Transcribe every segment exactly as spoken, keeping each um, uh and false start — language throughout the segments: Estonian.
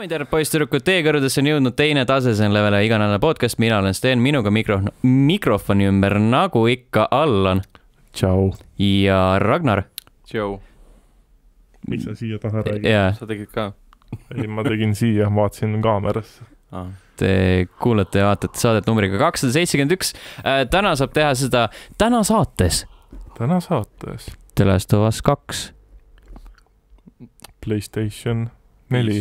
daamid ja poisssüdrukud, teie kõrvadesse on jõudnud teine tasesen levele iganädala podcast. Mina olen Sten, minuga mikro, mikrofoni ümber nagu ikka Allan. Tšau. Ja Ragnar. Tšau. Miks sa siia taha räägid? Ja. Sa tegid ka? Ei, ma tegin siia, vaatasin kaamerasse. Ah. Te kuulate ja vaatate saadet numbriga kakssada seitsekümmend üks. Täna saab teha seda täna saates. Täna saates. The Last of Us kaks. PlayStation neli.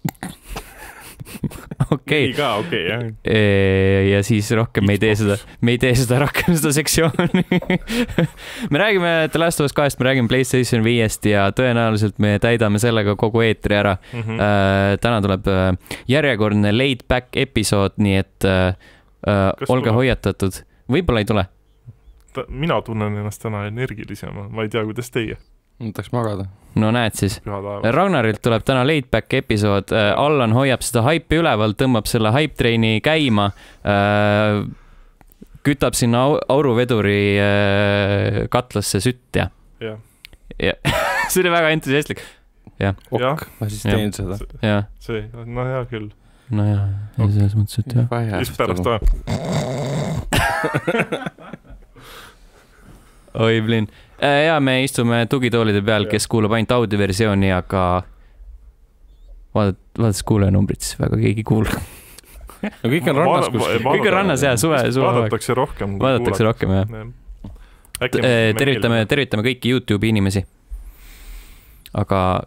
Okei. Nii ka, okei, jah. Ja siis rohkem me ei tee seda, me ei tee seda rohkem seda sektsiooni. Me räägime The Last of Us kahest, me räägime PlayStation viiest ja tõenäoliselt me täidame sellega kogu eetri ära. Mm -hmm. Täna tuleb järjekordne laid back episood, nii et Kas olge tule? Hoiatatud. Võib-olla ei tule. Ta, mina tunnen ennast täna energilisema, ma ei tea, kuidas teie. Mõttaks magada. No näed siis. Ragnarilt tuleb täna laid back episood. Allan hoiab seda haipi üleval, tõmbab selle hype traini käima, kütab sinna auruveduri katlasse sütt ja. Ja. ja. See oli väga entusiastlik. Ja. Ok, ma siis teen seda. Ja. See, no hea küll. No ja, ja selles mõttes, et jah. Siis pärast vaja. Oi, blin. Ja me istume tugitoolide peal, kes kuulab ainult audioversiooni, aga vaadates vaadates kuulaja numbrit, siis väga keegi kuulab. No kõik on rannas, kus... Kõik on rannas, jah, suve, suve. Vaadatakse rohkem. Vaadatakse rohkem, jah. Tervitame, tervitame kõiki YouTube'i inimesi. Aga...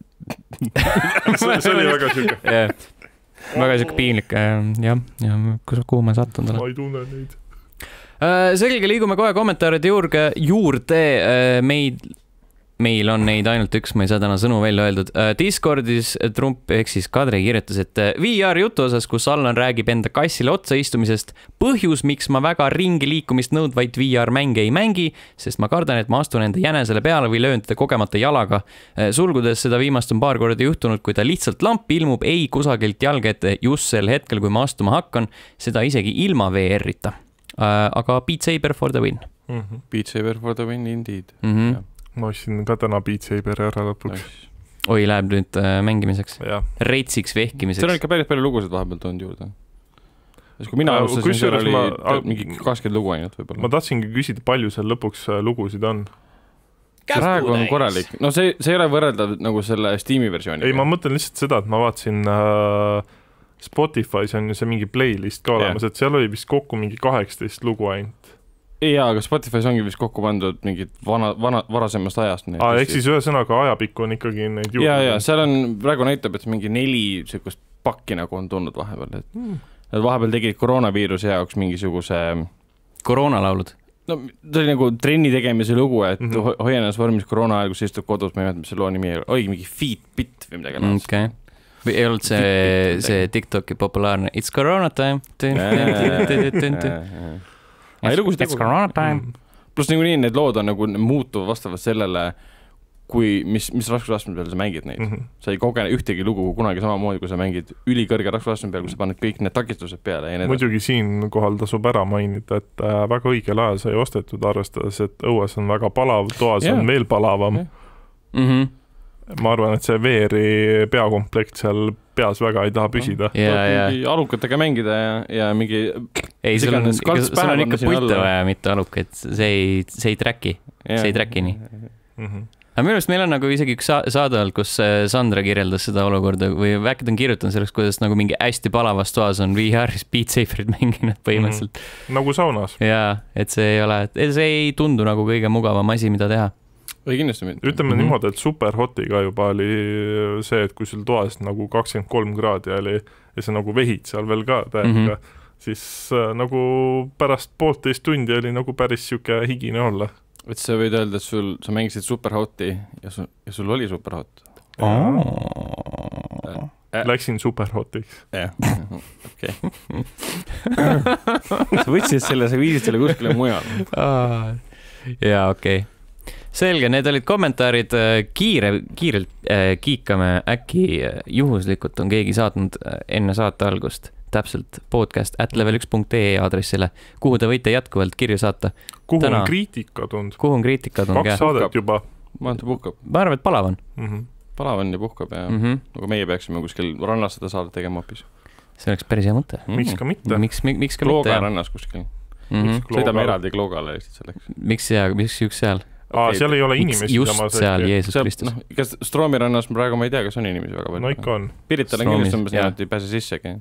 see oli väga süke. Jah, väga süke piinlik. Jah, ja kuhu ma sattunud olen. Ma ei tunne neid. Selge, liigume kohe kommentaaride juurde, juurde. Meid, meil on neid ainult üks, ma ei saa täna sõnu välja öeldud. Discordis Trump ehk siis Kadri kirjutas, et V R jutu osas, kus Allan räägib enda kassile otsa istumisest, põhjus, miks ma väga ringi liikumist nõudvaid V R mänge ei mängi, sest ma kardan, et ma astun enda jänesele peale või löön teda kogemata jalaga. Sulgudes seda viimast on paar korda juhtunud, kui ta lihtsalt lamp ilmub ei kusagilt jalga ette just sel hetkel, kui ma astuma hakkan, seda isegi ilma V R-ita. Aga Beat Saber for the win. Mm -hmm. Beat Saber for the win, indeed. Mm -hmm. Ma ostsin ka täna Beat Saber ära lõpuks. Oi, läheb nüüd äh, mängimiseks. Ja. Reitsiks vehkimiseks. See on ikka päris palju lugusid vahepeal tulnud juurde. Kui mina äh, alustasin, seal oli ma, mingi kakskümmend lugu ainult võibolla. Ma tahtsingi küsida, palju seal lõpuks lugusid on. Praegu on korralik. No see, see ei ole võrreldav nagu selle Steam'i versiooniga. Ei, ma mõtlen lihtsalt seda, et ma vaatasin... Äh, Spotify's on ju see mingi playlist ka olemas, et seal oli vist kokku mingi kaheksateist lugu ainult. Jaa, aga Spotify's ongi vist kokku pandud mingid vana, vana, varasemast ajast. Aa, ehk siis ühesõnaga ajapikku on ikkagi neid juurde. Jaa, jaa, seal on, praegu näitab, et mingi neli sükust pakki nagu on tulnud vahepeal. Et hmm. vahepeal tegid koroonaviiruse jaoks mingisuguse... Koroonalaulud? No, see oli nagu trenni tegemise lugu, et mm -hmm. hoia ennast vormis koroona ajal, kus istub kodus, ma ei mõelda, mis see loo nimi oli, mingi Feet Bit või midagi. Okei. Okay. Või ei olnud see, see TikToki populaarne It's Corona time. It's Corona time. Plus nagu nii, need lood on nagu muutuvad vastavalt sellele, kui, mis, mis raskusastme peal sa mängid neid. Mm -hmm. Sa ei kogene ühtegi lugu kunagi samamoodi, kui sa mängid ülikõrge raskusastme peal, kui sa paned kõik need takistused peale. Ja muidugi siin kohal tasub ära mainida, et väga õigel ajal sai ostetud, arvestades, et õues on väga palav, toas yeah. on veel palavam. Yeah. Mm -hmm. Ma arvan, et see V R-i peakomplekt seal peas väga ei taha püsida. Ja, ja. Alukatega mängida ja, ja mingi... Ei, sul on, sul on ikka pulte vaja, mitte alukaid. See ei, see ei tracki. See ei tracki nii. Mm -hmm. Aga minu arust meil on nagu isegi üks saade olnud, kus Sandra kirjeldas seda olukorda või äkki ta on kirjutanud selleks, kuidas nagu mingi hästi palavas toas on V R-is Beat Saberit mänginud põhimõtteliselt. Mm -hmm. Nagu saunas. Jaa, et see ei ole, see ei tundu nagu kõige mugavam asi, mida teha. Või kindlasti mitte. Ütleme mm -hmm. niimoodi, et Superhotiga juba oli see, et kui sul toas nagu kakskümmend kolm kraadi oli ja sa nagu vehid seal veel ka täiega, mm -hmm. siis äh, nagu pärast poolteist tundi oli nagu päris siuke higine olla. Et sa võid öelda, et sul, sa mängisid Superhoti ja sul, ja sul oli Superhot. Oh. Äh. Läksin Superhotiks. Jah, okei. Sa võtsid selle, sa viisid selle kuskile mujal. Jaa, okei. Okay. Selge, need olid kommentaarid. Kiire, kiirelt kiikame, äkki juhuslikult on keegi saatnud enne saate algust täpselt podcast at level üks punkt ee aadressile, kuhu te võite jätkuvalt kirju saata. Kuhu Täna, on kriitika tund? Kuhu on kriitika tund? Kaks saadet juba. Ma arvan, et puhkab. Ma arvan, et palav on. Mm -hmm. palav on ja puhkab ja mm -hmm. nagu meie peaksime kuskil rannas seda saadet tegema hoopis. See oleks päris hea mõte. Mm. Miks ka mitte? Miks, miks ka Klooga mitte? rannas kuskil. Mm -hmm. Sõidame eraldi Kloogale lihtsalt selleks. Miks seal, miks üks seal? Aa, okay. Seal ei ole inimesi. Just samas seal, Jeesus Kristus. No, kas Stroomi rannas praegu ma ei tea, kas on inimesi väga palju. No ikka on. Pirital on kindlasti umbes niimoodi, ei pääse sissegi.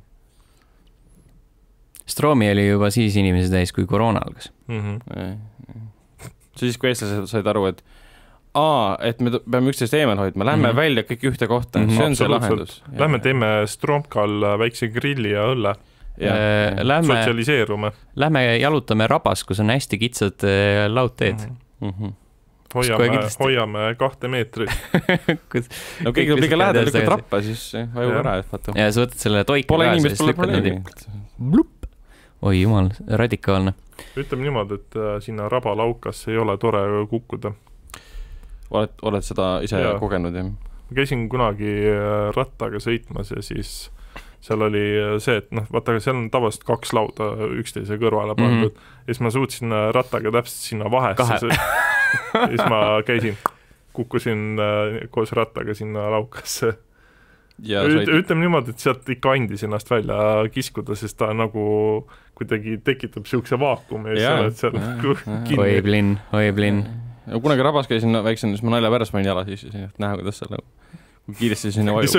Stroomi oli juba siis inimesi täis, kui koroona algas. Mm -hmm. Siis, kui eestlased said aru, et aa, et me peame üksteist eemal hoidma, lähme mm -hmm. välja kõik ühte kohta, mm -hmm. see on see lahendus. Lähme teeme Stromkal väikse grilli ja õlle. Ja, lähme, sotsialiseerume. Lähme jalutame rabas, kus on hästi kitsad laudteed. Mm -hmm. Hoiame, hoiame kahte meetrit. No keegi tuleb liiga lähedal lükkad rappa, siis vaju ära. Ja sa võtad selle toika pole inimest, pole probleemi. Oi jumal, radikaalne. Ütleme niimoodi, et sinna rabalaukasse ei ole tore kukkuda. Oled, oled seda ise ja. kogenud? Ja? Ma käisin kunagi rattaga sõitmas ja siis seal oli see, et noh, vaata, seal on tavaliselt kaks lauda üksteise kõrvale pandud. Mm -hmm. Ja siis ma suutsin rattaga täpselt sinna vahesse. Ja siis ma käisin, kukkusin koos rattaga sinna laukasse. Üt, ütleme niimoodi, et sealt ikka andis ennast välja kiskuda, sest ta nagu kuidagi tekitab siukse vaakumi. Ja, seal, ja, ja. Oi blin, oi blin. Ja kunagi rabas käisin no, väiksen, siis ma nalja pärast panin jala sisse, et näha, kuidas seal kui kiiresti sinna vaju.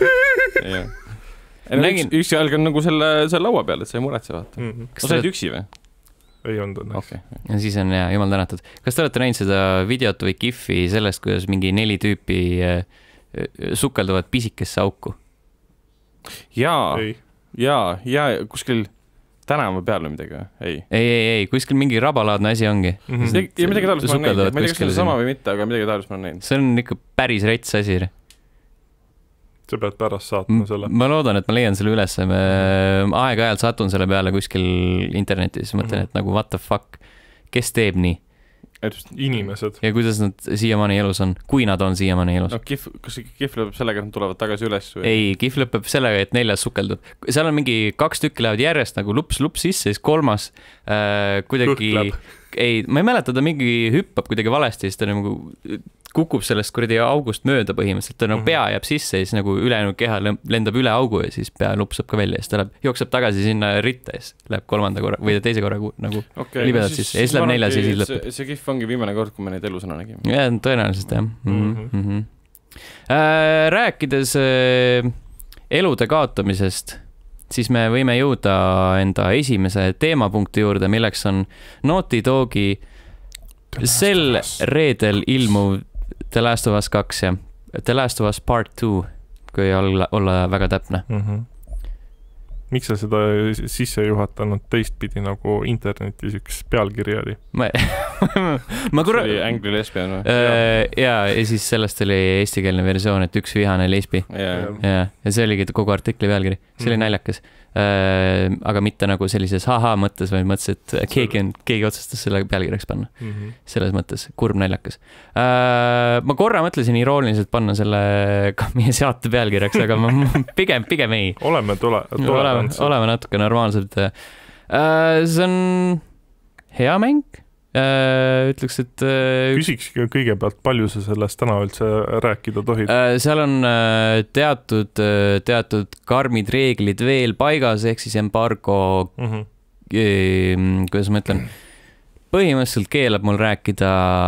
Nägin... Üks, üks jalg on nagu selle, selle laua peal, et sa ei muretse vaata. Mm -hmm. Kas sa oled üksi või? Ei olnud õnneks. Okay. Ja siis on hea, jumal tänatud. Kas te olete näinud seda videot või gif'i sellest, kuidas mingi neli tüüpi sukelduvad pisikesse auku? Jaa, jaa, jaa, kuskil tänava peal või midagi või? Ei, ei, ei, ei, kuskil mingi rabalaadne asi ongi. Mm -hmm. Ja midagi taolist ma olen näinud. Ma ei tea, kas see on sama või mitte, aga midagi taolist ma olen näinud. See on ikka päris rets asi. Sa pead pärast saatma selle. Ma loodan, et ma leian selle üles. Aeg-ajalt satun selle peale kuskil internetis. Mõtlen, et nagu what the fuck, kes teeb nii? Inimesed. Ja kuidas nad siiamaani elus on, kui nad on siiamaani elus? No kif, kas kif lõpeb sellega, et nad tulevad tagasi üles? Või? Ei, kif lõpeb sellega, et neljas sukeldud. Seal on mingi kaks tükki lähevad järjest nagu lups-lups sisse, siis kolmas äh, kuidagi... Ei, ma ei mäleta, ta mingi hüppab kuidagi valesti, siis ta nagu kukub sellest kuradi august mööda põhimõtteliselt, ta nagu pea jääb sisse ja siis nagu ülejäänud keha lendab üle augu ja siis pea lupsab ka välja ja siis ta läheb, jookseb tagasi sinna ritta ja siis läheb kolmanda korra või teise korra nagu okay, libedalt no sisse ja siis läheb neljas ja siis lõpeb. See, see kihv ongi viimane kord, kui me neid elusõna nägime. Ja, tõenäoliselt jah. Mm-hmm. Mm-hmm. Äh, rääkides äh, elude kaotamisest, siis me võime jõuda enda esimese teemapunkti juurde, milleks on Naughty Dogi sel reedel ilmuv The Last of Us kaks ja The Last of Us Part two, kui olla, olla väga täpne. Mm -hmm. Miks sa seda sisse juhatanud teistpidi nagu internetis üks pealkiri oli? Ma, ma korra... See oli Angry Lesbian või? Äh, ja, ja siis sellest oli eestikeelne versioon, et üks vihane lesbi. Yeah. Ja, ja see oligi kogu artikli pealkiri. See oli mm. naljakas. Äh, aga mitte nagu sellises haha mõttes, vaid mõttes, et keegi, on, keegi otsustas selle pealkirjaks panna. Mm -hmm. Selles mõttes kurb naljakas. Äh, ma korra mõtlesin irooniliselt panna selle ka meie seate pealkirjaks, aga ma pigem, pigem ei. Oleme tule, tule oleme, oleme natuke normaalselt. Äh, see on hea mäng. Äh, ütleks, et äh, küsiks kõigepealt, palju sa sellest täna üldse rääkida tohid? Äh, seal on äh, teatud, teatud karmid reeglid veel paigas, ehk siis embargo mm, -hmm. äh, kuidas ma ütlen, põhimõtteliselt keelab mul rääkida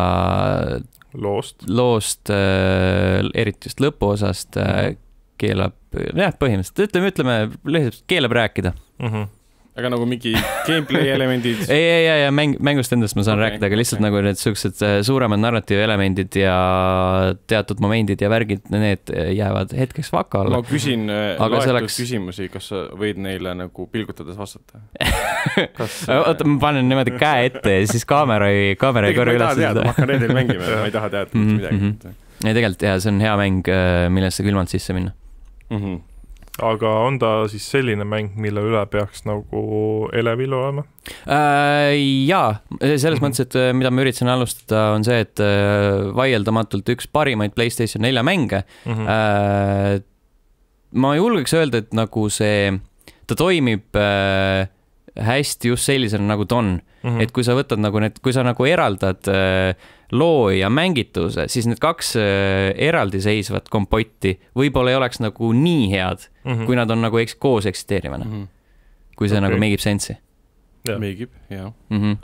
loost, loost äh, eriti just lõpuosast äh, keelab, jah, põhimõtteliselt, ütleme, ütleme, lihtsalt keelab rääkida mm. -hmm. Aga nagu mingi gameplay elemendid? ei, ei, ei, mäng, mängust endast ma saan okay, rääkida, aga lihtsalt okay. nagu need sellised suuremad narratiivelemendid ja teatud momendid ja värgid, need jäävad hetkeks vaka alla. Ma küsin loetud oleks... küsimusi, kas sa võid neile nagu pilgutades vastata? Kas... Oota, ma panen niimoodi käe ette ja siis kaamera ei, kaamera ei korra üles. Ma ei taha teada, ma hakkan reedel mängima ja ma ei taha teada mm -hmm. midagi. Ja tegelikult jah, see on hea mäng, millesse külmalt sisse minna. Mm -hmm. Aga on ta siis selline mäng, mille üle peaks nagu elevil olema? Äh, jaa, selles mm-hmm. mõttes, et mida ma üritasin alustada, on see, et vaieldamatult üks parimaid PlayStation neljä mänge. Mm-hmm. Äh, ma julgeks öelda, et nagu see, ta toimib äh, hästi just sellisena, nagu ta on. Mm-hmm. Et kui sa võtad nagu need, kui sa nagu eraldad äh, loo ja mängituse, siis need kaks eraldiseisvat kompotti võib-olla ei oleks nagu nii head, mm -hmm. kui nad on nagu eks koos eksisteerivana. Mm -hmm. Kui see okay. nagu meigib sensi. Meigib, jah. Mm -hmm.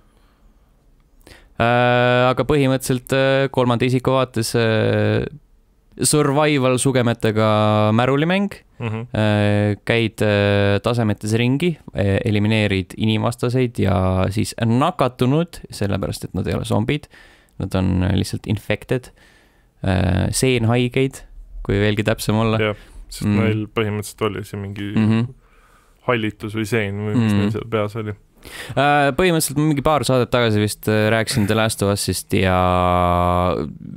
äh, aga põhimõtteliselt kolmanda isiku vaates äh, survival sugemetega märulimäng. Mm -hmm. äh, käid äh, tasemetes ringi, äh, elimineerid inimvastaseid ja siis nakatunud, sellepärast et nad ei ole zombid. Nad on lihtsalt infected, äh, seenhaigeid, kui veelgi täpsem olla. Jah, sest mm. neil põhimõtteliselt oli see mingi mm -hmm. hallitus või seen või mis mm -hmm. neil seal peas oli. Äh, põhimõtteliselt mingi paar saadet tagasi vist rääkisin The Last of Us'ist ja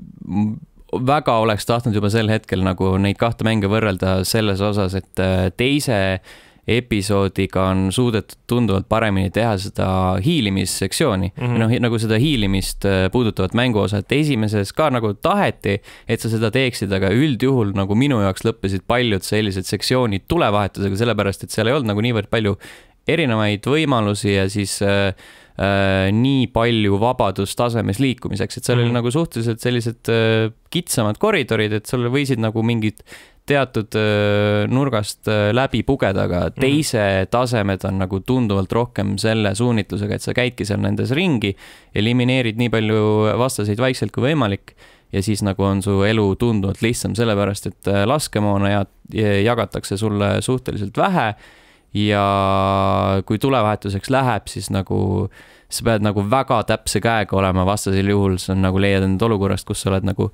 väga oleks tahtnud juba sel hetkel nagu neid kahte mänge võrrelda selles osas, et teise episoodiga on suudetud tunduvalt paremini teha seda hiilimissektsiooni mm -hmm. noh, nagu seda hiilimist puudutavat mänguosa, et esimeses ka nagu taheti, et sa seda teeksid, aga üldjuhul nagu minu jaoks lõppesid paljud sellised sektsioonid tulevahetusega, sellepärast et seal ei olnud nagu niivõrd palju erinevaid võimalusi ja siis äh, äh, nii palju vabadust tasemes liikumiseks, et seal mm -hmm. oli nagu suhteliselt sellised äh, kitsamad koridorid, et sul võisid nagu mingid teatud äh, nurgast äh, läbi pugeda, aga teise mm -hmm. tasemed on nagu tunduvalt rohkem selle suunitlusega, et sa käidki seal nendes ringi, elimineerid nii palju vastaseid vaikselt kui võimalik ja siis nagu on su elu tunduvalt lihtsam, sellepärast et äh, laskemoona ja, jagatakse sulle suhteliselt vähe ja kui tulevahetuseks läheb, siis nagu sa pead nagu väga täpse käega olema, vastasel juhul sa nagu leiad end olukorrast, kus sa oled nagu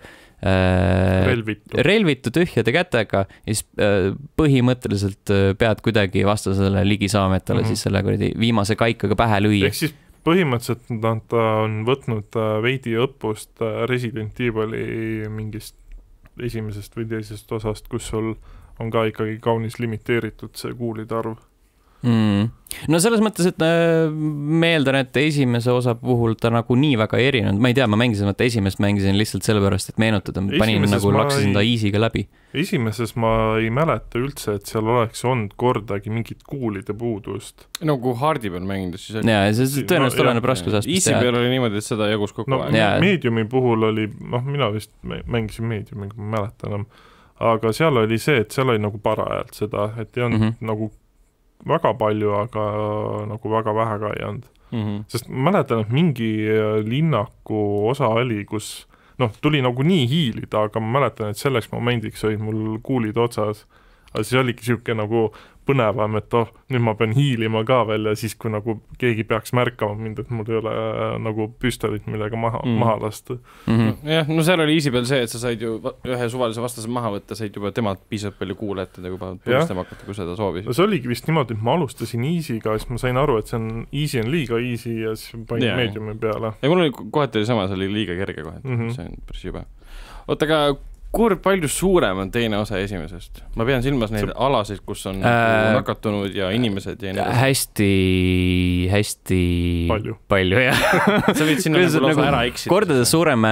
äh, relvitu. relvitu tühjade kätega ja siis äh, põhimõtteliselt pead kuidagi vastasele ligi saama, et talle mm -hmm. siis selle kuradi viimase kaikaga pähe lüüa. Ehk siis põhimõtteliselt nad on võtnud veidi õppust Resident Evil'i mingist esimesest või teisest osast, kus sul on ka ikkagi kaunis limiteeritud see kuulide arv. Mm. No selles mõttes, et ma eeldan, et esimese osa puhul ta nagu nii väga erinenud, ma ei tea, ma mängisin, et esimest mängisin lihtsalt sellepärast, et meenutada, ma panin esimeses nagu laksasin ta easy'ga läbi. Esimeses ma ei mäleta üldse, et seal oleks olnud kordagi mingit kuulide puudust. No kui hardi peal mänginud, siis oli... Jaa, see tõenäoliselt no, oleneb raskusastmest. Easy peal oli niimoodi, et seda jagus kogu no, aeg. Mediumi puhul oli, noh, mina vist mängisin Mediumi, kui ma mäletan enam, aga seal oli see, et seal oli nagu parajalt seda, et ei olnud mm -hmm. nagu väga palju, aga nagu väga vähe ka ei olnud. Mm -hmm. Sest ma mäletan, et mingi linnaku osa oli, kus noh, tuli nagu nii hiilida, aga ma mäletan, et selleks momendiks olid mul kuulid otsas. Aga siis oligi siuke nagu põnevam, et oh, nüüd ma pean hiilima ka veel ja siis, kui nagu keegi peaks märkama mind, et mul ei ole nagu püstolit, millega maha, mm. maha lasta. Mm -hmm. Jah, no seal oli easy peal see, et sa said ju ühe suvalise vastase maha võtta, said juba temalt piisavalt palju kuule ette, kui põhjustama hakata, kui seda soovis. No see oligi vist niimoodi, et ma alustasin easy'ga, siis ma sain aru, et see on easy on liiga easy ja siis panin yeah. mediumi peale. Ja mul oli kohati oli sama, see oli liiga kerge kohe, mm -hmm. see on päris jube. Oota, aga kuivõrd palju suurem on teine osa esimesest? Ma pean silmas neid see... alasid, kus on äh, nakatunud ja inimesed ja nii. Hästi, hästi palju, palju jah. Sa võid sinna nagu lausa ära eksida. Kordades suurem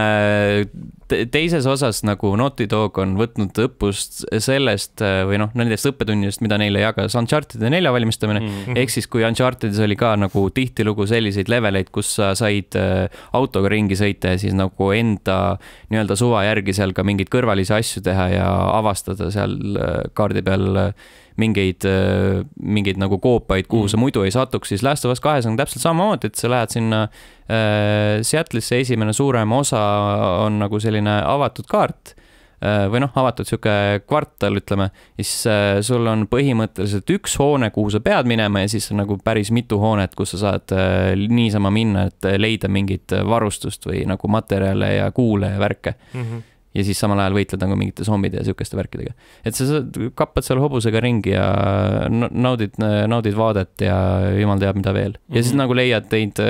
teises osas nagu Naughty Dog on võtnud õppust sellest või noh, nendest õppetunnidest, mida neile jagas Uncharted nelja valmistamine. Mm -hmm. Ehk siis, kui Unchartedis oli ka nagu tihtilugu selliseid leveleid, kus sa said autoga ringi sõita ja siis nagu enda nii-öelda suva järgi seal ka mingid kõrvalisi asju teha ja avastada seal kaardi peal mingeid, mingeid nagu koopaid, kuhu mm. sa muidu ei satuks, siis Last of Us kahes on täpselt samamoodi, et sa lähed sinna äh, Seattle'isse, esimene suurem osa on nagu selline avatud kaart äh, või noh, avatud siuke kvartal, ütleme, siis äh, sul on põhimõtteliselt üks hoone, kuhu sa pead minema ja siis on nagu päris mitu hoonet, kus sa saad äh, niisama minna, et leida mingit varustust või nagu materjale ja kuule ja värke. Mm -hmm. Ja siis samal ajal võitled nagu mingite zombide ja sükeste värkidega. Et sa kappad seal hobusega ringi ja naudid, naudid vaadet ja jumal teab mida veel. Ja mm -hmm. siis nagu leiad teid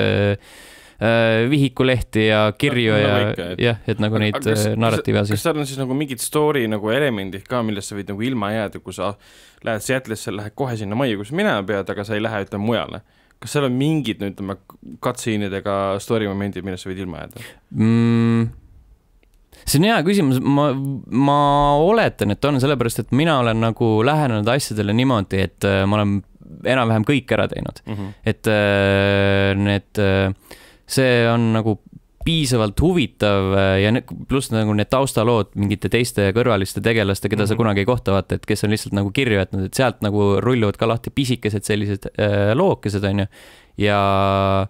äh, vihikulehti ja kirju no, ja ikka, et... jah, et nagu neid kas, narratiivi asi. Kas seal on siis nagu mingid story nagu elemendid ka, millest sa võid nagu ilma jääda, kui sa lähed Seattle'isse, lähed kohe sinna majja, kus minema pead, aga sa ei lähe, ütleme, mujale? Kas seal on mingid, ütleme, cutscene'idega story momendid, millest sa võid ilma jääda? Mm. See on hea küsimus, ma, ma oletan, et on sellepärast, et mina olen nagu lähenenud asjadele niimoodi, et ma olen enam-vähem kõik ära teinud. Mm -hmm. Et need, see on nagu piisavalt huvitav ja pluss nagu need taustalood mingite teiste kõrvaliste tegelaste, keda mm -hmm. sa kunagi ei kohta vaata, et kes on lihtsalt nagu kirju jätnud, et sealt nagu rulluvad ka lahti pisikesed sellised äh, lookesed, on ju. Ja,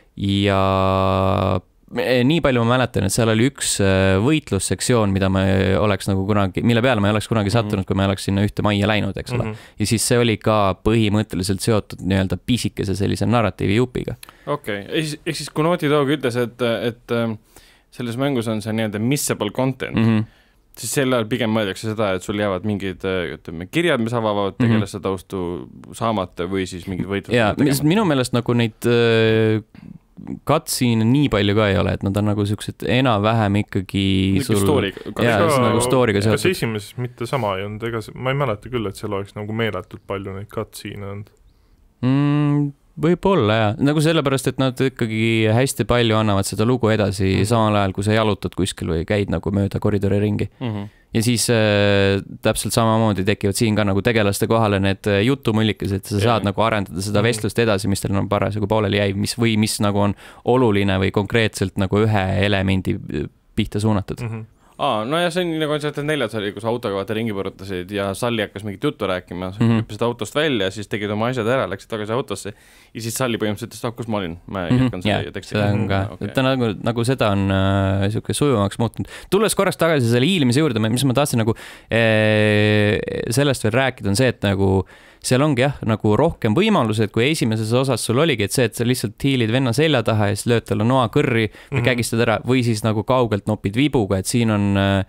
ja nii palju ma mäletan, et seal oli üks võitlussektsioon, mida ma oleks nagu kunagi, mille peale ma ei oleks kunagi sattunud, kui ma oleks sinna ühte majja läinud, eks ole. Mm -hmm. Ja siis see oli ka põhimõtteliselt seotud nii-öelda pisikese sellise narratiivi jupiga. Okei, okay. Ehk siis kui Naughty Dog ütles, et, et selles mängus on see nii-öelda missable content, mm -hmm. siis sel ajal pigem mõeldakse seda, et sul jäävad mingid ütleme, kirjad, mis avavad tegelaste taustu saamata või siis mingid võitlused. Jaa, minu meelest nagu neid cutscene nii palju ka ei ole, et nad on nagu siuksed enam-vähem ikkagi sul... Story. Jaa, nagu story'ga seotud. Kas esimeses mitte sama ei olnud? Ega ma ei mäleta küll, et seal oleks nagu meeletult palju neid cutscene olnud. Mm, võib-olla jah. Nagu sellepärast, et nad ikkagi hästi palju annavad seda lugu edasi mm -hmm. samal ajal, kui sa jalutad kuskil või käid nagu mööda koridori ringi. Mm -hmm. Ja siis äh, täpselt samamoodi tekivad siin ka nagu tegelaste kohale need jutumõllikesed, et sa yeah. saad nagu arendada seda vestlust edasi, mis teil on parasjagu pooleli jäi, mis või mis nagu on oluline või konkreetselt nagu ühe elemendi pihta suunatud. Mm -hmm. Aa, no ja see on nagu Uncharted neljad oli, kus autoga vaata ringi põrutasid ja Sully hakkas mingit juttu rääkima, sa mm -hmm. hüppasid autost välja, siis tegid oma asjad ära, läksid tagasi autosse ja siis Sully põhimõtteliselt ütles, et kus ma olin, ma jätkan mm -hmm. selle yeah, teksti. Seda on ka, okay. Ta nagu, nagu seda on äh, siuke sujuvamaks muutunud. Tulles korraks tagasi selle hiilimise juurde, mis ma tahtsin nagu äh, sellest veel rääkida, on see, et nagu seal ongi jah, nagu rohkem võimalused, kui esimeses osas sul oligi, et see, et sa lihtsalt hiilid venna selja taha ja siis lööd talle noa kõrri või mm -hmm. kägistad ära või siis nagu kaugelt nopid vibuga, et siin on äh,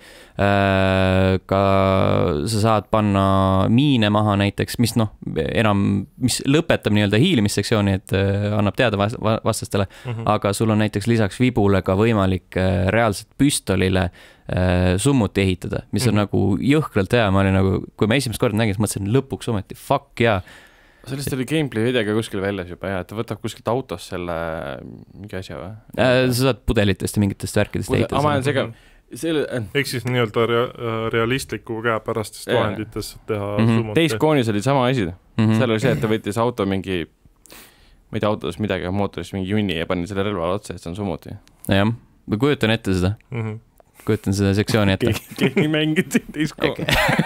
ka, sa saad panna miine maha näiteks, mis noh, enam, mis lõpetab nii-öelda hiilimissektsiooni, et äh, annab teada vastastele, mm -hmm. aga sul on näiteks lisaks vibule ka võimalik äh, reaalselt püstolile summuti ehitada, mis on mm -hmm. nagu jõhkralt hea, ma olin nagu, kui ma esimest korda nägin, siis mõtlesin lõpuks ometi, fuck jaa. Sellest oli gameplay videoga kuskil väljas juba ja, et ta võtab kuskilt autost selle mingi asja või? Äh, sa saad pudelitest ja mingitest värkidest ehitada. Ama on sega. Selle... Ehk siis nii-öelda rea realistliku käepärastest yeah. vahenditest teha mm -hmm. summuti. Days Gone'is oli sama asi. Mm -hmm. seal oli see, et ta võttis auto mingi, ma ei tea autodes midagi, mootorist mingi junni ja pani selle relva otsa, et see on summuti. Jah, ma kujutan ette seda. Mm -hmm. kujutan seda sektsiooni ette. Keegi mängid Days Gone.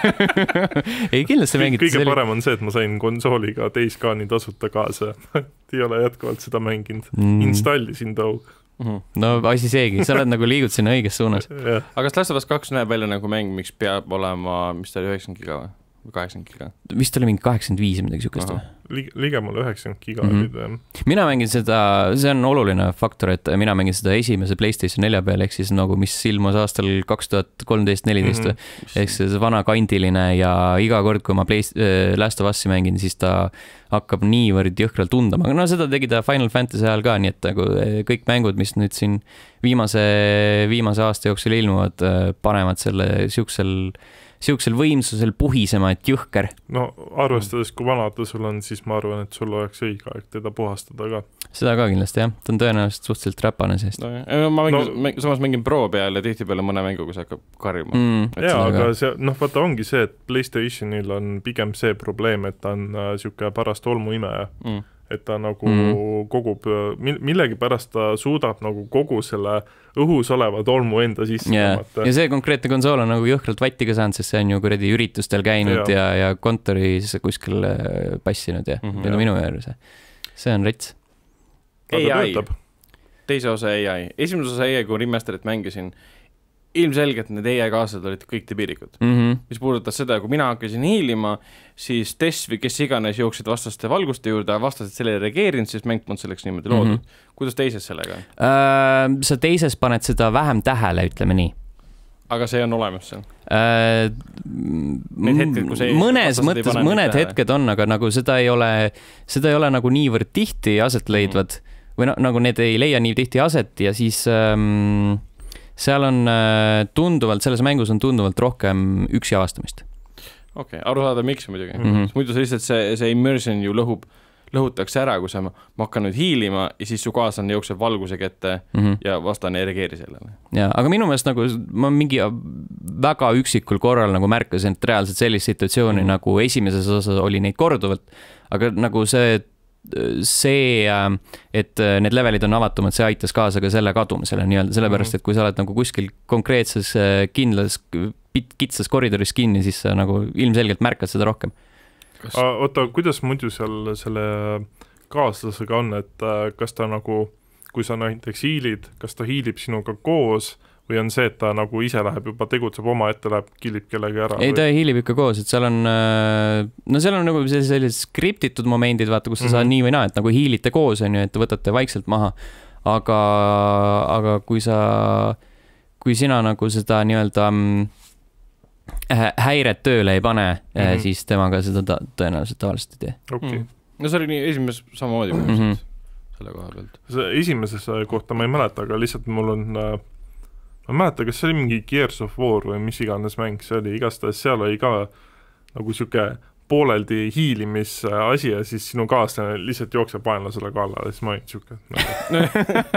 Ei, kindlasti mängid. Kõige selle... parem on see, et ma sain konsooliga Days Gone'i tasuta kaasa. Ei ole jätkuvalt seda mänginud. Mm. Installisin too. Mm -hmm. No asi seegi, sa oled nagu liigud sinna õiges suunas. Yeah. Aga kas Last of Us kaks näeb välja nagu mäng, miks peab olema, mis ta oli üheksakümmend giga või? Või kaheksakümmend giga? Vist oli mingi kaheksakümmend viis midagi sükest või? Ligemale üheksakümmend giga mm -hmm. olid. Mina mängin seda, see on oluline faktor, et mina mängin seda esimese PlayStation nelja peal, ehk siis nagu mis ilmus aastal kaks tuhat kolmteist neliteist mm -hmm. ehk see vana kandiline ja iga kord, kui ma Play, äh, Last of Us'i mängin, siis ta hakkab niivõrd jõhkralt tundama, aga no seda tegi ta Final Fantasy ajal ka, nii et nagu kõik mängud, mis nüüd siin viimase, viimase aasta jooksul ilmuvad, panevad selle siuksel siuksel võimsusel puhisema, et jõhker. No arvestades, kui vana ta sul on, siis ma arvan, et sul oleks õige aeg teda puhastada ka. Seda ka kindlasti, jah. Ta on tõenäoliselt suhteliselt räpane seest. No, ma mängin, no, samas mängin Pro peal ja tihti peale mõne mängu, kus hakkab karjuma. Mm, jaa, aga ka... see, noh, vaata ongi see, et PlayStationil on pigem see probleem, et ta on äh, siuke pärast olmuimeja. Mm. Et ta nagu mm. kogub, millegi pärast ta suudab nagu kogu selle õhus olevad olmu enda sisse yeah. ja see konkreetne konsool on nagu jõhkralt vatti ka saanud, sest see on ju kuradi üritustel käinud ja, ja, ja kontoris kuskil passinud ja mm -hmm, minu juures. See on rets. A I. Teise osa A I. Esimese osa A I, kui remasterit mängisin, ilmselgelt need A I kaaslased olid kõik debiilikud. Mm -hmm. Mis puudutas seda, kui mina hakkasin hiilima, siis Tess või kes iganes jooksid vastaste valguste juurde, vastased sellele reageerinud, siis mäng on selleks niimoodi loodud. Mm -hmm. Kuidas teises sellega on? Äh, sa teises paned seda vähem tähele, ütleme nii. Aga see on olemas seal? Äh, hetked, kui see mõnes mõttes, mõned tähele. Hetked on, aga nagu seda ei ole, seda ei ole nagu niivõrd tihti aset leidvad mm -hmm. või no, nagu need ei leia nii tihti aset ja siis... Ähm, seal on tunduvalt, selles mängus on tunduvalt rohkem üksi avastamist. Okei, okay, aru saada miks muidugi. Mm -hmm. Muidu see lihtsalt see, see immersion ju lõhub, lõhutakse ära, kui sa ma hakkan nüüd hiilima ja siis su kaaslane jookseb valguse kätte mm -hmm. ja vastane ei reageeri sellele. Ja, aga minu meelest nagu ma mingi väga üksikul korral nagu märkasin, et reaalselt sellist situatsiooni mm -hmm. nagu esimeses osas oli neid korduvalt, aga nagu see see, et need levelid on avatumad, see aitas kaasa ka selle kadumisele nii-öelda, sellepärast, et kui sa oled nagu kuskil konkreetses kindlas kitsas koridoris kinni, siis sa nagu ilmselgelt märkad seda rohkem. Kas... Oota, kuidas muidu seal selle kaaslasega on, et kas ta nagu, kui sa näiteks hiilid, kas ta hiilib sinuga koos või on see, et ta nagu ise läheb juba tegutseb oma ette, läheb, killib kellegi ära? Ei, ta hiilib ikka koos, et seal on, no seal on nagu sellised skriptitud momendid, vaata, kus sa mm-hmm. saad nii või naa, et nagu hiilite koos, on ju, et võtate vaikselt maha. Aga, aga kui sa, kui sina nagu seda nii-öelda häiret tööle ei pane, mm-hmm. siis temaga seda ta, tõenäoliselt tavaliselt ei tee. Okay. Mm. No see oli nii esimeses samamoodi mm-hmm. selle koha pealt. See esimeses kohta ma ei mäleta, aga lihtsalt mul on... Ma ei mäleta, kas see oli mingi Gears of War või mis iganes mäng see oli, igastahes seal oli ka nagu siuke pooleldi hiilimis asi ja siis sinu kaaslane lihtsalt jookseb vaenlasele kallale, siis ma olin siuke nagu.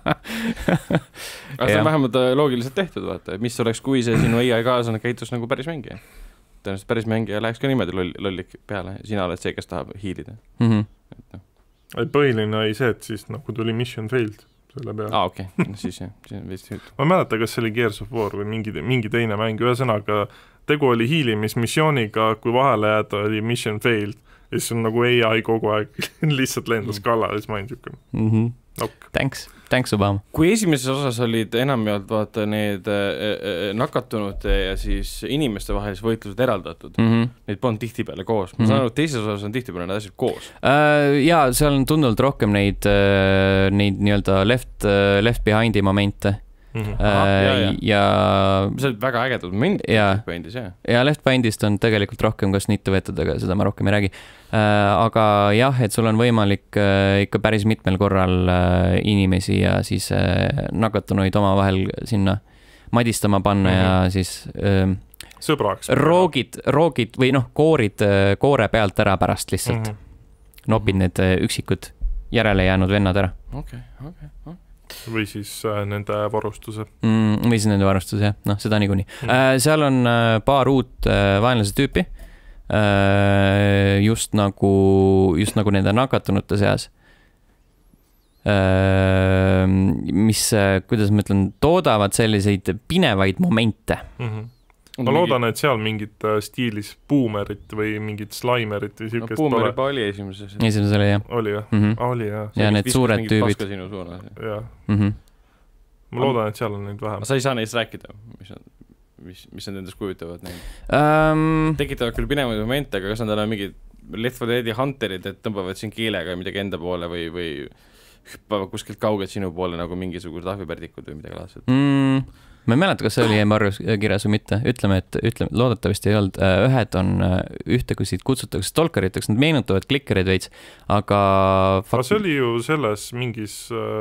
Aga see on vähemalt loogiliselt tehtud, vaata, mis oleks, kui see sinu A I kaaslane käitus nagu päris mängija. Tõenäoliselt päris mängija läheks ka niimoodi loll, lollik peale, sina oled see, kes tahab hiilida. Mm-hmm. Et, no. Põhiline oli see, et siis nagu tuli mission failed. Aa, okei, okay. no, siis jah, siis on vist hüüd. Ma ei mäleta, kas see oli Gears of War või mingi, mingi teine mäng, ühesõnaga tegu oli hiilimismissiooniga, kui vahele jääda oli mission failed ja siis on nagu A I kogu aeg lihtsalt lendas kallale, siis ma olin tükk. Mm-hmm. Ok. Thanks, thanks Obama. Kui esimeses osas olid enamjaolt vaata need äh, nakatunud ja siis inimeste vahelis võitlused eraldatud, mm-hmm. neid polnud tihtipeale koos. Ma mm-hmm. saan aru, et teises osas on tihtipeale need asjad koos. Uh, jaa, seal on tunduvalt rohkem neid, uh, neid nii-öelda left, uh, left behind'i momente. Mm-hmm. Uh, Aha, ja, ja. ja... see on väga ägedad momendid Left Behind'is, jah. Ja Left Behind'ist on tegelikult rohkem kas nitte võetud, aga seda ma rohkem ei räägi. Uh, aga jah, et sul on võimalik uh, ikka päris mitmel korral uh, inimesi ja siis uh, nakatunuid oma vahel sinna madistama panna mm-hmm. ja siis uh, sõbraks. Roogid, roogid või noh, koorid uh, koore pealt ära pärast lihtsalt. Mm-hmm. Nopid need uh, üksikud järele jäänud vennad ära. Okei, okay, okei, okay, okei. Või siis äh, nende varustuse. Mm, või siis nende varustuse, jah. No, seda niikuinii. Mm. Äh, seal on äh, paar uut äh, vaenlase tüüpi. Äh, just nagu, just nagu nende nakatunute seas. Äh, mis, äh, kuidas ma ütlen, toodavad selliseid pinevaid momente. Mm-hmm. Ma loodan, et seal mingid stiilis boomerit või mingid slimerit või no, boomer juba oli esimeses. Esimeses oli, jah. Oli, jah. Mm-hmm. Ah, oli, jah. Ja need suured tüübid. Jah. Mm-hmm. Ma loodan, et seal on neid vähem. Sa ei saa neist rääkida, mis on, mis, mis on endast kujutavad neid? Um... Tekitavad küll pinevaid momente, aga kas on täna mingid Left four Deadi hunterid, et tõmbavad siin kiilega midagi enda poole või, või hüppavad kuskilt kaugelt sinu poole nagu mingisugused ahvipärdikud või midagi laadset? Mm. Ma ei mäleta, kas see oli embargus kirjas või mitte. Ütleme, et ütleme, loodetavasti ei olnud. Ühed on ühte, kui siit kutsutakse stalkeriteks, nad meenutavad klikkereid veits, aga... Aga see oli ju selles mingis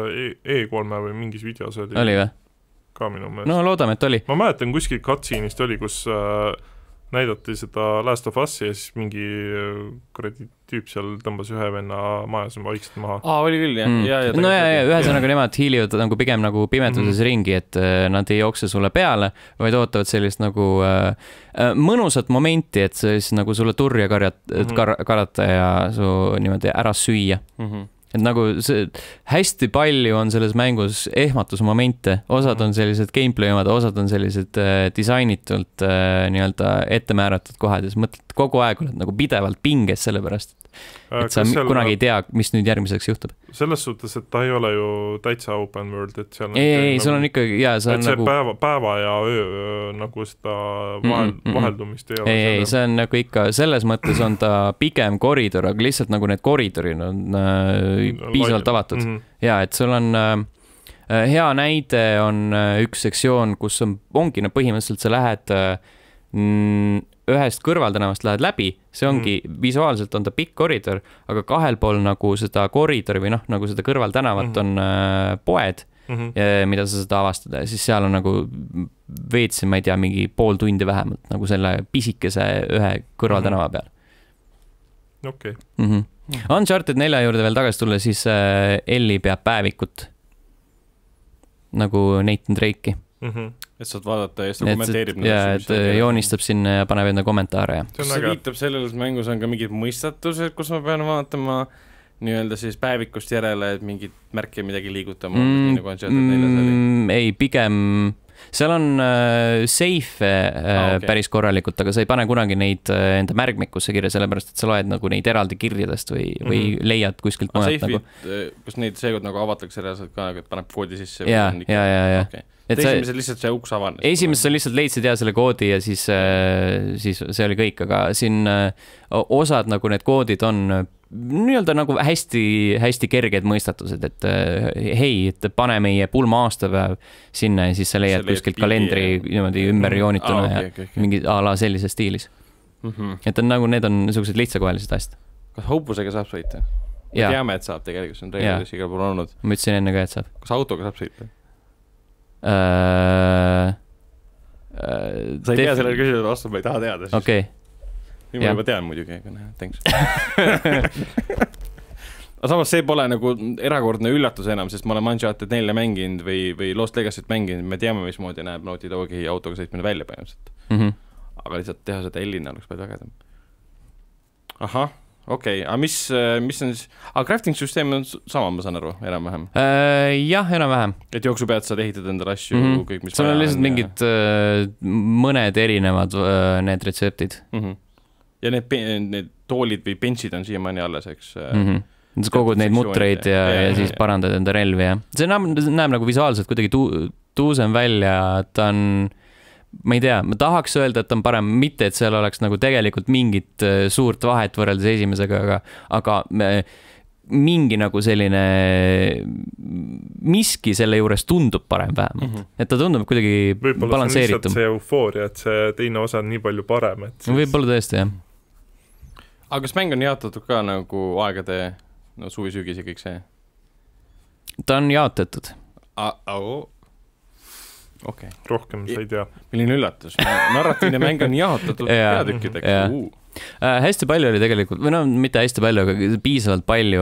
E kolme või mingis videos oli. Oli või? Ka minu meelest. No loodame, et oli. Ma mäletan kuskil cutscene'ist oli, kus näidati seda Last of Us'i ja siis mingi kuradi tüüp seal tõmbas ühe venna majas vaikselt maha. Aa, oli küll, jah. Mm. Ja, ja, no ja, ja ühesõnaga nemad hiilivad nagu pigem nagu pimeduses mm. ringi, et nad ei jookse sulle peale, vaid ootavad sellist nagu äh, mõnusat momenti, et siis nagu sulle turja karjat, mm. kar, karata ja su niimoodi ära süüa. Mm-hmm. Et nagu see, hästi palju on selles mängus ehmatusmomente, osad on sellised gameplay omad, osad on sellised äh, disainitult äh, nii-öelda ettemääratud kohad ja siis mõtled kogu aeg oled nagu pidevalt pinges sellepärast, et sa seal, kunagi ei tea, mis nüüd järgmiseks juhtub. Selles suhtes, et ta ei ole ju täitsa open world, et seal ei, ei, ei, sul on ikkagi, jaa, see on see nagu päeva, päeva ja öö nagu seda vahel, mm, mm, vaheldumist ei ole. Ei, ei, see on nagu ikka, selles mõttes on ta pigem koridor, aga lihtsalt nagu need koridorid on äh, piisavalt avatud. Mm-hmm. Ja, et sul on äh, hea näide on äh, üks sektsioon, kus on, ongi no, põhimõtteliselt sa lähed äh, ühest kõrvaltänavast lähed läbi, see ongi mm. visuaalselt on ta pikk koridor, aga kahel pool nagu seda koridori või noh, nagu seda kõrvaltänavat mm. on äh, poed, mm-hmm. ja, mida sa saad avastada ja siis seal on nagu veetsin, ma ei tea, mingi pool tundi vähemalt nagu selle pisikese ühe kõrvaltänava peal. Okei. Okay. Mm-hmm. Uncharted nelja juurde veel tagasi tulla, siis äh, Elli peab päevikut nagu Nathan Drake'i. Mm-hmm. Et saad vaadata ja siis ta kommenteerib. Ja, et joonistab sinna ja paneb enda kommentaare. See, see viitab sellele, et mängus on ka mingid mõistatused, kus ma pean vaatama nii-öelda siis päevikust järele, et mingit märke midagi liigutama mm,, nii nagu Uncharted neljas oli? Ei, pigem seal on äh, safe äh, ah, okay. päris korralikult, aga sa ei pane kunagi neid äh, enda märgmikusse kirja, sellepärast et sa loed nagu neid eraldi kirjadest või, mm -hmm. või leiad kuskilt ah, mõned nagu. Kas neid seekord nagu avatakse reaalselt ka, et paneb koodi sisse? Ja, ja, ja, ja. Okay. et esimesel lihtsalt see uks avanes? Esimesel sa lihtsalt leidsid ja selle koodi ja siis, siis see oli kõik, aga siin osad nagu need koodid on nii-öelda nagu hästi, hästi kerged mõistatused, et hei, et pane meie pulma aastapäev sinna ja siis sa leiad kuskilt kalendri ja... niimoodi ümber joonituna ah, okay, ja okay, okay. mingi a la sellises stiilis. Mm -hmm. et on nagu, need on niisugused lihtsakohelised asjad. Kas hoopusega saab sõita? Me teame, et saab tegelikult, see on reeglus igal pool olnud. Ma ütlesin enne ka, et saab. Kas autoga saab sõita? Uh, uh, sa ei tea sellele küsimusele vastu, ma ei taha teada. Okei. Okay. Nüüd ma juba tean muidugi, aga näe, thanks. Aga samas see pole nagu erakordne üllatus enam, sest ma olen Uncharted nelja mänginud või, või Lost Legacy't mänginud, me teame, mismoodi näeb Naughty Dogi autoga sõitmine välja põhimõtteliselt. Mm -hmm. Aga lihtsalt teha seda Elina oleks palju ägedam. Ahah, okei, okay. aga mis, mis on siis, aga crafting süsteem on sama, ma saan aru, enam-vähem? Uh, jah, enam-vähem. Et jooksu pead saad ehitada endale asju mm, -hmm. kõik, mis seal on lihtsalt mingid ja... uh, mõned erinevad uh, need retseptid. Mm -hmm. Ja need, need toolid või benchid on siiamaani alles, eks? Mm -hmm. Sa kogud neid mutreid ja, ja, ja, ja siis parandad enda relvi, jah. See näeb, näeb nagu visuaalselt kuidagi tu, tuusem välja, ta on, ma ei tea, ma tahaks öelda, et on parem, mitte et seal oleks nagu tegelikult mingit suurt vahet võrreldes esimesega, aga, aga me, mingi nagu selline miski selle juures tundub parem vähemalt. Mm -hmm. Et ta tundub kuidagi võib-olla balansseeritum. Võib-olla see on lihtsalt see eufooria, et see teine osa on nii palju parem, et siis... Võib-olla tõesti, jah. Aga kas mäng on jaotatud ka nagu aegade no suvi-sügis ja kõik see? Ta on jaotatud. Okei. Okay. Rohkem sa ei tea. Milline üllatus. Narratiivne mäng on jaotatud peatükkideks. Uh. Äh, hästi palju oli tegelikult, või no mitte hästi palju, aga piisavalt palju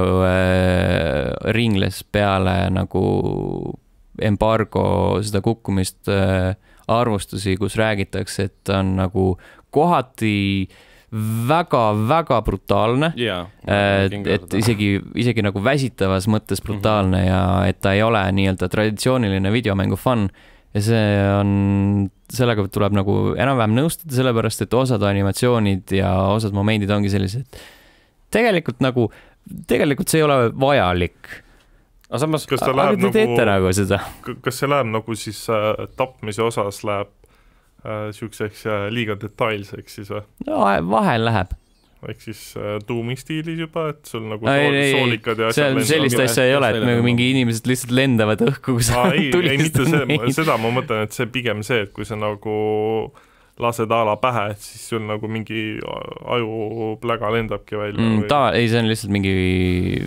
äh, ringles peale nagu embargo seda kukkumist äh, arvustusi, kus räägitakse, et on nagu kohati väga-väga brutaalne, yeah, et, et isegi, isegi nagu väsitavas mõttes brutaalne mm -hmm. ja et ta ei ole nii-öelda traditsiooniline videomängu fun ja see on, sellega tuleb nagu enam-vähem nõustada, sellepärast et osad animatsioonid ja osad momendid ongi sellised, tegelikult nagu, tegelikult see ei ole vajalik. Aga samas, kas ta läheb nagu, teete nagu seda? Kas see läheb nagu siis äh, tapmise osas läheb siukseks liiga detailseks siis või? No vahel läheb. Ehk siis Doomi stiilis juba, et sul nagu ei, soolikad ja asjad lendavad. Sellist asja ei ole, et me mingi inimesed lihtsalt lendavad õhku, kui sa tulistad neid. Seda ma mõtlen, et see pigem see, et kui sa nagu lased ala pähe, et siis sul nagu mingi ajupläga lendabki välja. Mm, või... ta, ei, see on lihtsalt mingi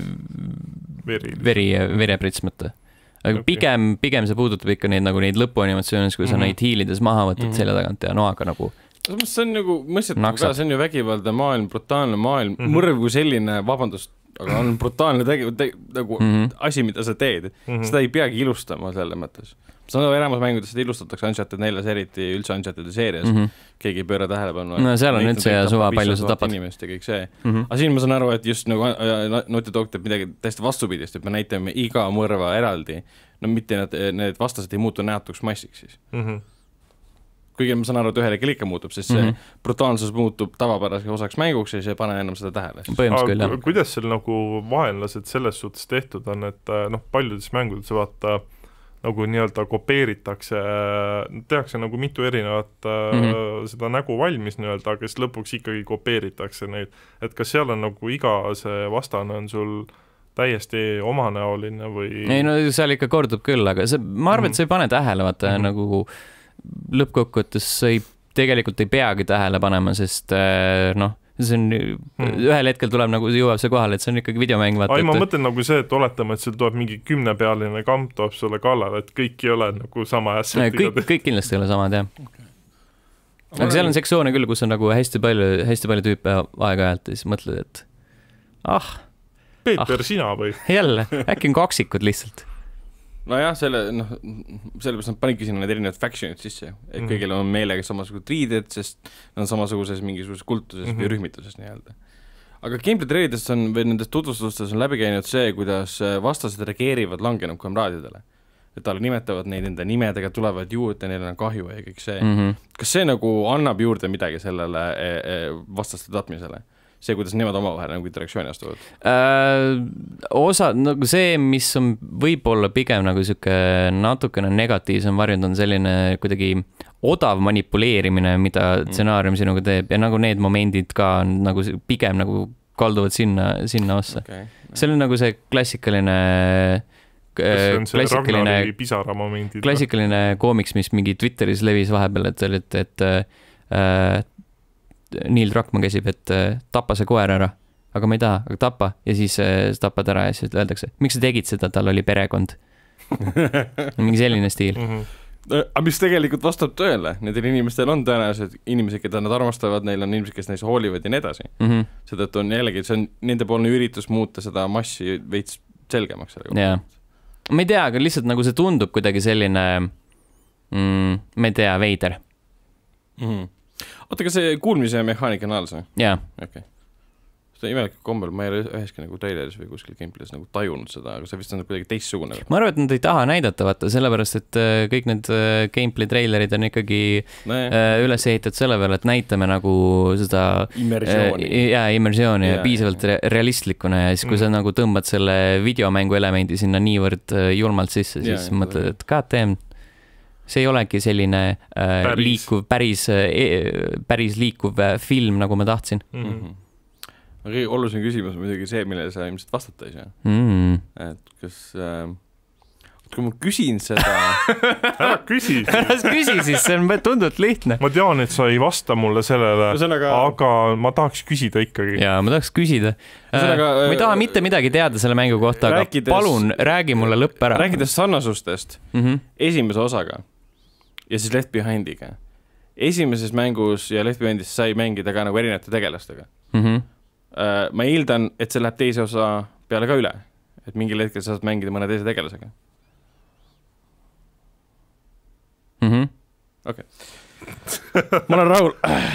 veri, veri, vereprits mõte. Aga okay. pigem, pigem see puudutab ikka neid, nagu neid lõpuanimatsioonis, kui sa mm -hmm. neid hiilides maha võtad mm -hmm. selja tagant ja noaga nagu see on nagu, mõistetav ka, see on ju vägivalda maailm, brutaalne maailm, mm -hmm. mõrv kui selline, vabandust, aga on brutaalne tegi, te, nagu mm -hmm. asi, mida sa teed. Mm -hmm. Seda ei peagi ilustama selle mõttes. See on enamus mängudes, seda ilustatakse Uncharted neljas, eriti üldse Uncharted seerias. Mm -hmm. Keegi ei pööra tähelepanu. No seal on üldse ja suva palju sa tapad. Inimest ja kõik see. Mm -hmm. Aga siin ma saan aru, et just nagu Naughty Dog teeb midagi täiesti vastupidist, et me näitame iga mõrva eraldi. No mitte need, need vastased ei muutu näotuks massiks siis. Mm -hmm. Kuigi ma saan aru, et ühele kell ikka muutub, sest see mm -hmm. brutaalsus muutub tavapäraseks osaks mänguks ja siis ei pane enam seda tähele. Aga kuidas seal nagu vaenlased selles suhtes tehtud on, et noh, paljudes mängudes vaata nagu nii-öelda kopeeritakse, tehakse nagu mitu erinevat mm -hmm. seda nägu valmis nii-öelda, kes lõpuks ikkagi kopeeritakse neid. Et kas seal on nagu iga see vastane on sul täiesti omanäoline või? Ei no seal ikka kordub küll, aga see, ma arvan, et sa ei pane tähele, vaata mm -hmm. nagu lõppkokkuvõttes sa ei, tegelikult ei peagi tähele panema, sest noh, see on hmm. ühel hetkel tuleb nagu jõuab see kohale, et see on ikkagi videomäng. Vaata, ai, ma et... mõtlen nagu see, et oletame, et sul tuleb mingi kümnepealine kamp, toob sulle kallale, et kõik ei ole nagu sama asja. Kõik, kõik kindlasti ei ole samad, jah. Okay. Aga seal on sektsioone küll, kus on nagu hästi palju, hästi palju tüüpe aeg-ajalt ja siis mõtled, et ah, Peeter ah, sina või? Jälle, äkki on kaksikud lihtsalt. Nojah, selle, noh, sellepärast nad panidki sinna need erinevad factionid sisse, et mm -hmm. kõigil on meelega samasugused riided, sest nad on samasuguses mingisuguses kultuses mm -hmm. või rühmituses nii-öelda. aga gameplay treidest on või nendest tutvustustes on läbi käinud see, kuidas vastased reageerivad langenud kamraadidele. Et talle nimetavad neid enda nimedega, tulevad juurde, neil on kahju ja kõik see. Mm -hmm. Kas see nagu annab juurde midagi sellele vastaste tapmisele? See, kuidas nemad omavahel nagu interaktsiooni astuvad? Äh, osa, nagu see, mis on võib-olla pigem nagu siuke natukene negatiivsem varjund, on selline kuidagi odav manipuleerimine, mida stsenaarium sinuga teeb ja nagu need momendid ka on nagu pigem nagu kalduvad sinna, sinna ossa. Okay. See on nagu see klassikaline klassikaline, klassikaline koomiks, mis mingi Twitteris levis vahepeal, et oli, et, et äh, Neil Druckmann käsib, et äh, tapa see koer ära, aga ma ei taha, aga tapa ja siis äh, tapad ära ja siis öeldakse, miks sa tegid seda, tal oli perekond. Mingi selline stiil. Mm -hmm. Aga mis tegelikult vastab tõele, nendel inimestel on tõenäoliselt inimesed, keda nad armastavad, neil on inimesed, kes neist hoolivad ja nii edasi. Mm -hmm. Seetõttu on jällegi, see on nendepoolne üritus muuta seda massi veits selgemaks. Jaa. Ma ei tea, aga lihtsalt nagu see tundub kuidagi selline, mm, ma ei tea, veider. Mm -hmm. Oota, kas see kuulmise mehaanika on all see? Jaa. Okei. Okay. Seda imelikult kombel, ma ei ole üheski nagu traileris või kuskil gameplay's nagu tajunud seda, aga see vist on kuidagi teistsugune. Ma arvan, et nad ei taha näidata, vaata, sellepärast, et kõik need gameplay trailerid on ikkagi no, üles ehitatud selle peale, et näitame nagu seda immersiooni, ja, immersiooni ja, ja piisavalt ja. realistlikuna ja siis, kui mm. sa nagu tõmbad selle videomängu elemendi sinna niivõrd julmalt sisse, siis ja, mõtled, et god damn, see ei olegi selline äh, päris. liikuv, päris, äh, päris liikuv film, nagu ma tahtsin. Mm -hmm. Aga kõige olulisem küsimus on muidugi see, millele sa ilmselt vastata ei saa. Mm. Et kas, äh, kui ma küsin seda... Ära küsi. Ära küsi siis, see on tundult lihtne. Ma tean, et sa ei vasta mulle sellele, aga... aga ma tahaks küsida ikkagi. Jaa, ma tahaks küsida. Ühesõnaga, ma ei taha mitte midagi teada selle mängu kohta, rääkides, aga palun, räägi mulle lõpp ära. Rääkides sarnasustest mm -hmm. esimese osaga ja siis Left Behindiga. Esimeses mängus ja Left Behindis sai mängida ka nagu erinevate tegelastega. Mhm. Mm ma eeldan, et see läheb teise osa peale ka üle. Et mingil hetkel sa saad mängida mõne teise tegelasega. Mhm. Okei. Ma olen rahul.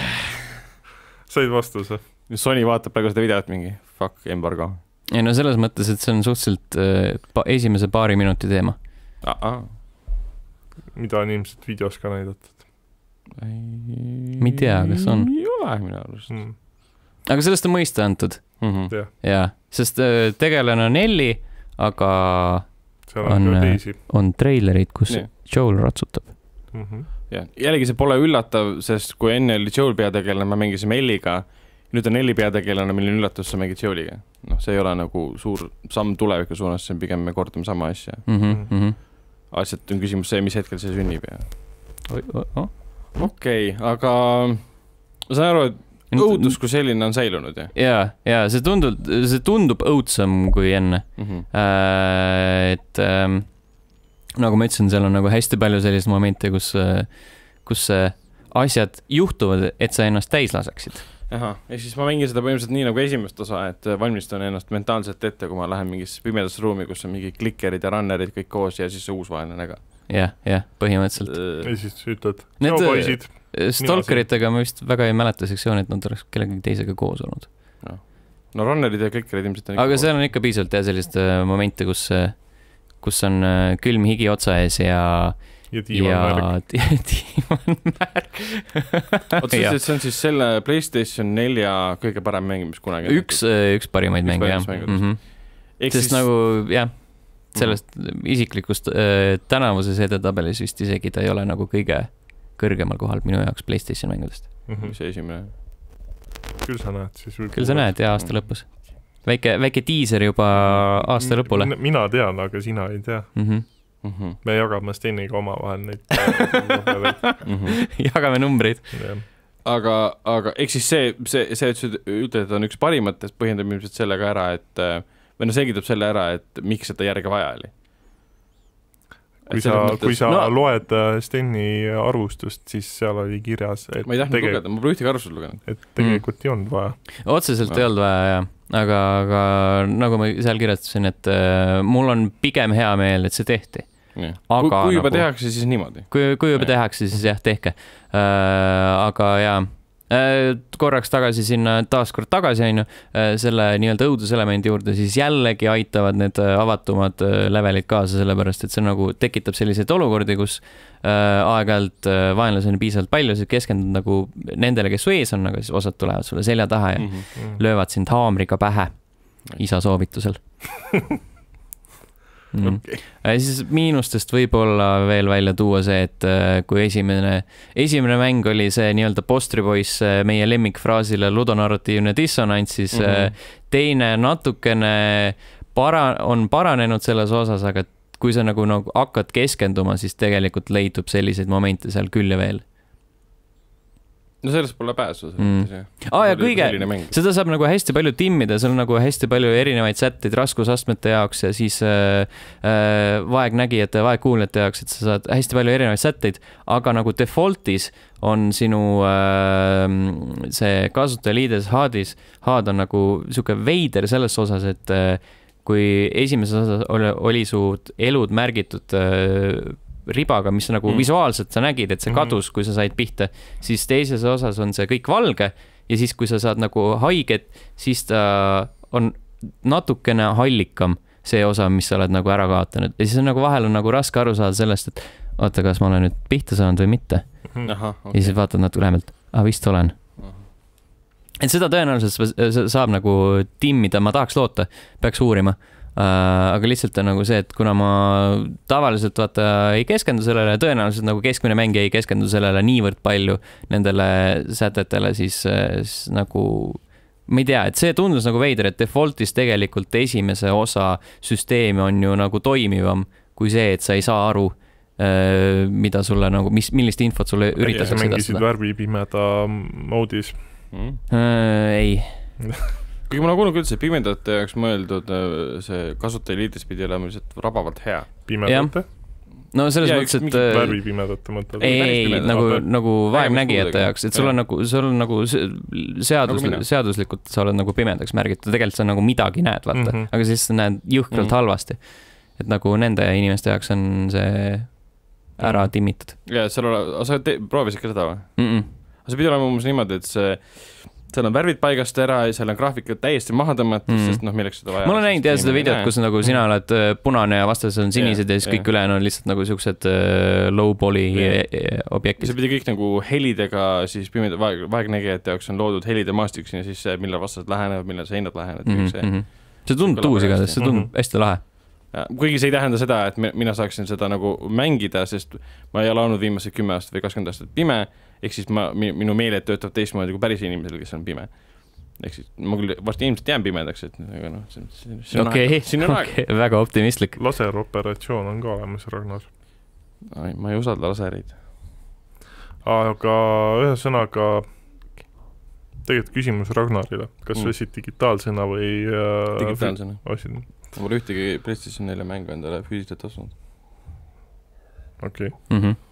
Said vastuse. Sony vaatab praegu seda videot mingi fuck embargo. Ei no selles mõttes, et see on suhteliselt äh, pa esimese paari minuti teema. Aa. Mida on ilmselt videos ka näidatud? Ma ei tea, kas on. Ei ole minu arust. Mm. Aga sellest on mõista antud. Mm -hmm. ja, sest tegelane on Ellie, aga seal on, on, on trailerid, kus nee. Joel ratsutab. Mm -hmm. ja, jällegi see pole üllatav, sest kui enne oli Joel peategelane, me mängisime Elliga, nüüd on Ellie peategelane, milline üllatus sa mängid Joeliga. Noh, see ei ole nagu suur samm tuleviku suunas, see on pigem me kordame sama asja. Mm -hmm. Asjad on küsimus see, mis hetkel see sünnib. Oh. Okei, okay, aga ma saan aru, et õudus kui selline on säilunud, jah? Jaa, jaa, see tundub, see tundub õudsam kui enne. Mm -hmm. äh, et äh, nagu ma ütlesin, seal on nagu hästi palju sellist momente, kus, kus asjad juhtuvad, et sa ennast täis laseksid. Aha, ja siis ma mängin seda põhimõtteliselt nii nagu esimest osa, et valmistan ennast mentaalselt ette, kui ma lähen mingisse pimedasse ruumi, kus on mingi klikkerid ja runnerid kõik koos ja siis see uus vaheline näga. Jah, jah, põhimõtteliselt. Ja siis ütled, no poisid. Stalkeritega ma vist väga ei mäleta sektsiooni, et nad oleks kellegagi teisega koos olnud. No, no runnerid ja klikkerid ilmselt on ikka aga koos. seal on ikka piisavalt jah sellist uh, momente, kus, kus on uh, külm higi otsa ees ja ja diivanmärk. diivanmärk. Oota, see, see on siis selle PlayStation nelja kõige parem mäng, mis kunagi üks, üks parimaid mänge, jah. Mm -hmm. Sest siis... nagu, jah, sellest mm -hmm. isiklikust äh, tänavuses edetabelis vist isegi ta ei ole nagu kõige kõrgemal kohal minu jaoks PlayStation mängudest. Mm -hmm. See esimene. Küll sa näed siis. Küll sa näed, ja aasta lõpus. Väike, väike diiser juba aasta lõpule. Mina tean, aga sina ei tea. Mm -hmm. Mm -hmm. Me jagame Steniga omavahel neid mm -hmm. jagame numbreid. aga, aga eks siis see, see, see, et sa ütled, et on üks parimatest, põhjendab ilmselt sellega ära, et või no selgitab selle ära, et miks seda järge vaja oli. Kui sa, mõttes, kui sa no, loed Steni arvustust, siis seal oli kirjas, et ma ei tahtnud lugeda, ma pole ühtegi arvustust lugenud. Et tegelikult mm. ei olnud vaja. Otseselt no. ei olnud vaja, jah. Aga, aga nagu ma seal kirjatasin, et äh, mul on pigem hea meel, et see tehti. Aga, kui, kui juba nagu, tehakse, siis niimoodi. Kui, kui juba ja. tehakse, siis jah, tehke. Äh, aga jaa, korraks tagasi sinna, taaskord tagasi on ju, selle nii-öelda õuduselemendi juurde, siis jällegi aitavad need avatumad levelid kaasa, sellepärast et see nagu tekitab selliseid olukordi, kus aeg-ajalt vaenlasi on piisavalt palju, sa keskendud nagu nendele, kes su ees on, aga siis osad tulevad sulle selja taha ja mm -hmm. löövad sind haamriga pähe isa soovitusel. Mm. Okay. Siis miinustest võib-olla veel välja tuua see, et kui esimene, esimene mäng oli see nii-öelda postripoiss meie lemmikfraasile ludonarratiivne dissonants, siis mm -hmm. teine natukene para, on paranenud selles osas, aga kui sa nagu, nagu hakkad keskenduma, siis tegelikult leidub selliseid momente seal küll ja veel. No sellest pole pääsu. Mm. Ah, ja kõige, seda saab nagu hästi palju timmida, seal on nagu hästi palju erinevaid sätteid raskusastmete jaoks ja siis äh, äh, vaegnägijate ja vaegkuuljate jaoks, et sa saad hästi palju erinevaid sätteid, aga nagu defaultis on sinu äh, see kasutajaliides Hadis, Had on nagu siuke veider selles osas, et äh, kui esimeses osas oli, oli su elud märgitud äh, ribaga, mis nagu mm. visuaalselt sa nägid, et see kadus, kui sa said pihta, siis teises osas on see kõik valge ja siis, kui sa saad nagu haiget, siis ta on natukene hallikam, see osa, mis sa oled nagu ära kaotanud. Ja siis on nagu vahel on nagu raske aru saada sellest, et oota, kas ma olen nüüd pihta saanud või mitte. Aha, okay. Ja siis vaatad natuke lähemalt, ah, vist olen. Aha. Et seda tõenäoliselt saab nagu timmida, ma tahaks loota, peaks uurima. Uh, aga lihtsalt on nagu see, et kuna ma tavaliselt vaata ei keskendu sellele, tõenäoliselt nagu keskmine mängija ei keskendu sellele niivõrd palju nendele sätetele, siis, siis nagu ma ei tea, et see tundus nagu veider, et defaultis tegelikult esimese osa süsteemi on ju nagu toimivam kui see, et sa ei saa aru, uh, mida sulle nagu, mis, millist infot sulle üritatakse edastada. Mängisid värvipimeda moodis? Mm. Uh, ei. Kuigi ma olen kuulnud üldse, pimedate jaoks mõeldud see kasutajaliides pidi olema lihtsalt rabavalt hea. Pimedate? No selles ja, mõttes, et... Värvipimedate mõtled? Ei, ei nagu, nagu vaegnägijate jaoks, et sul on nagu, sul on nagu seadus, nagu seaduslikult sa oled nagu pimedaks märgitud, tegelikult sa nagu midagi näed, vaata, mm -hmm. aga siis sa näed jõhkralt mm -hmm. halvasti. Et nagu nende inimeste jaoks on see ära timmitud. Ja, seal ole, sa te, proovisid ka seda või? Mm -mm. See pidi olema umbes niimoodi, et see seal on värvid paigast ära ja seal on graafikud täiesti maha tõmmatud, mm. sest noh, milleks seda vaja. Mul on näinud jah seda videot, kus nagu sina oled punane ja vastas on sinised yeah, ja siis yeah. kõik üle on lihtsalt nagu siuksed low poly yeah. objektid. See pidi kõik nagu helidega, siis pimeda vaegnägijate jaoks on loodud helide maastik ja siis see, millal vastased lähenevad, millal see hinnad lähenevad. Mm -hmm. see, see tundub tuus igatahes, see tundub mm -hmm. hästi lahe. Ja, kuigi see ei tähenda seda, et mina saaksin seda nagu mängida, sest ma ei ole olnud viimased kümme aastat või kakskümmend aastat pime, ehk siis ma, minu meeled töötab teistmoodi kui päris inimesel, kes on pime. Ehk siis ma küll varsti ilmselt jään pimedaks, et aga noh, see, see on okay, aeg. Okay, väga optimistlik. Laseroperatsioon on ka olemas, Ragnar. Ai, ma ei usalda lasereid. Aga ühesõnaga tegelikult küsimus Ragnarile. Kas mm. osid digitaalsena või... Digitaalsena. Osid? Mul ühtegi PlayStation neljä mängu endale füüsiliselt asunud. Okei. Okay. Mm -hmm.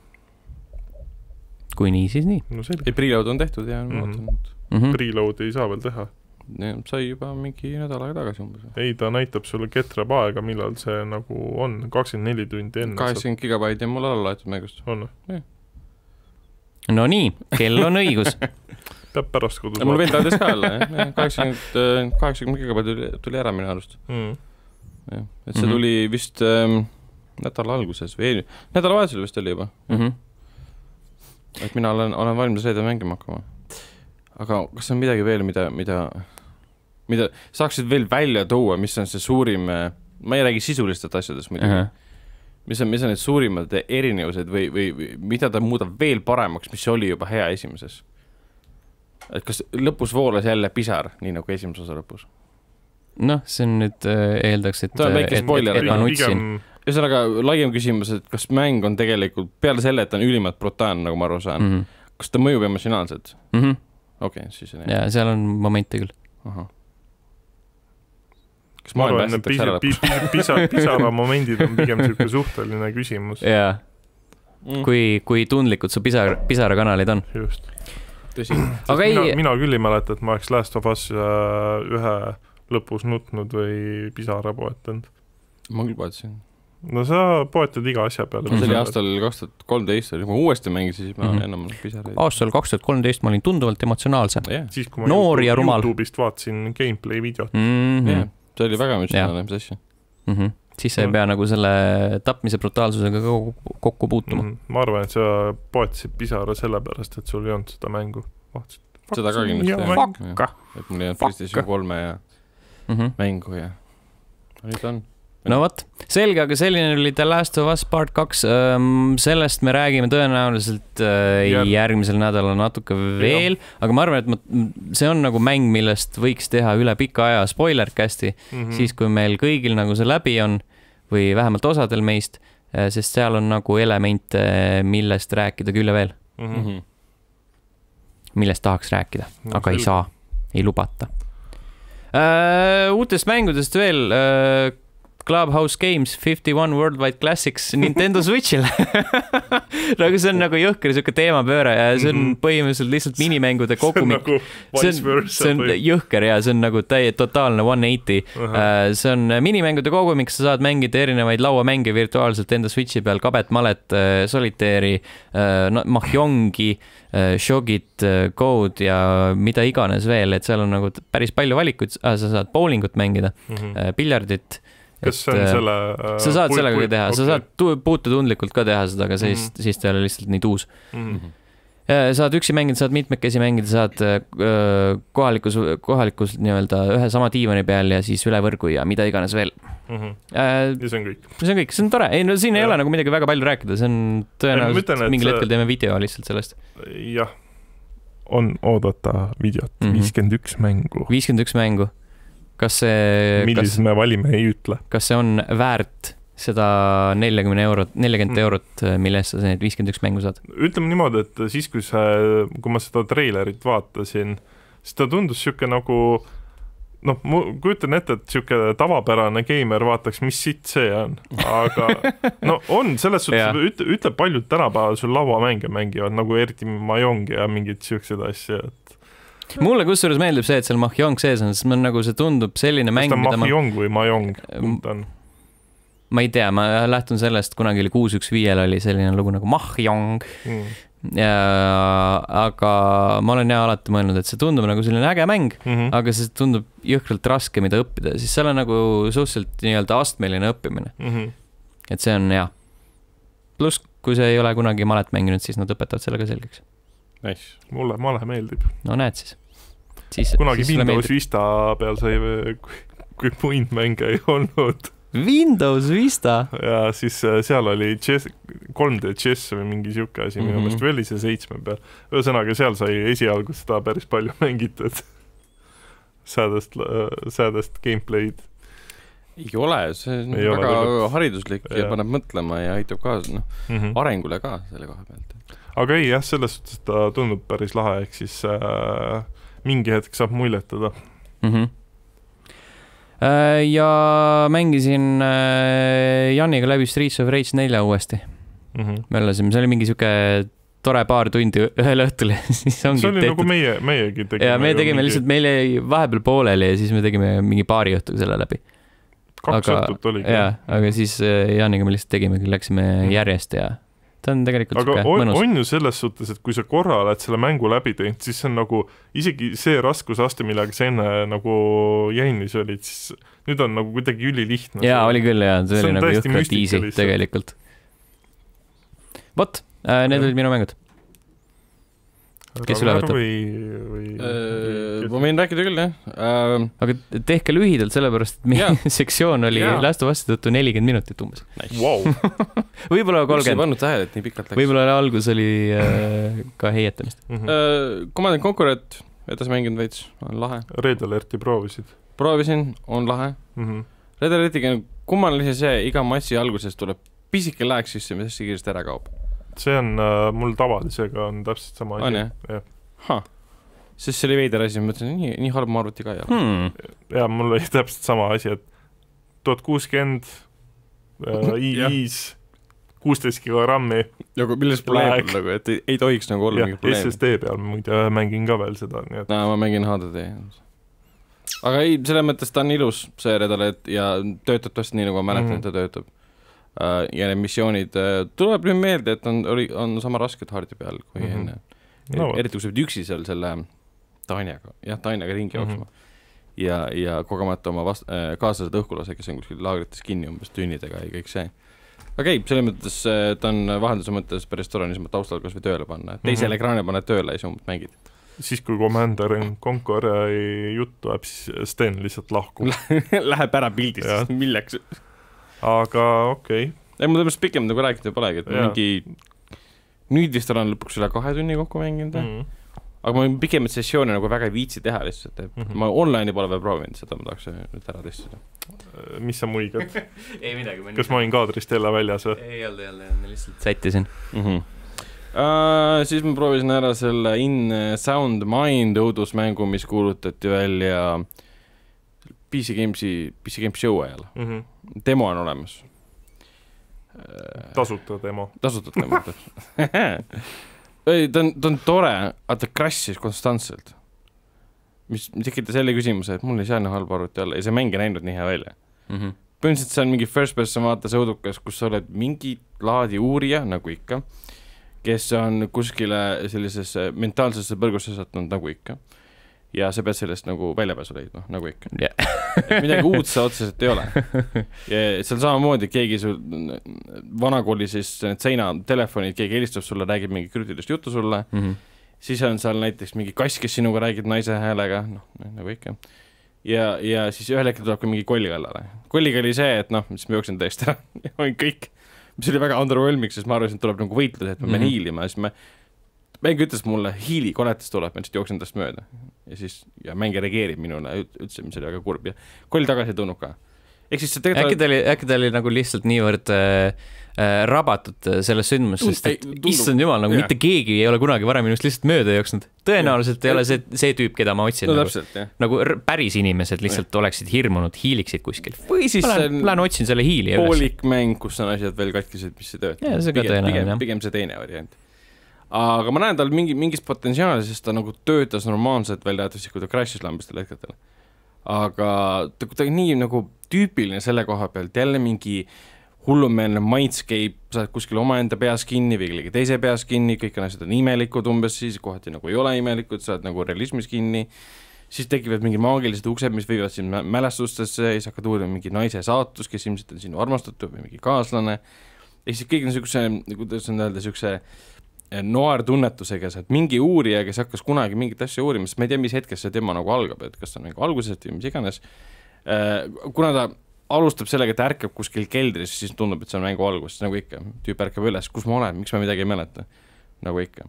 Kui nii, siis nii. No ei, preload on tehtud ja mm -hmm. mm -hmm. Preload ei saa veel teha. Ja, sai juba mingi nädalaga tagasi umbes. Ei, ta näitab sulle ketrab aega, millal see nagu on. kakskümmend neli tundi enne. kaheksakümmend gigabaiti on mul alla laetud mängust. On? Ja. No nii, kell on õigus. Peab pärast kodus. Ja mul veel taades ka alla, jah. kaheksakümmend gigabaiti tuli ära minu arust. Mm. Ja, et see tuli vist ähm, nädala alguses või nädala vahetusel vist oli juba. Mm -hmm. Et mina olen, olen valmis reede mängima hakkama. Aga kas on midagi veel, mida, mida, mida saaksid veel välja tuua, mis on see suurim, ma ei räägi sisulistest asjadest muidugi, uh -huh. mis on, mis on need suurimad erinevused või, või, või mida ta muudab veel paremaks, mis oli juba hea esimeses? Et kas lõpus voolas jälle pisar, nii nagu esimese osa lõpus? Noh, see on nüüd äh, eeldaks, et ta on väike spoiler, et ma nutsin. Ühesõnaga laiem küsimus, et kas mäng on tegelikult peale selle, et ta on ülimalt brutaalne, nagu ma aru saan, mm -hmm. kas ta mõjub emotsionaalselt? Mm -hmm. Okei, okay, siis on ja seal on momente küll. Aha. Kas ma arvan, et pisa, pisa, pisa, pisara momendid on pigem selline suhteline küsimus. Jaa. Mm. Kui, kui tundlikud su pisar, pisarakanalid on. Just. Tõsi. Aga mina, ei... mina küll ei mäleta, et ma oleks Last of Us ühe lõpus nutnud või pisara poetanud. Ma küll poetasin. no sa poetad iga asja peale. See oli aastal kaks tuhat kolmteist, kui ma uuesti mängisin, siis ma mm -hmm. enam pisaraid. Aastal kaks tuhat kolmteist ma olin tunduvalt emotsionaalse. Yeah. Siis, kui ma Noor YouTube, ja rumal. YouTube'ist vaatasin gameplay videot. Mm -hmm. yeah. See oli väga emotsionaalne, mis asja. Mm -hmm. Siis sa ei pea nagu selle tapmise brutaalsusega kokku puutuma. Mm -hmm. Ma arvan, et sa poetasid pisara sellepärast, et sul ei olnud seda mängu. Vaatasid, seda ka kindlasti. Fakka. Et mul ei olnud PlayStation kolme ja mm -hmm. mängu ja nüüd on. No vot, selge, aga selline oli The Last of Us part kaks. Sellest me räägime tõenäoliselt Järg. järgmisel nädalal natuke veel, aga ma arvan, et ma, see on nagu mäng, millest võiks teha üle pika aja spoilercasti, mm -hmm. siis kui meil kõigil nagu see läbi on või vähemalt osadel meist, sest seal on nagu elemente, millest rääkida küll ja veel. Mm -hmm. millest tahaks rääkida, no, aga ei saa, ei lubata. Uh, uutest mängudest veel uh, Clubhouse Games fifty-one Worldwide Classics Nintendo Switch'ile nagu see on nagu jõhker siuke teemapööre ja see on põhimõtteliselt lihtsalt minimängude kogumik. see on, nagu see on jõhker ja see on nagu täie totaalne one eighty. Uh -huh. See on minimängude kogumik, sa saad mängida erinevaid lauamänge virtuaalselt enda Switchi peal, kabet, malet, solitaari, mahjongi, shogit, code ja mida iganes veel, et seal on nagu päris palju valikuid, sa saad bowlingut mängida, uh -huh. piljardit. Kas see on selle... Uh, sa saad sellega ka teha, okay. Sa saad puututundlikult ka teha seda, aga siis, mm -hmm. siis ta ei ole lihtsalt nii tuus. Mm -hmm. Saad üksi mängida, saad mitmekesi mängida, saad uh, kohalikus, kohalikus nii-öelda ühe sama diivani peal ja siis üle võrgu ja mida iganes veel. Mm -hmm. uh, ja see on kõik. See on kõik, see on tore. Ei, no siin ja. ei ole nagu midagi väga palju rääkida, see on tõenäoliselt mingil hetkel teeme video lihtsalt sellest. Jah, on oodata videot, mm -hmm. viiskümmend üks mängu. viiskümmend üks mängu. Kas see... Millis me valime, ei ütle. Kas see on väärt seda nelikümmend eurot, nelikümmend eurot, mille eest sa need viiskümmend üks mängu saad? Ütleme niimoodi, et siis, kui, see, kui ma seda treilerit vaatasin, siis ta tundus siuke nagu, noh, ma kujutan ette, et siuke tavapärane geimer vaataks, mis sitt see on. Aga no on, selles suhtes ütle, ütle paljud tänapäeval sul lauamänge mängivad, nagu eriti Mahjong ja mingid siuksed asja, et mulle kusjuures meeldib see, et seal Mahjong sees on, sest ma nagu see tundub selline mäng, mida ma... Kas ta Mahjong või Mahjong? On? Ma ei tea, ma lähtun sellest, kunagi oli kuus üks viis oli selline lugu nagu Mahjong. Mm. Ja, aga ma olen jah alati mõelnud, et see tundub nagu selline äge mäng, mm -hmm. aga see tundub jõhkralt raske, mida õppida. Siis seal on nagu suhteliselt nii-öelda astmeline õppimine. Mm -hmm. Et see on jah. Plus, kui see ei ole kunagi malet mänginud, siis nad õpetavad sellega selgeks. Nice. Mulle male meeldib. No näed siis. siis kunagi siis Windows Vista peal sai, kui, kui muid mänge ei olnud. Windows Vista? Ja siis seal oli chess, kolm D chess või mingi siuke asi, minu meelest mm -hmm. oli see seitsme peal. Ühesõnaga, seal sai esialgu seda päris palju mängitud. Säädest, säädest gameplay'd. Ei ole, see on ei väga ole, hariduslik ja, ja paneb mõtlema ja aitab ka no, mm -hmm. arengule ka selle koha pealt. Aga ei, jah, selles suhtes ta tundub päris lahe, ehk siis äh, mingi hetk saab muljetada. Mm -hmm. äh, ja mängisin äh, Janiga läbi Streets of Rage nelja uuesti. Mm -hmm. Me olesime, see oli mingi siuke tore paar tundi ühel õhtul. Siis ongi see oli tehtud. Nagu meie, meiegi tegime. Ja me tegime mingi... lihtsalt, meil jäi vahepeal pooleli ja siis me tegime mingi paari õhtuga selle läbi. Kaks õhtut oligi. Jaa, aga siis Janiga me lihtsalt tegime, läksime mm -hmm. järjest ja ta on tegelikult aga siuke on, mõnus. On ju selles suhtes, et kui sa korra oled selle mängu läbi teinud, siis see on nagu isegi see raskusaste, millega sa enne nagu jännis olid, siis nüüd on nagu kuidagi ülilihtne. Jaa, oli küll ja see, see oli nagu jõhkralt easy lihtsalt. Tegelikult. Vot, äh, need ja. olid minu mängud. Kes üle võtab? Või, või... Äh, ma võin rääkida küll, jah. Äh, aga tehke lühidalt, sellepärast, et meie sektsioon oli Last of Us'i tõttu nelikümmend minutit umbes. Nice. Wow. Võib-olla kolmkümmend. Kus ei pannud tähele, et nii pikalt läks? Võib-olla algus oli äh, ka heietamist. Mm -hmm. äh, Command and Conquer'it edas mänginud veits, on lahe. Red Alerti proovisid? Proovisin, on lahe. Mm -hmm. Red Alertiga kummalise see, iga matši alguses tuleb pisike lääks sisse, mis hästi kiiresti ära kaob. See on äh, mul tavalisega on täpselt sama asi. On jah? Ja. Ha. Sest see oli veider asi, ma mõtlesin, nii, nii halb ma arvuti ka ei ole. Hmm. Ja mul oli täpselt sama asi, et tuhat kuuskümmend äh, i-is kuusteist gigagrammi. Nagu milles probleem on, nagu, et ei, ei tohiks nagu olla mingi probleem. S S D peal muide mängin ka veel seda. Nii et... no, ma mängin H D D. Aga ei, selle mõttes ta on ilus, see Red Alert ja töötab tõesti nii, nagu ma mäletan, mm -hmm. et ta töötab. uh, ja need missioonid uh, tuleb nüüd meelde, et on, oli, on sama rasked hardi peal kui mm -hmm. enne no,. eriti kui sa pead üksi seal selle Tanjaga, jah, Tanjaga ringi jooksma mm -hmm. ja, ja kogemata oma vast, äh, kaaslased õhkulase, kes on kuskil laagrites kinni umbes tünnidega ja kõik see. okei okay,, selles mõttes ta on vahenduse mõttes päris tore niisama taustal kas või tööle panna. Teisele mm -hmm. ekraani paned tööle ja siis umbes mängid. Siis kui Commander Conquer'i jutt tuleb, siis Sten lihtsalt lahkub. Läheb ära pildist, sest milleks. Aga okei okay.. ei, ma tõepoolest pikem nagu räägida polegi, et ja. mingi nüüd vist olen lõpuks üle kahe tunni kokku mänginud mm. -hmm. aga ma pikemat sessiooni nagu väga ei viitsi teha lihtsalt, et mm -hmm. ma online'i pole veel proovinud, seda ma tahaks nüüd ära testada. Mis sa muigad? ei midagi. Kas ma olin kaadrist jälle väljas või? ei olnud jälle, lihtsalt sättisin mm. -hmm. Uh, siis ma proovisin ära selle In Sound Mind õudusmängu, mis kuulutati välja P C Gamesi, P C Games show ajal mm. -hmm. demo on olemas. Tasuta demo. Tasuta demo. ei, ta on, ta on tore, aga ta crash'is konstantselt. Mis tekitas selle küsimuse, et mul ei saa nii halba arvuti alla ja see mäng ei näinud nii hea välja. Mm -hmm. Põhimõtteliselt see on mingi first person vaates õudukas, kus sa oled mingi laadi uurija, nagu ikka, kes on kuskile sellisesse mentaalsesse põrgusse sattunud, nagu ikka. Ja sa pead sellest nagu väljapääsu leidma, nagu ikka. Yeah. midagi uudse otseselt ei ole. Ja seal samamoodi keegi sul, vanakooli siis need seina telefonid, keegi helistab sulle, räägib mingi krüptilist juttu sulle, mm -hmm. siis on seal näiteks mingi kass, kes sinuga räägib naise häälega, noh, nagu ikka. Ja, ja siis ühel hetkel tuleb ka mingi kolli kallale. Kolliga oli see, et noh, siis ma jooksin tõesti ära, ja olin kõik, mis oli väga underwhelming, sest ma arvasin, et tuleb nagu võitlus, et ma pean mm -hmm. hiilima, ja siis ma mäng ütles mulle, hiili koletis tuleb, ma lihtsalt jooksin tast mööda. Ja siis, ja mäng reageerib minule, üldse, mis oli väga kurb. Ja koll tagasi ei tulnud ka. Ehk siis see äkki ta oli, äkki ta oli nagu lihtsalt niivõrd äh, äh, rabatud sellest sündmust, sest et issand jumal, nagu yeah. mitte keegi ei ole kunagi varem minust lihtsalt mööda jooksnud. Tõenäoliselt yeah. ei ole see, see tüüp, keda ma otsin. No, nagu, täpselt, yeah. nagu päris inimesed lihtsalt yeah. oleksid hirmunud, hiiliksid kuskil. Või siis ma lähen, lähen otsin selle hiili. Poolik mäng, kus on asjad veel katkised, mis ei tööta. Yeah, see pigem, pigem, pigem see teine variant. Aga ma näen tal mingi, mingist potentsiaali, sest ta nagu töötas normaalselt välja, et kui ta crash'is lambistel hetketel. Aga ta, ta nii nagu tüüpiline selle koha pealt, jälle mingi hullumeelne mindscape, sa oled kuskil omaenda peas kinni või kellegi teise peas kinni, kõik on asjad on imelikud umbes, siis kohati nagu ei ole imelikud, sa oled nagu realismis kinni, siis tekivad mingi maagilised uksed, mis viivad siin mälestustesse, ja siis hakkad uurima mingi naise saatus, kes ilmselt on sinu armastatud või mingi kaaslane. Ehk siis kõik on niisuguse, kuidas on öelda, niisuguse noir tunnetusega, et mingi uurija, kes hakkas kunagi mingit asja uurima, sest ma ei tea, mis hetkest see tema nagu algab, et kas ta on nagu algusest või mis iganes. Kuna ta alustab sellega, et ärkab kuskil keldris, siis tundub, et see on mängu algus, nagu ikka. Tüüp ärkab üles, kus ma olen, miks ma midagi ei mäleta. Nagu ikka.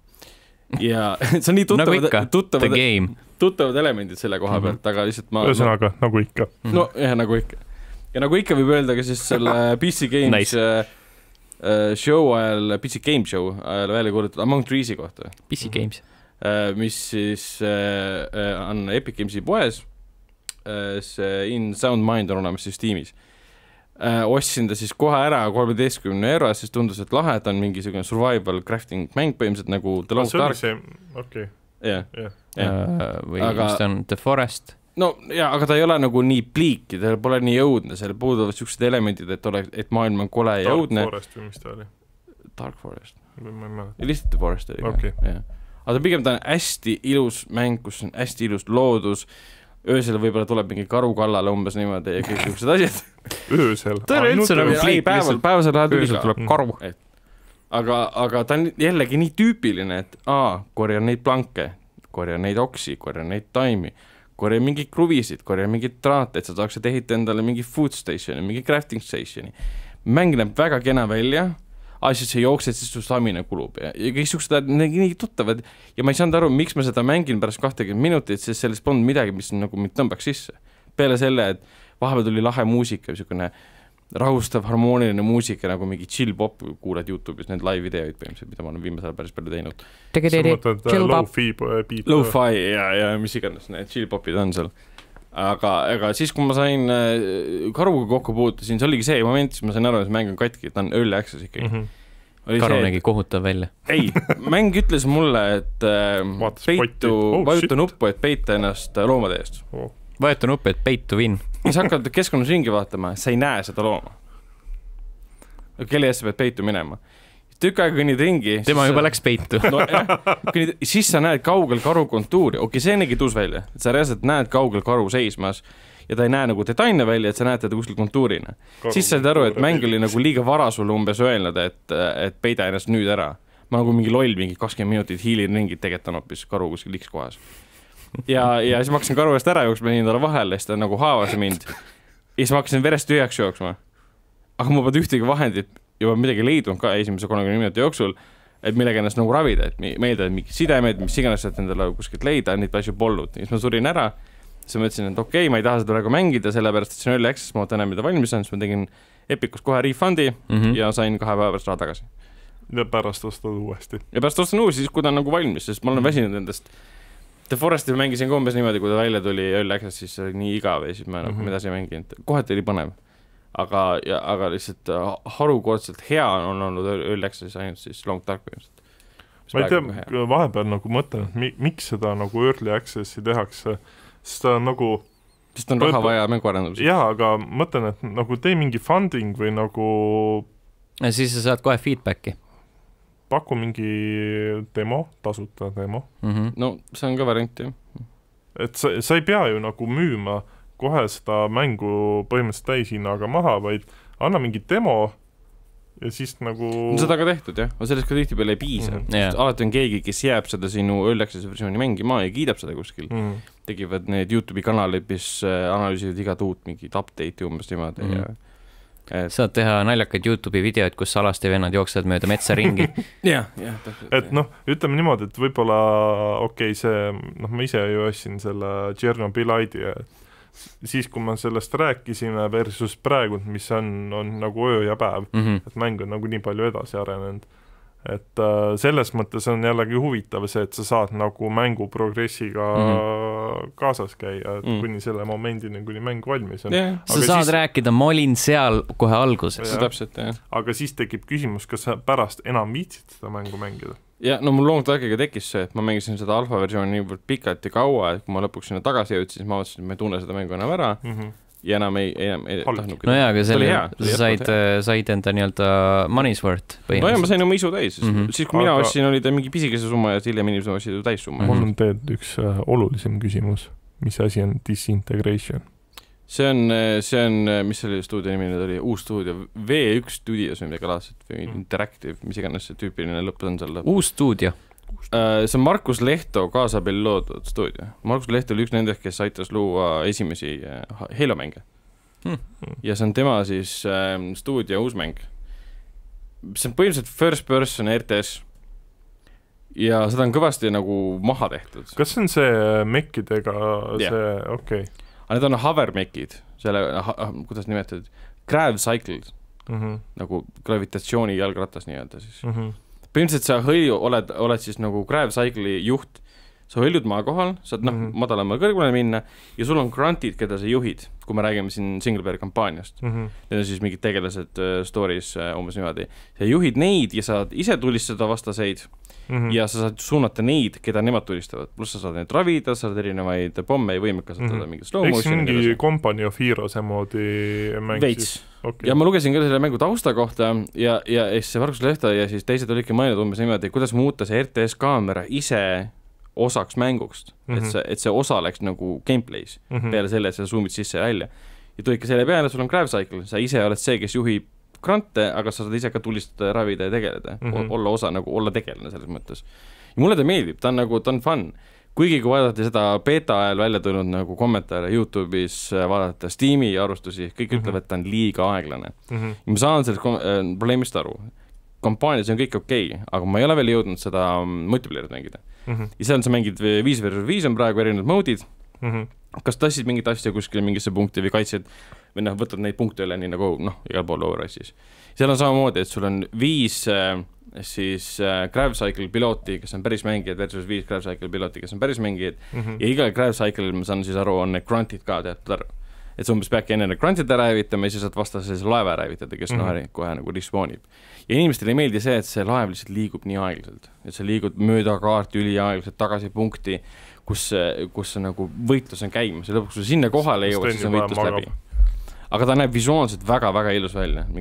Ja see on nii tuttavad, nagu tuttavad, tuttavad elemendid selle koha pealt, mm -hmm. aga lihtsalt ma... Ühesõnaga, no, nagu ikka. No, jah, nagu ikka. Ja nagu ikka võib öelda ka siis selle P C Games... nice. show ajal, P C Game show ajal välja kuulutatud Among Threes'i kohta. P C Games. Mis siis on Epic Games'i poes. See In Sound Mind on olemas siis tiimis. Ostsin ta siis kohe ära kolmeteistkümne euro, siis tundus, et lahe, et on mingisugune survival crafting mäng põhimõtteliselt nagu The Lost Ark. okei. jah. Või aga... mis on The Forest. No jaa, aga ta ei ole nagu nii pliiki, ta pole nii jõudne, seal puuduvad sellised elemendid, et, ole, et maailm on kole ja jõudne. Dark Forest või mis ta oli? Dark Forest. Või ma ei mäleta. Ja lihtsalt The Forest oli okay. ka. Aga ta pigem ta on hästi ilus mäng, kus on hästi ilus loodus, öösel võib-olla tuleb mingi karu kallale umbes niimoodi ja kõik niisugused asjad. Öösel? Tõenäoliselt nagu pliik, päeval, päevasel läheb öösel tuleb karu. Et, aga, aga ta on jällegi nii tüüpiline, et aa, korjan neid planke, korjan neid oksi, korjan neid taimi, korja mingi kruvisid, korja mingid traate, et sa saaksid ehitada endale mingi food stationi, mingi crafting stationi. Mäng näeb väga kena välja, asjad sa jooksed, siis su stamina kulub ja, ja kõik suksed nii tuttavad ja ma ei saanud aru, miks ma seda mängin pärast kahtekümmet minutit, sest sellest polnud midagi, mis nagu mind tõmbaks sisse. Peale selle, et vahepeal tuli lahe muusika, niisugune rahustav, harmooniline muusika, nagu mingi chill pop, kuuled YouTube'is need live videoid põhimõtteliselt, mida ma olen viimasel palju päris palju teinud. sa mõtled low-fi beat? Low-fi ja, ja mis iganes, need chill popid on seal. Aga, aga siis, kui ma sain karuga kokku puutusin, see oligi see moment, siis ma sain aru, et mäng on katki, et ta on early access ikkagi. Mm -hmm. Karu nägi kohutav välja. Ei, mäng ütles mulle, et peitu, oh, vajuta nuppu, et peita ennast loomade eest. Oh. Vajuta nuppu, et peitu vin. Siis hakkad keskkonnas ringi vaatama, sa ei näe seda looma. kelle eest sa pead peitu minema. Tükk aega kõnnid ringi. Tema juba sa... läks peitu. No, jah, kõnnid, siis sa näed kaugel karu kontuuri. Okei, see nägi tuus välja. Et sa reaalselt näed kaugel karu seismas ja ta ei näe nagu detailne välja, et sa näed teda kuskil kontuurina. Karu siis sa oled aru, et mäng oli nagu liiga vara sulle umbes öelnud, et, et peida ennast nüüd ära. Ma nagu mingi loll, mingi kakskümmend minutit hiilin ringid tegelikult on hoopis karu kuskil liks kohas. Ja, ja siis ma hakkasin karu eest ära jooksma, nii talle vahele, siis ta nagu haavas mind. Ja siis ma hakkasin verest tühjaks jooksma. Aga ma pead ühtegi vahendit juba midagi leidunud ka esimese kolmekümne minuti jooksul, et millega ennast nagu ravida, et meeldad mingi sidemed, mis iganes, et endale kuskilt leida, neid asju polnud. Ja siis ma surin ära, siis ma ütlesin, et okei, okay, ma ei taha seda praegu mängida, sellepärast, et see on early access, ma ootan enam, mida valmis on, siis ma tegin Epicus kohe refundi mm -hmm. ja sain kahe päeva pärast raha tagasi. Ja pärast ostad uuesti. Ja pärast ostan uuesti, siis kui ta on nagu valmis, sest ma olen väsinud endast. The Foresti mängisin ka umbes niimoodi, kui ta välja tuli early access, siis oli nii igav ja siis ma nagu mm -hmm. edasi ei mänginud. Kohati oli põnev. Aga, ja, aga lihtsalt harukordselt hea on olnud early access ainult siis Long Dark põhimõtteliselt. Ma ei tea, vahepeal nagu mõtlen, et miks seda nagu early accessi tehakse, sest ta on nagu... Sest on raha vaja mängu arendamiseks. Jaa, aga mõtlen, et nagu tee mingi funding või nagu... Ja siis sa saad kohe feedbacki. Paku mingi demo, tasuta demo. Mm -hmm. No see on ka variant, jah. Et sa, sa ei pea ju nagu müüma kohe seda mängu põhimõtteliselt täishinnaga maha, vaid anna mingi demo ja siis nagu... No seda ka tehtud, jah. No sellest ka tihti peale ei piisa. Mm -hmm. yeah. Alati on keegi, kes jääb seda sinu early access versiooni mängima ja kiidab seda kuskil. Mm -hmm. Tegivad need YouTube'i kanalid, mis analüüsivad igat uut mingit update'i umbes niimoodi mm -hmm. ja... Et... Saad teha naljakaid YouTube'i videoid, kus alasti vennad jooksevad mööda metsa ringi. jah, jah. Et noh, ütleme niimoodi, et võib-olla okei, okay, see, noh, ma ise ju ostsin selle Chernobyl-aidi ja siis, kui ma sellest rääkisime versus praegu, mis on, on nagu öö ja päev, mm -hmm. et mäng on nagu nii palju edasi arenenud. Et äh, selles mõttes on jällegi huvitav see, et sa saad nagu mängu progressiga mm -hmm. kaasas käia, et mm -hmm. kuni selle momendini, kuni mäng valmis on. Yeah. Sa saad siis... rääkida, ma olin seal kohe alguses. Ja. Täpselt, jah. Aga siis tekib küsimus, kas sa pärast enam viitsid seda mängu mängida? Ja no mul Long Darkiga tekkis see, et ma mängisin seda alfa versiooni niivõrd pikalt ja kaua, et kui ma lõpuks sinna tagasi jõudsin, siis ma mõtlesin, et ma ei tunne seda mängu enam ära mm -hmm. ja enam ei, ei, ei tahtnud. No jaa, aga selle sa said, said enda nii-öelda money's worth. No jah, ma sain oma isu täis. Mm -hmm. Siis kui mina aga... ostsin, oli ta mingi pisikese summa ja hiljem inimesed ostsid täis summa. Mul on teed üks äh, olulisem küsimus. Mis asi on disintegration? See on, see on, mis selle stuudio nimi nüüd oli, uus stuudio, V üks stuudios või midagi alaselt või mm. Interactive, mis iganes see tüüpiline lõpp on seal. Uus stuudio? See on Markus Lehto kaasabil loodud stuudio. Markus Lehto oli üks nendest, kes aitas luua esimesi Halo mänge. Mm. Ja see on tema siis äh, stuudio uus mäng. See on põhimõtteliselt first person R T S. Ja seda on kõvasti nagu maha tehtud. Kas see on see mekkidega yeah. see, okei okay. Aga need on hovermekid, selle, kuidas nimetatud, grav cycled, mm -hmm. nagu gravitatsiooni jalgratas nii-öelda siis. Mm -hmm. Põhimõtteliselt sa hõlju, oled, oled siis nagu grav cycle'i juht, sa hõljud maa kohal, saad mm -hmm. noh, madalama kõrgule minna ja sul on grantid, keda sa juhid, kui me räägime siin single-player kampaaniast. Mm -hmm. Need on siis mingid tegelased uh, stories uh, umbes niimoodi. Sa juhid neid ja saad ise tulistada vastaseid mm -hmm. ja sa saad suunata neid, keda nemad tulistavad. Pluss sa saad neid ravida, sa saad erinevaid pomme ja võime kasutada mm -hmm. mingit slow motion. Eks mingi Company of Heroes moodi mäng siis? Okay. Ja ma lugesin ka selle mängu tausta kohta ja, ja siis see Markus Lehto ja siis teised olidki mõelnud umbes niimoodi, kuidas muuta see R T S-kaamera ise osaks mängust, mm -hmm. et, see, et see osa läks nagu gameplays mm -hmm. peale selle, et sa zoomid sisse ja välja. Ja tulidki selle peale, sul on grav cycle, sa ise oled see, kes juhib grante, aga sa saad ise ka tulistada, ravida ja tegeleda. Mm -hmm. Olla osa, nagu olla tegelane selles mõttes. Ja mulle ta meeldib, ta on nagu, ta on fun. Kuigi kui vaadati seda beta ajal välja tulnud nagu kommentaare YouTube'is, vaadata Steam'i arustusi, kõik mm -hmm. ütlevad, et ta on liiga aeglane. Mm -hmm. Ja ma saan sellest äh, probleemist aru. Kampaanias on kõik okei, okay, aga ma ei ole veel jõudnud seda multiplayer'it mängida. Mm -hmm. Ja seal sa mängid viis versus viis on praegu erinevad moodid. Mm -hmm. Kas tassid mingit asja kuskile mingisse punkti või kaitsed või noh, võtad neid punkte üle nii nagu noh, igal pool overassis. Seal on samamoodi, et sul on viis äh, siis äh, Grav Cycle pilooti, kes on päris mängijad versus viis Grav Cycle pilooti, kes on päris mängijad mm -hmm. ja igal Grav Cycle, ma saan siis aru, on need grantid ka teatud arv. Et sa umbes peabki enne need grantid ära hävitama ja siis saad vastase see laeva ära hävitada, kes mm -hmm. noh, kohe nagu respawnib. Ja inimestele ei meeldi see, et see laev lihtsalt liigub nii aeglaselt, et see liigub mööda kaarti üliaeglaselt tagasi punkti, kus, kus see nagu võitlus on käimas ja lõpuks, kui sinna kohale jõuad, siis on võitlus läbi. Aga ta näeb visuaalselt väga-väga ilus välja, mingid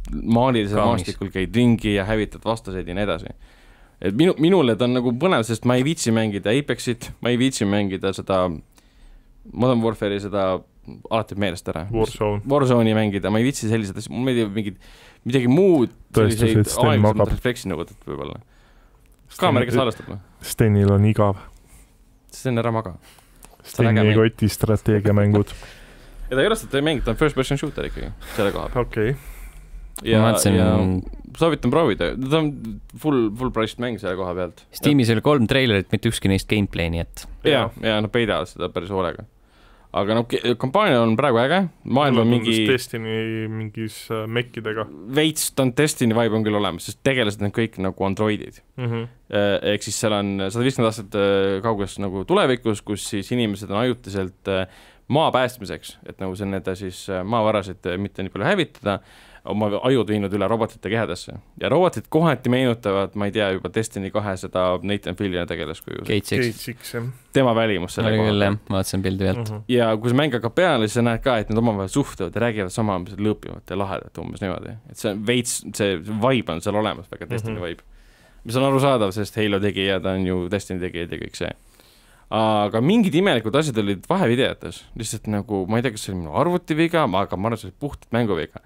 maalilisel maastikul käid ringi ja hävitad vastaseid ja nii edasi. Et minu, minule ta on nagu põnev, sest ma ei viitsi mängida Apexit, ma ei viitsi mängida seda Modern Warfare'i seda alati meelest ära. Warzone. Warzone'i mängida, ma ei viitsi sellised asjad, mul meeldib mingid, midagi muud selliseid aeglasemad refleksi-nõudet võib-olla. Kaamera, kes alastab või? Stenil on igav. Sten ära maga. Steni koti strateegiamängud. Ja ta ei ole seda mängid, ta on first person shooter ikkagi, selle koha peal. Okei. Okay. Ja, mõtlesin... ja soovitan proovida, ta on full, full priced mäng selle koha pealt. Steamis oli kolm trailerit, mitte ükski neist gameplay, nii et... Ja, ja no peidavad seda päris hoolega. Aga no kampaania on praegu äge, maailm on mingi... Destiny mingis mekkidega. Veits, ta on Destiny vibe on küll olemas, sest tegelased on kõik nagu androidid. Mm-hmm. Ehk siis seal on sada viiskümmend aastat kauges nagu tulevikus, kus siis inimesed on ajutiselt maa päästmiseks, et nagu see nende siis maavarasid mitte nii palju hävitada, oma ajud viinud üle robotite kehadesse. Ja robotid kohati meenutavad, ma ei tea, juba Destiny kahe seda Nathan Fillion tegeles kui Gate six. Tema välimus selle koha peal. Ma vaatasin pildi pealt. Uh-huh. Ja kui see mäng hakkab peale, siis sa näed ka, et need omavahel suhtavad ja räägivad sama, mis lõõpivad ja lahedat umbes niimoodi. Et see veits, see vibe on seal olemas, väga Destiny uh-huh. vibe. Mis on arusaadav, sest Halo tegi ja ta on ju Destiny tegi ja kõik see. Aga mingid imelikud asjad olid vahevideotes. Lihtsalt nagu, ma ei tea, kas see oli minu arvutiviga, aga ma arvan, see oli puhtalt mänguviga.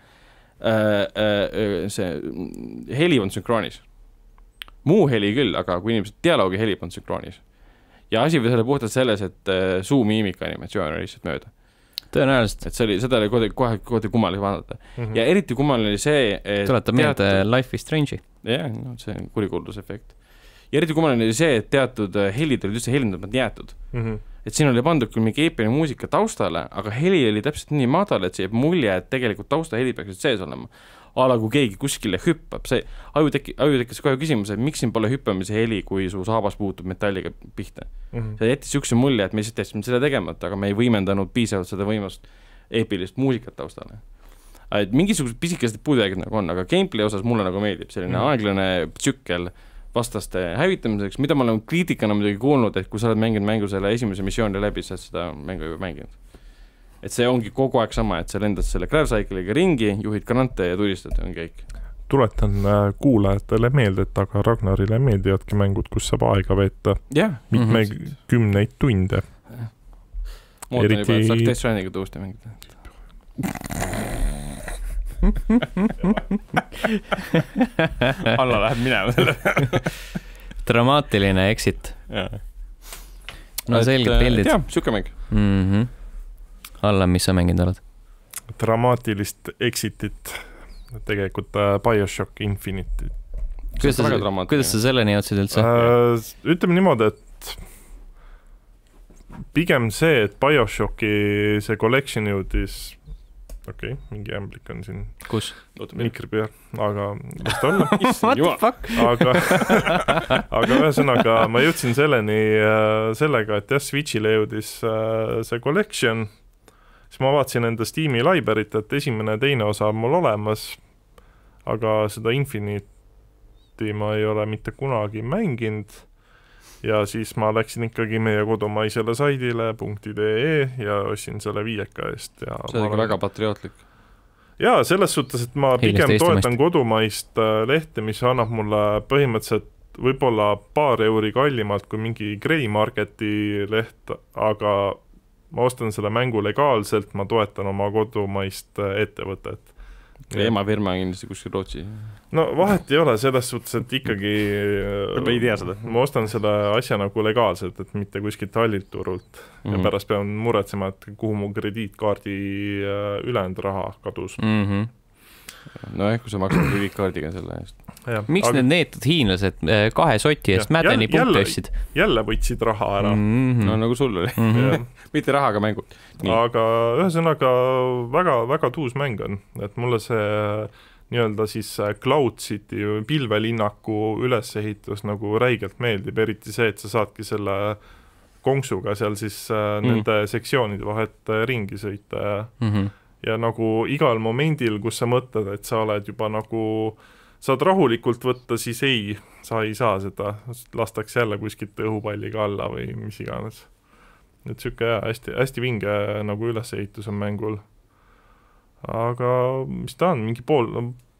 see heli on sünkroonis. Muu heli küll, aga kui inimesed dialoogi heli on sünkroonis. Ja asi või selle puhtalt selles, et suu-miimika animatsioon oli lihtsalt mööda. Tõenäoliselt. Et see oli, seda oli kohe, kohe, kohe kummaline vaadata. Mm-hmm. Ja eriti kummaline oli see, et... Tuletab meelde teatud... Life is Strange'i. Jah, no, see on kurikuuldusefekt. Ja eriti kummaline oli see, et teatud helid olid üldse helindamad jäetud. Mm-hmm. Et siin oli pandud küll mingi eepiline muusika taustale, aga heli oli täpselt nii madal, et see jääb mulje, et tegelikult tausta heli peaks sees olema. Ala kui keegi kuskile hüppab, see aju teki, aju tekkis kohe küsimus, et miks siin pole hüppamise heli, kui su saabas puutub metalliga pihta. Mm-hmm. See jättis sükse mulje, et me lihtsalt teesime seda tegemata, aga me ei võimendanud piisavalt seda võimast eepilist muusikat taustale. Et mingisugused pisikesed puudujäägid nagu on, aga gameplay osas mulle nagu meeldib, selline mm-hmm. aeglane tsükkel vastaste hävitamiseks, mida ma olen kriitikana muidugi kuulnud, et kui sa oled mänginud mängu selle esimese missiooni läbi, sa seda mängu juba mänginud. Et see ongi kogu aeg sama, et sa lendad selle Grav-Cycle'iga ringi, juhid granate ja tulistad on kõik. Tuletan kuulajatele meelde, et aga Ragnarile meeldivadki mängud, kus saab aega veeta yeah. mitme mm-hmm. kümneid tunde. Ma ootan Eriti... juba, et saaks Death Strandingu tõusta mängida. Alla läheb minema selle dramaatiline exit ja. No selged pildid jah, sükke mäng mm-hmm. Alla, mis sa mänginud oled? Dramaatilist exitit tegelikult uh, Bioshock Infinite kuidas sa, kuidas sa selleni jõudsid üldse? Uh, ütleme niimoodi, et pigem see, et Bioshocki see collection jõudis okei, okay, mingi ämblik on siin. Kus? Mikri peal, aga las ta olla. What the fuck? aga, aga ühesõnaga ma jõudsin selleni äh, sellega, et jah, Switchile jõudis äh, see collection, siis ma vaatasin enda Steam'i library't, et esimene ja teine osa on mul olemas, aga seda Infinite'i ma ei ole mitte kunagi mänginud. Ja siis ma läksin ikkagi meie kodumaisele saidile .de ja ostsin selle viieka eest. Ja see on olen... väga patriootlik. Jaa, selles suhtes, et ma pigem toetan kodumaist lehte, mis annab mulle põhimõtteliselt võib-olla paar euri kallimalt kui mingi Grey Marketi leht, aga ma ostan selle mängu legaalselt, ma toetan oma kodumaist ettevõtet. Ema firma on kindlasti kuskil Rootsi. No vahet ei ole selles suhtes, et ikkagi ma ei tea seda. Ma ostan selle asja nagu legaalselt, et mitte kuskilt hallilt turult mm-hmm. ja pärast pean muretsema, et kuhu mu krediitkaardi ülejäänud raha kadus. Mm-hmm. No ehk, kui sa maksad krediitkaardiga selle eest. Ja, miks aga... need neetud hiinlased kahe soti eest Mädeni punkti ostsid? Jälle võtsid raha ära. Mm-hmm. No nagu sul oli. Mm-hmm. Mitte rahaga mängu. Nii. Aga ühesõnaga väga, väga tuus mäng on. Et mulle see nii-öelda siis Cloud City pilvelinnaku ülesehitus nagu räigelt meeldib. Eriti see, et sa saadki selle konksuga seal siis mm-hmm. nende sektsioonide vahet ringi sõita. Ja, mm-hmm. ja nagu igal momendil, kus sa mõtled, et sa oled juba nagu... saad rahulikult võtta, siis ei, sa ei saa seda, lastakse jälle kuskilt õhupalliga alla või mis iganes. Et süke jah, hästi, hästi vinge nagu ülesehitus on mängul. Aga mis ta on, mingi pool,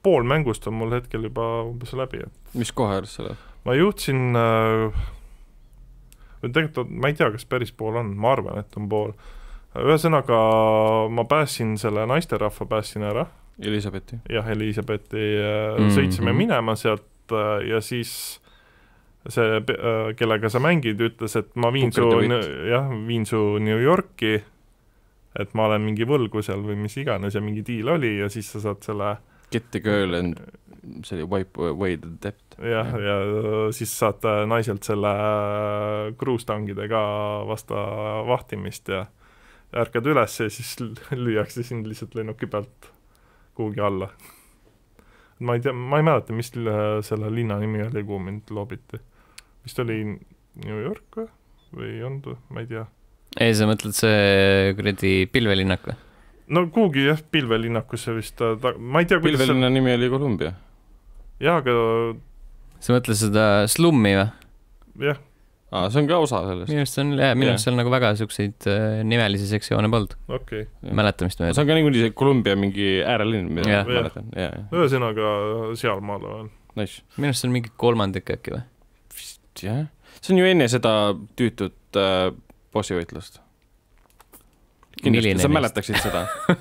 pool mängust on mul hetkel juba umbes läbi. Et mis koha ääres sa oled? ma jõudsin äh, tegelikult ma ei tea, kas päris pool on, ma arvan, et on pool. Ühesõnaga ma pääsin selle naisterahva pääsin ära. Elisabethi. Jah, Elisabethi mm-hmm. sõitsime minema sealt ja siis see, kellega sa mängid, ütles, et ma viin su, jah, viin su New Yorki, et ma olen mingi võlgu seal või mis iganes ja mingi diil oli ja siis sa saad selle Get the girl and see oli wipe away the debt. Jah, ja siis saad naiselt selle kruustangidega vasta vahtimist ja ärkad üles ja siis lüüakse sind lihtsalt lennuki pealt kuhugi alla. Ma ei tea, ma ei mäleta, mis selle linna nimi oli, kuhu mind loobiti. Vist oli New York või on ta, ma ei tea. Ei, sa mõtled see kuradi pilvelinnak või? No kuhugi jah, pilvelinnakusse vist, ta, ma ei tea pilvelinna see... nimi oli Kolumbia. Jah, aga sa mõtled seda slummi või? Jah. Aa, see on ka osa sellest. Minu arust on, jah, minu arust seal nagu väga selliseid äh, nimelisi sektsioone polnud. Okay. Mäletamist mööda. See on ka niimoodi see Kolumbia mingi äärelinn, mida ja. mäletan. Ja, ja. Ühesõnaga seal maal on. Nice. Minu arust on mingi kolmandik äkki või? Vist, jah. See on ju enne seda tüütut äh, bossivõitlust. Kindlasti, sa mäletaksid seda.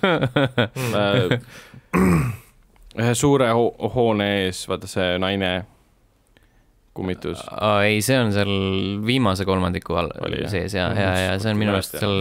Ühe suure ho hoone ees, vaata see naine kummitus. Aa, ei, see on seal viimase kolmandiku all oli, sees ja, ja, ja see on minu arust seal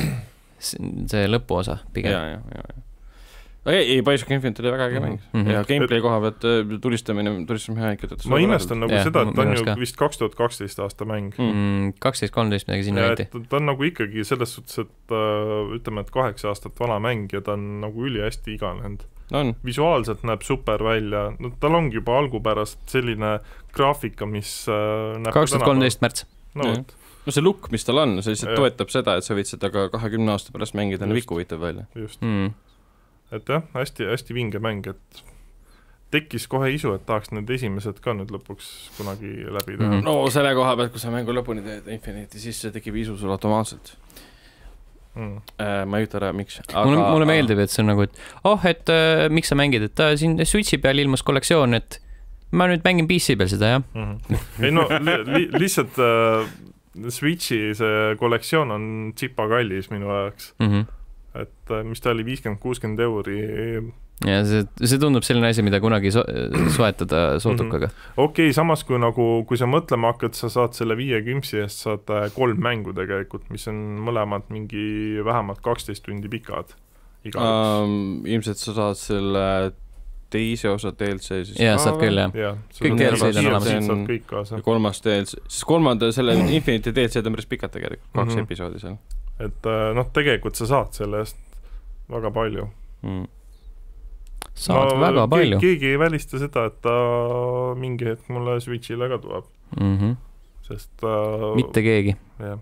see lõpuosa pigem. Ja, ja, ja, ja. Ei, ei Bioshock Infinite oli väga äge mäng. Mm -hmm. Ja gameplay koha pealt tulistamine, tulistamine hea ikka. Ma imestan nagu ja, seda, et ta on ju ka. Vist kaks tuhat kaksteist aasta mäng. Mm, kaksteist kolmteist midagi sinna veidi. Ta on nagu ikkagi selles suhtes, et ütleme, et kaheksa aastat vana mäng ja ta on nagu üli hästi iganenud. On. Visuaalselt näeb super välja, no tal ongi juba algupärast selline graafika, mis näeb kaks tuhat kolmteist märts. No, no see look, mis tal on, see lihtsalt ja. toetab seda, et sa võid seda ka kahekümne aasta pärast mängida, on vikku võitav välja. Just. Mm. Et jah, hästi, hästi vinge mäng, et tekkis kohe isu, et tahaks need esimesed ka nüüd lõpuks kunagi läbi teha. Mm. No selle koha pealt, kui sa mängu lõpuni teed Infinite'i, siis see tekib isu sul automaatselt. Mm. Äh, ma ei ütle ära, miks. Aga... Mulle, mulle meeldib, et see on nagu, et oh, et äh, miks sa mängid, et äh, siin Switchi peal ilmus kollektsioon, et ma nüüd mängin P C peal seda, jah. Mm -hmm. Ei no, li li lihtsalt äh, Switchi see kollektsioon on tsipa kallis minu ajaks. Mm -hmm. Et äh, mis ta oli viiskümmend kuuskümmend euri. Ja see, see tundub selline asi, mida kunagi so soetada sootukaga. Mm -hmm. Okei, okay, samas kui, nagu, kui sa mõtlema hakkad, sa saad selle viie kümpsi eest saad kolm mängu tegelikult, mis on mõlemad mingi vähemalt kaksteist tundi pikad. Um, ilmselt sa saad selle teise osa D L C siis ja, saad küll, jah. Ja, kõik D L C-d on olemas. Saad kõik kaasa. Ja kolmas D L C, siis kolmanda selle Infinite D L C-d on päris pikad tegelikult, kaks mm -hmm. episoodi seal. Et noh, tegelikult sa saad selle eest väga palju. Mm. Saad no, väga palju. Keegi, keegi ei välista seda, et ta mingi hetk mulle Switchile ka tuleb. Mm -hmm. Sest ta... Mitte keegi. Jah.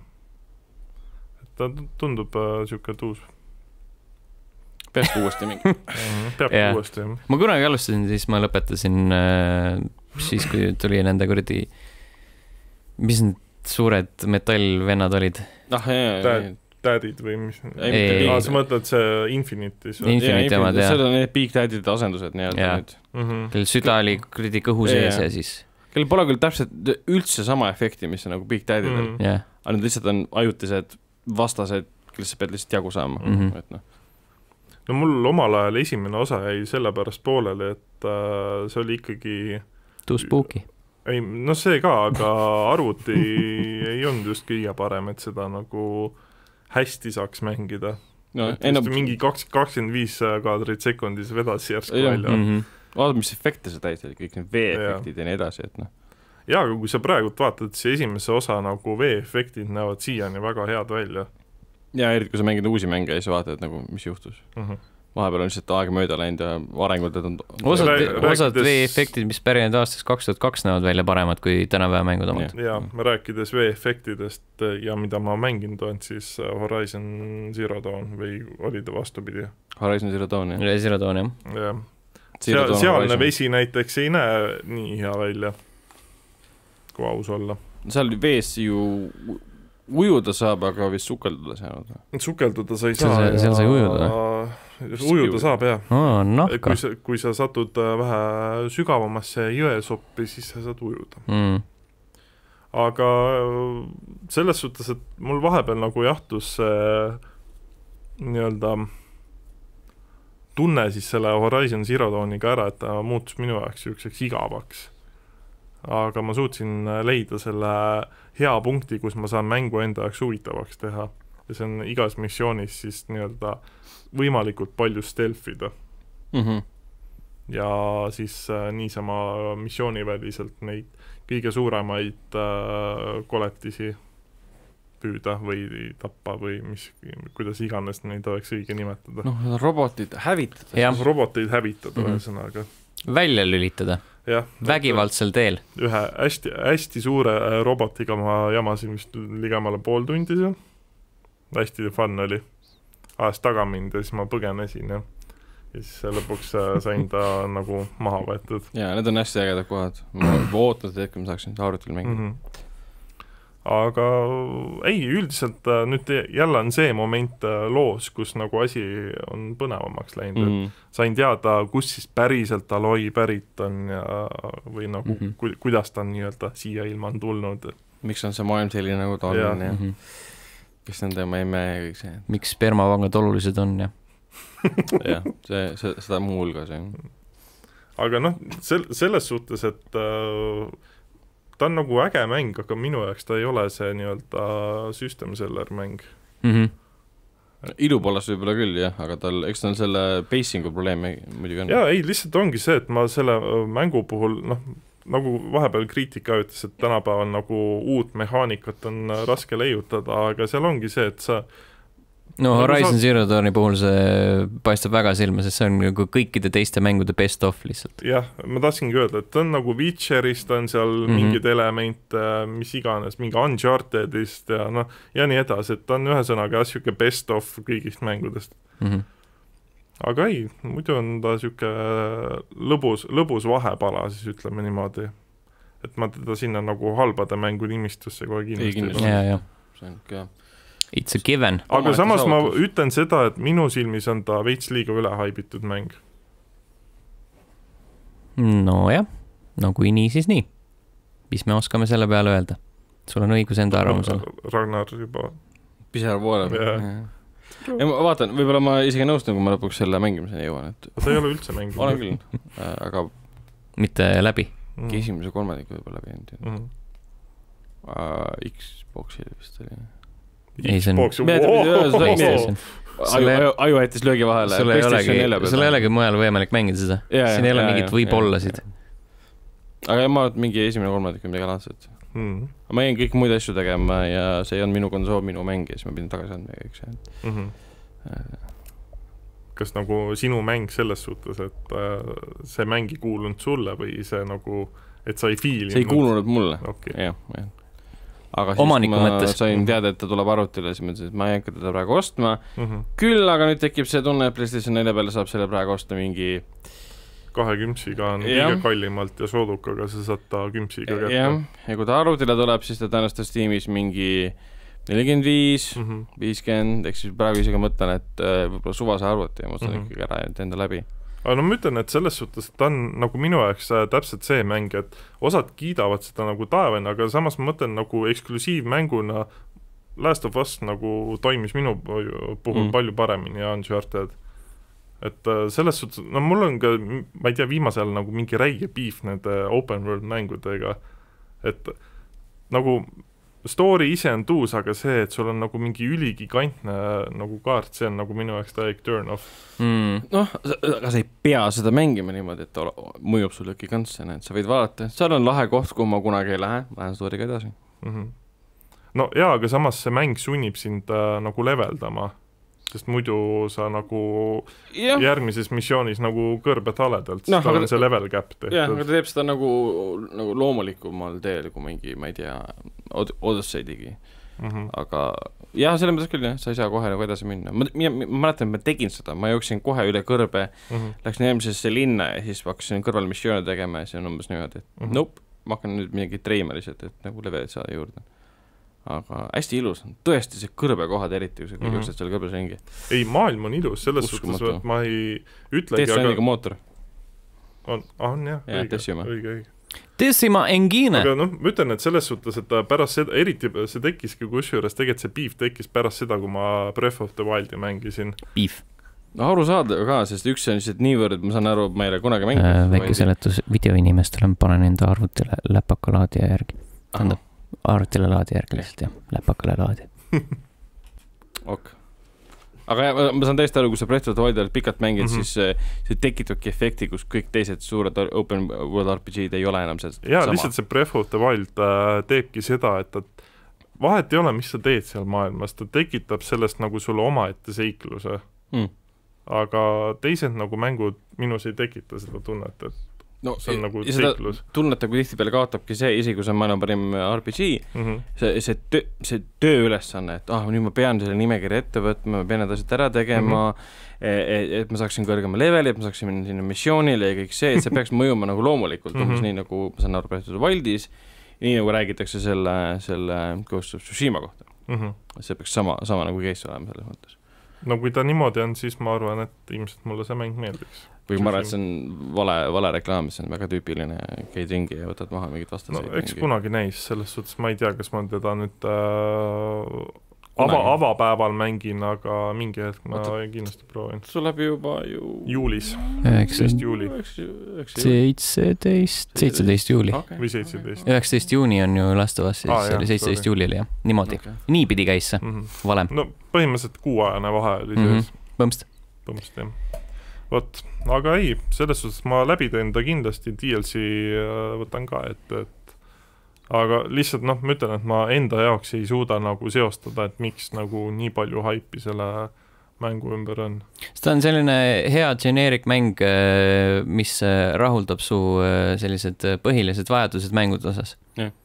Et ta tundub äh, siuke tuus. Peaks uuesti mingi. Peaks yeah. uuesti, jah. Ma kunagi alustasin, siis ma lõpetasin äh, siis, kui tuli nende kuradi mis need suured metallvennad olid? Ah, jah, jah. Dadid või mis? Ei, ei, ah, sa mõtled see Infinitis? Infinite omad, jah. Seal on need Big Dadid asendused nii-öelda nüüd. Mm -hmm. Kel süda oli kuradi kõhu sees ja siis... Kel pole küll täpselt üldse sama efekti, mis on nagu Big Dadidel. Mm -hmm. yeah. Aga need lihtsalt on ajutised vastased, kellest sa pead lihtsalt jagu saama. Mm -hmm. et no. no mul omal ajal esimene osa jäi sellepärast pooleli, et äh, see oli ikkagi... Too spooky. Ei, no see ka, aga arvuti ei olnud just kõige parem, et seda nagu... hästi saaks mängida. No, enam... mingi kakskümmend viis kaadrit sekundis vedas järsku ja, välja. Mm -hmm. Vaata, mis efekte sa täis, kõik need vee-efektid ja. ja nii edasi, et noh. Jaa, aga kui sa praegult vaatad, siis esimese osa nagu vee-efektid näevad siiani väga head välja. Ja eriti, kui sa mängid uusi mänge ja siis vaatad, nagu, mis juhtus. Mm -hmm. Vahepeal on lihtsalt aega mööda läinud ja arengud on... Osad, Rääkides... osad vee-efektid, mis pärinevad aastast kaks tuhat kaks näevad välja paremad kui tänapäeva mängud omad. Ja, me rääkides vee-efektidest ja mida ma mänginud olen, siis Horizon Zero Dawn või oli ta vastupidi? Horizon Zero Dawn, jah. Ja Zero Dawn, jah. Ja. Seal, sealne vesi näiteks ei näe nii hea välja, kui aus olla. Seal vees ju... ujuda saab, aga vist sukelduda saanud. Sukelduda sa ei saa. Seal, seal sai ujuda. ujuda saab, jah oh,. No, kui, sa, kui sa satud vähe sügavamasse jõesoppi, siis sa saad ujuda mm. aga selles suhtes, et mul vahepeal nagu jahtus see nii-öelda tunne siis selle Horizon Zero Dawniga ära, et ta muutus minu jaoks üks igavaks. Aga ma suutsin leida selle hea punkti, kus ma saan mängu enda jaoks huvitavaks teha. Ja see on igas missioonis siis nii-öelda võimalikult palju stealthida. Mm-hmm. Ja siis äh, niisama missiooniväliselt neid kõige suuremaid äh, koletisi püüda või tappa või mis, kuidas iganes neid oleks õige nimetada. Noh, robotid hävitada. Ja. Roboteid hävitada mm-hmm. ühesõnaga. Välja lülitada. Ja, vägivaldsel teel. Ühe hästi, hästi suure robotiga ma jamasin vist ligemale pool tundi seal. Hästi fun oli. Ajas taga mind ja siis ma põgenesin ja, ja siis lõpuks sain ta nagu maha võetud. Jaa, need on hästi ägedad kohad. Ma ootan seda hetke, ma saaksin arvutil mängida. Mm-hmm. Aga ei, üldiselt nüüd jälle on see moment loos, kus nagu asi on põnevamaks läinud. Mm-hmm. Sain teada, kus siis päriselt Aloy pärit on ja, või nagu mm-hmm. ku, kuidas ta on nii-öelda siia ilma on tulnud. Miks on see maailm selline nagu ta on ja, ja. Mm-hmm. Kes nende ma ei mee kõik see. Miks spermavangad olulised on ja jah, see, see, seda muu hulgas. Aga noh, sel, selles suhtes, et äh, ta on nagu äge mäng, aga minu jaoks ta ei ole see nii-öelda system seller mäng. Mm-hmm. Ilu poolest võib-olla küll, jah, aga tal, eks ta on selle pacingu probleemi muidugi on. Jaa, ei, lihtsalt ongi see, et ma selle mängu puhul, noh, nagu vahepeal kriitika ütles, et tänapäeval nagu uut mehaanikat on raske leiutada, aga seal ongi see, et sa no Horizon saad... Zero Dawni puhul see paistab väga silma, sest see on nagu kõikide teiste mängude best of lihtsalt. Jah, ma tahtsingi öelda, et ta on nagu Witcherist on seal mm-hmm. mingid elemente, mis iganes, mingi Unchartedist ja noh, ja nii edasi, et ta on ühesõnaga siuke best of kõigist mängudest. Mm-hmm. Aga ei, muidu on ta siuke lõbus, lõbus vahepala, siis ütleme niimoodi. Et ma teda sinna nagu halbade mängu nimistusse kohe kindlasti. Ja, ja. See on ka... It's a given. Aga samas ma ütlen seda, et minu silmis on ta veits liiga üle haibitud mäng. No jah, no kui nii, siis nii. Mis me oskame selle peale öelda? Sul on õigus enda arvamusel. Ragnar juba. Pisar pooleb. Yeah. Ja ma vaatan, võib-olla ma isegi nõustun, kui ma lõpuks selle mängimiseni jõuan. Et... Ta ei ole üldse mänginud. Olen küll, aga... Mitte läbi? Mm. Esimese kolmandiku võib-olla läbi enda. Mm. Uh, Xboxil vist oli. Xboxil, aju jättis löögi vahele. Sul ei olegi, sul ei olegi mujal võimalik mängida seda. Ja, siin ei ole mingit võib-ollasid. Aga ma mingi esimene kolmandik on midagi laadset. Mm. Ma jäin kõik muid asju tegema ja see on minu konsool, minu mäng ja siis ma pidin tagasi andma ja kõik see. Mm-hmm. Kas nagu sinu mäng selles suhtes, et äh, see mäng ei kuulunud sulle või see nagu, et sa ei fiilinud? See ei kuulunud mulle. Okay. Jah, jah. Aga siis Omaniku ma mõttes. Sain teada, et ta tuleb arvutile, siis mõtlesin, et ma ei hakka teda praegu ostma. Mm-hmm. Küll, aga nüüd tekib see tunne, et PlayStation nelja peale saab selle praegu osta mingi kahe kümpsiga on ja. Liiga kallimalt ja soodukaga sa saad ta kümpsiga kätte. Ja, ja kui ta arvutile tuleb, siis ta tõenäoliselt Steamis mingi nelikümmend viis, mm-hmm. viiskümmend, eks siis praegu isegi mõtlen, et võib-olla suvase arvuti ja ma ostan mm-hmm. ikkagi ära ja enda läbi. Aga no ma ütlen, et selles suhtes, et ta on nagu minu jaoks täpselt see mäng, et osad kiidavad seda nagu taevana, aga samas ma mõtlen nagu eksklusiivmänguna Last of Us nagu toimis minu puhul mm. palju paremini ja Uncharted. Et selles suhtes, no mul on ka, ma ei tea, viimasel nagu mingi räige beef nende open world mängudega, et nagu story ise on tuus, aga see, et sul on nagu mingi üligigantne nagu kaart, see on nagu minu jaoks täieg turn off. Mm. Noh, aga sa ei pea seda mängima niimoodi, et mõjub sulle gigantsena, et sa võid vaadata, seal on lahe koht, kuhu ma kunagi ei lähe, lähen storyga edasi. Mm-hmm. No jaa, aga samas see mäng sunnib sind äh, nagu leveldama, sest muidu sa nagu ja. Järgmises missioonis nagu kõrbed haledalt, no, tal on see level cap tehtud. Jah, aga ta teeb seda nagu, nagu loomulikumal teel, kui mingi, ma ei tea, Odyssey-digi. Mm-hmm. Aga jah, selles mõttes küll, jah, sa ei saa kohe nagu edasi minna. Ma, ma, ma mäletan, et ma tegin seda, ma jooksin kohe üle kõrbe, mm-hmm. läksin eelmisesse linna ja siis hakkasin kõrval missioone tegema ja see on umbes niimoodi, et mm-hmm. nope, ma hakkan nüüd mingi treima lihtsalt, et nagu levelit saada juurde. aga hästi ilus, tõesti see kõrbekohad eriti, kui sa Mhm. jooksed seal kõrbes ringi. ei, maailm on ilus, selles Uskumatu. suhtes, et ma ei ütlegi, Teslaniga mootor. on, on jah, Jah, õige, Decima. õige, õige. Decima Engine. aga noh, ma ütlen, et selles suhtes, et ta pärast seda, eriti see tekkiski, kusjuures tegelikult see beef tekkis pärast seda, kui ma Breath of the Wildi mängisin. Beef. no arusaadav ka, sest üks on lihtsalt niivõrd, ma saan aru, ma ei ole kunagi Äh, mänginud. väike seletus videoinimestele, panen enda arvutile läpaka laadija järgi. Tähendab, arvutile laadija järgi lihtsalt jah, läpakale laadija. Ok. aga ja, ma saan täiesti aru, kui sa Breath of the Wild pikalt mängid, Mhm. siis see, see tekitabki efekti, kus kõik teised suured open world R P G-d ei ole enam see jaa, sama. lihtsalt see Breath of the Wild äh, teebki seda, et, et vahet ei ole, mis sa teed seal maailmas, ta tekitab sellest nagu sulle omaette seikluse Mm. aga teised nagu mängud minus ei tekita seda tunnet, et no, see on nagu ja seda seiklus. tunnet nagu tihtipeale kaotabki see, isegi kui see on maailma parim R P G, mm -hmm. see, see töö, see tööülesanne, et ah, nüüd ma pean selle nimekirja ette võtma, ma pean need asjad ära tegema mm, -hmm. et, et ma saaksin kõrgema leveli, et ma saaksin minna sinna missioonile ja kõik see, et see peaks mõjuma nagu loomulikult, umbes Mhm. nii nagu ma saan aru Breath of the Wildis, nii nagu räägitakse selle, selle Ghost of Tsushima kohta. mm -hmm. see peaks sama, sama nagu case olema selles mõttes. no kui ta niimoodi on, siis ma arvan, et ilmselt mulle see mäng meeldiks. või ma arvan, et see on vale, vale reklaam, see on väga tüüpiline, käid ringi ja võtad maha mingid no vastaseid. eks kunagi näis, selles suhtes ma ei tea, kas ma teda nüüd äh, ava, avapäeval mängin, aga mingi hetk ma Oota. kindlasti proovin. sul läheb juba ju juulis, üheksa, üksteist juuli seitseteist, seitseteist juuli. okay. või seitseteist. üheksateist juuni on ju Last of Us, siis Aa, see jah, oli seitseteist sorry. juulil jah, niimoodi. Okay. Niipidi käis see, Mm -hmm. valem. no põhimõtteliselt kuuajane vahe oli Mhm. sees. Põmst. põhimõtteliselt jah. vot, aga ei, selles suhtes ma läbi teen ta kindlasti, D L C äh, võtan ka ette, et aga lihtsalt noh, ma ütlen, et ma enda jaoks ei suuda nagu seostada, et miks nagu nii palju haipi selle mängu ümber on. see on selline hea generic mäng, mis rahuldab su sellised põhilised vajadused mängude osas.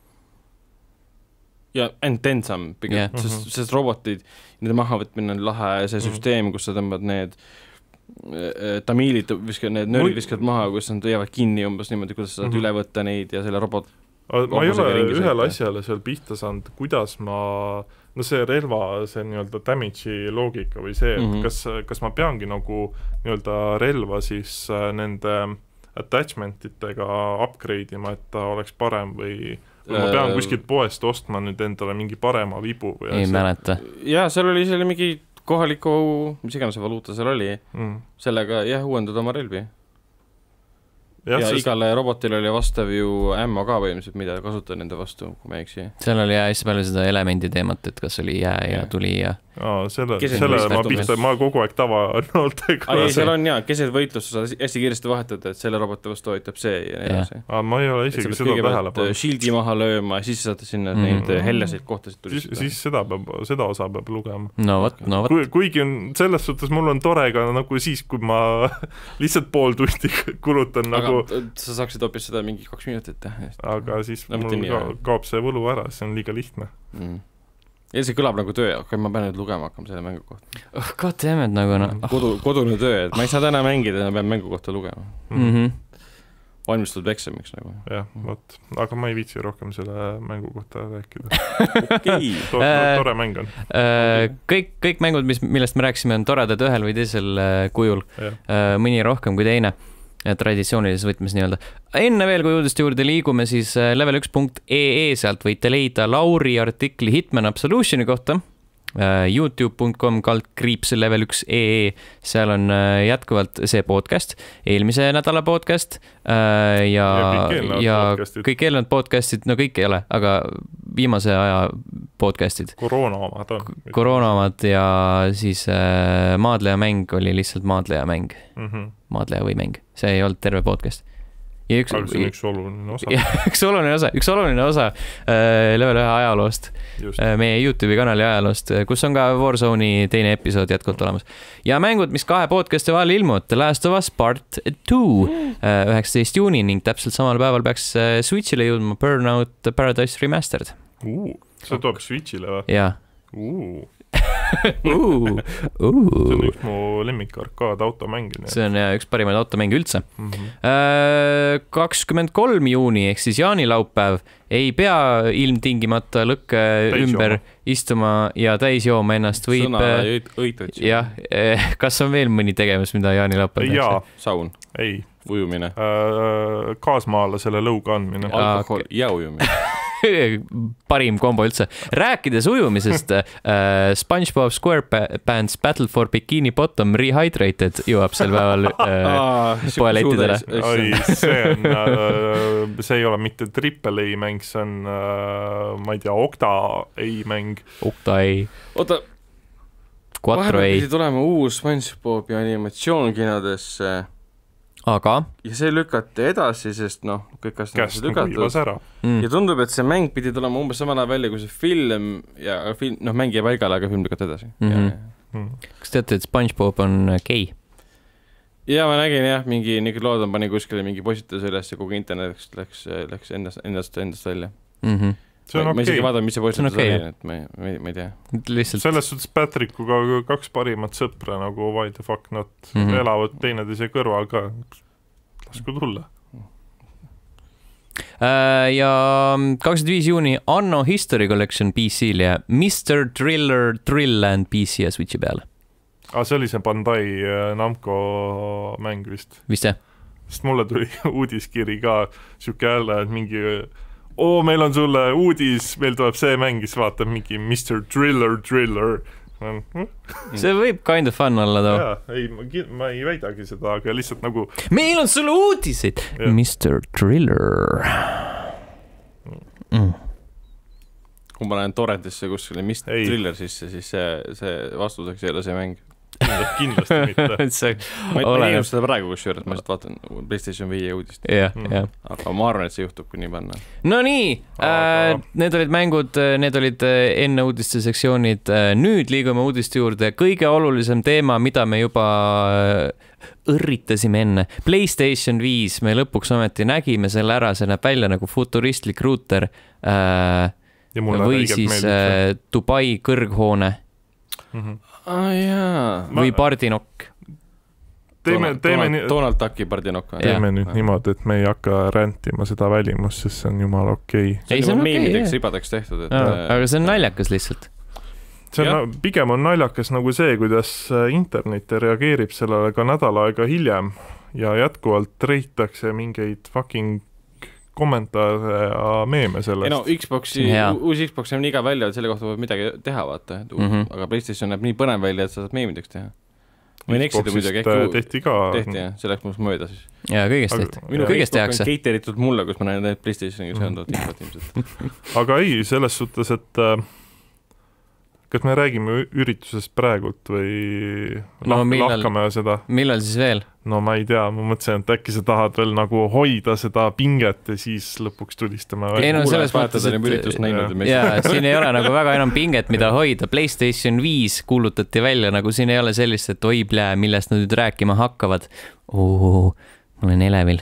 ja and then some pigem Yeah. yeah. sest, Mhm. sest robotid, nende mahavõtmine on lahe, see Mhm. süsteem, kus sa tõmbad need äh, tamiilid, viskad need nöörid, Mul- viskad maha, kus nad jäävad kinni umbes niimoodi, kuidas sa saad Mhm. üle võtta neid ja selle robot ma ei Vabusega ole ringi ühele sõita. asjale seal pihta saanud, kuidas ma, no see relva, see nii-öelda damage'i loogika või see, et mm Mhm. -hmm. kas, kas ma peangi nagu nii-öelda relva siis äh, nende attachment itega upgrade ima, et ta oleks parem või või ma pean Äh, kuskilt poest ostma nüüd endale mingi parema vibu või ei mäleta. ja seal oli seal mingi kohaliku, mis iganes see valuuta seal oli, mm. sellega jah, uuendada oma relvi. jah, ja sest igale robotile oli vastav ju ämmo ka põhimõtteliselt, mida kasutada nende vastu, kui ma ei eksi. seal oli hästi palju seda elemendi teemat, et kas oli jää ja Jah. tuli ja aa, selle, Keset selle ma võistlust pihta, umbes. ma kogu aeg tavanooltega aa ei, seal on jaa, keset võitlust sa saad hästi kiiresti vahetada, et selle roboti vastu aitab see ja nii edasi. aa, ma ei ole et sa isegi pead seda tähele kõigepealt pannud. shield'i maha lööma ja siis saad sinna Mhm. neid heljaseid kohtasid siis, tulistada. siis seda peab, seda osa peab lugema. no vot, no vot. kui, kuigi on selles suhtes mul on tore ka nagu siis, kui ma lihtsalt pool tundi kulutan aga nagu, sa saaksid hoopis seda mingi kaks minutit teha. aga siis No no, mitte mul nii, ka, jah. kaob see võlu ära, see on liiga lihtne. Mm. ja see kõlab nagu töö, okei, ma pean nüüd lugema hakkama selle mängu kohta. oh god damn it nagu noh kodu, kodune töö, et ma ei saa täna mängida, ma pean mängu kohta lugema. mm -hmm. valmistatud eksamiks nagu. jah, vot, aga ma ei viitsi rohkem selle mängu kohta rääkida. okei. To, to, Äh, tore mäng on. kõik, kõik mängud, mis, millest me rääkisime, on toredad ühel või teisel äh, kujul, jah, mõni rohkem kui teine, traditsioonilises võtmes nii-öelda. enne veel, kui uudiste juurde liigume, siis äh, level üks punkt ee, sealt võite leida Lauri artikli Hitman Absolutioni kohta. Youtube punkt com kaldkriips level üks ee, seal on jätkuvalt see podcast, eelmise nädala podcast ja, Ja kõik ja, eelnevad ja podcastid. kõik eelnevad podcastid, no kõik ei ole, aga viimase aja podcastid, koroona omad on. koroona omad ja siis äh, Maadleja mäng oli lihtsalt Maadleja mäng, mm. -hmm. Maadleja või mäng, see ei olnud terve podcast. Ja üks, aga see on üks oluline osa. ja, üks oluline osa, üks oluline osa äh, level ühe ajaloost, äh, meie YouTube'i kanali ajaloost, kus on ka Warzone'i teine episood jätkuvalt olemas. Ja mängud, mis kahe podcast'i vahel ilmuvad, The Last of Us Part two, äh, üheksateist juuni ning täpselt samal päeval peaks äh, Switch'ile jõudma Burnout Paradise Remastered. Uh, see tuleb Switch'ile või? Jaa. Uh. uh, uh. see on üks mu lemmik arkaad automängi. See on jah, üks parimaid automänge üldse. Mm -hmm. kakskümmend kolm juuni ehk siis jaanilaupäev ei pea ilmtingimata lõkke täis ümber jooma. Istuma ja täis jooma ennast võib. Sõna õitotsi. Jah, kas on veel mõni tegevus, mida jaanilaupäev jaa. Saun. Ei. Ujumine. Äh, kaasmaale selle lõuga andmine. Alkohol ja ujumine. Parim kombo üldse. Rääkides ujumisest, äh, SpongeBob SquarePants Battle for Bikini Bottom Rehydrated jõuab sel päeval äh, poelettidele. Oi, see on, äh, see ei ole mitte triple A mäng, see on, äh, ma ei tea, Octa A mäng. Octa A. Oota, vahepeal pidi tulema uus SpongeBobi animatsioon kinodesse. Aga? Ja see lükati edasi, sest noh, kõik asjad on lükatud. Mm. Ja tundub, et see mäng pidi tulema umbes samal ajal välja, kui see film ja film, noh, mäng jäi paigale, aga film lükati edasi. Mm -hmm. ja, ja. Kas teate, et SpongeBob on gei? Ja ma nägin jah, mingi Nickelodeon pani kuskile mingi postituse üles ja kogu internet läks, läks endast, endast, endast välja. Mm -hmm. See on ma, okei. ma isegi vaatan, mis see postitus okay. oli, et ma ei, ma ei, ma ei tea. Lihtsalt... Selles suhtes Patrickuga kaks parimat sõpra nagu why the fuck not mm -hmm. elavad teineteise kõrval ka. Lasku tulla. Ja kakskümmend viis juuni Anno History Collection P C-l ja mister Driller Drillland P C ja Switchi peale. Ah, see oli see Bandai Namco mäng vist. Vist jah? Sest mulle tuli uudiskiri ka siuke jälle, et mingi oo, meil on sulle uudis, meil tuleb see mäng, siis vaatab mingi mister Driller Driller. See võib kind of fun olla too. Jaa, ei, ma, ma ei väidagi seda, aga lihtsalt nagu meil on sulle uudiseid! mister Driller. Mm. Kui ma lähen torrentisse kuskile mister ei. Driller sisse, siis see, see vastuseks ei ole see mäng. Kindlasti mitte. see, ma ei tea seda praegu kusjuures, ma lihtsalt vaatan PlayStation viie uudist. Yeah, mm. yeah. Aga ma arvan, et see juhtub, kui nii panna. No nii, aga... äh, need olid mängud, need olid enne uudiste sektsioonid. Nüüd liigume uudiste juurde. Kõige olulisem teema, mida me juba õrritasime enne. PlayStation viis, me lõpuks ometi nägime selle ära, see näeb välja nagu futuristlik ruuter äh, või siis äh, Dubai kõrghoone. Mm-hmm. Ah, jaa. Või Pardinokk. Teeme, teeme Donald, Donald Ducki Pardinokk. Teeme nüüd niimoodi, et me ei hakka räntima seda välimust, sest see on jumala okei. Okay. See on juba meemideks ribadeks tehtud. Et... No, aga see on naljakas lihtsalt. See on, pigem on naljakas nagu see, kuidas internet reageerib sellele ka nädal aega hiljem ja jätkuvalt reitakse mingeid fucking kommentaare ja meeme sellest. No, Xboxi, uus Xbox on nii iga välja, et selle kohta võib midagi teha, vaata. Mm -hmm. Aga PlayStation näeb nii põnev välja, et sa saad meemideks teha. Võin eksida muidugi. Tehti ka. Tehti, jah. See läks muust mööda siis. Ja kõigest tehti. Minu kõigest Xbox on cateritud mulle, kus ma näen need PlayStationiga seonduvat infot ilmselt. Aga ei, selles suhtes, et kas me räägime üritusest praegult või no, millal, lahkame seda? Millal siis veel? No ma ei tea, ma mõtlesin, et äkki sa tahad veel nagu hoida seda pinget ja siis lõpuks tulistame. Ei no selles mõttes, et näinud, jaa, siin ei ole nagu väga enam pinget, mida hoida. PlayStation viis kuulutati välja, nagu siin ei ole sellist, et oi plää, millest nad nüüd rääkima hakkavad. Oo, ma olen elevil.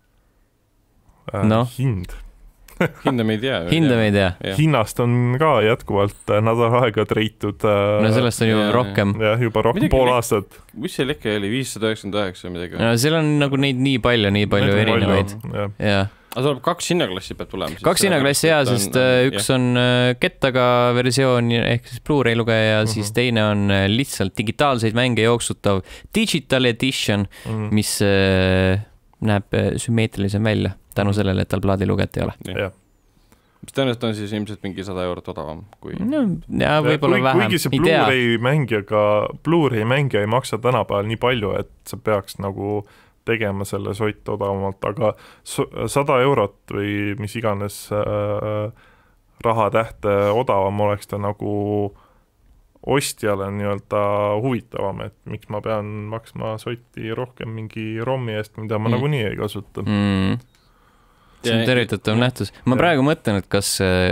Äh, no. Hind. Hinda me ei tea. Hinda me ei tea. Hinnast on ka jätkuvalt nädal aega treitud. No sellest on ju ja, rohkem. Jah, juba rohkem midagi pool aastat. Mis see lekke oli? viissada üheksakümmend üheksa midagi? No seal on nagu neid nii palju, nii palju neid erinevaid. Palju, ja. Aga tuleb kaks hinnaklassi peab tulema. Kaks hinnaklassi jaa, sest on, üks jah. on kettaga versioon ehk siis Blu-ray lugeja ja uh-huh. siis teine on lihtsalt digitaalseid mänge jooksutav Digital Edition, uh-huh. mis äh, näeb sümmeetrilisem välja tänu sellele, et tal plaadiluget ei ole. Jah. Mis tõenäoliselt on siis ilmselt mingi sada eurot odavam kui... No, ja võib-olla kui, vähem. Kuigi see Blu-ray mängijaga, Blu-ray mängija ei maksa tänapäeval nii palju, et sa peaks nagu tegema selle soit odavamalt, aga sada eurot või mis iganes äh, rahatähte odavam oleks ta nagu ostjale nii-öelda huvitavam, et miks ma pean maksma sotti rohkem mingi rommi eest, mida ma mm. nagunii ei kasuta. Mm. See on tervitatav nähtus. Ma ja. praegu mõtlen, et kas,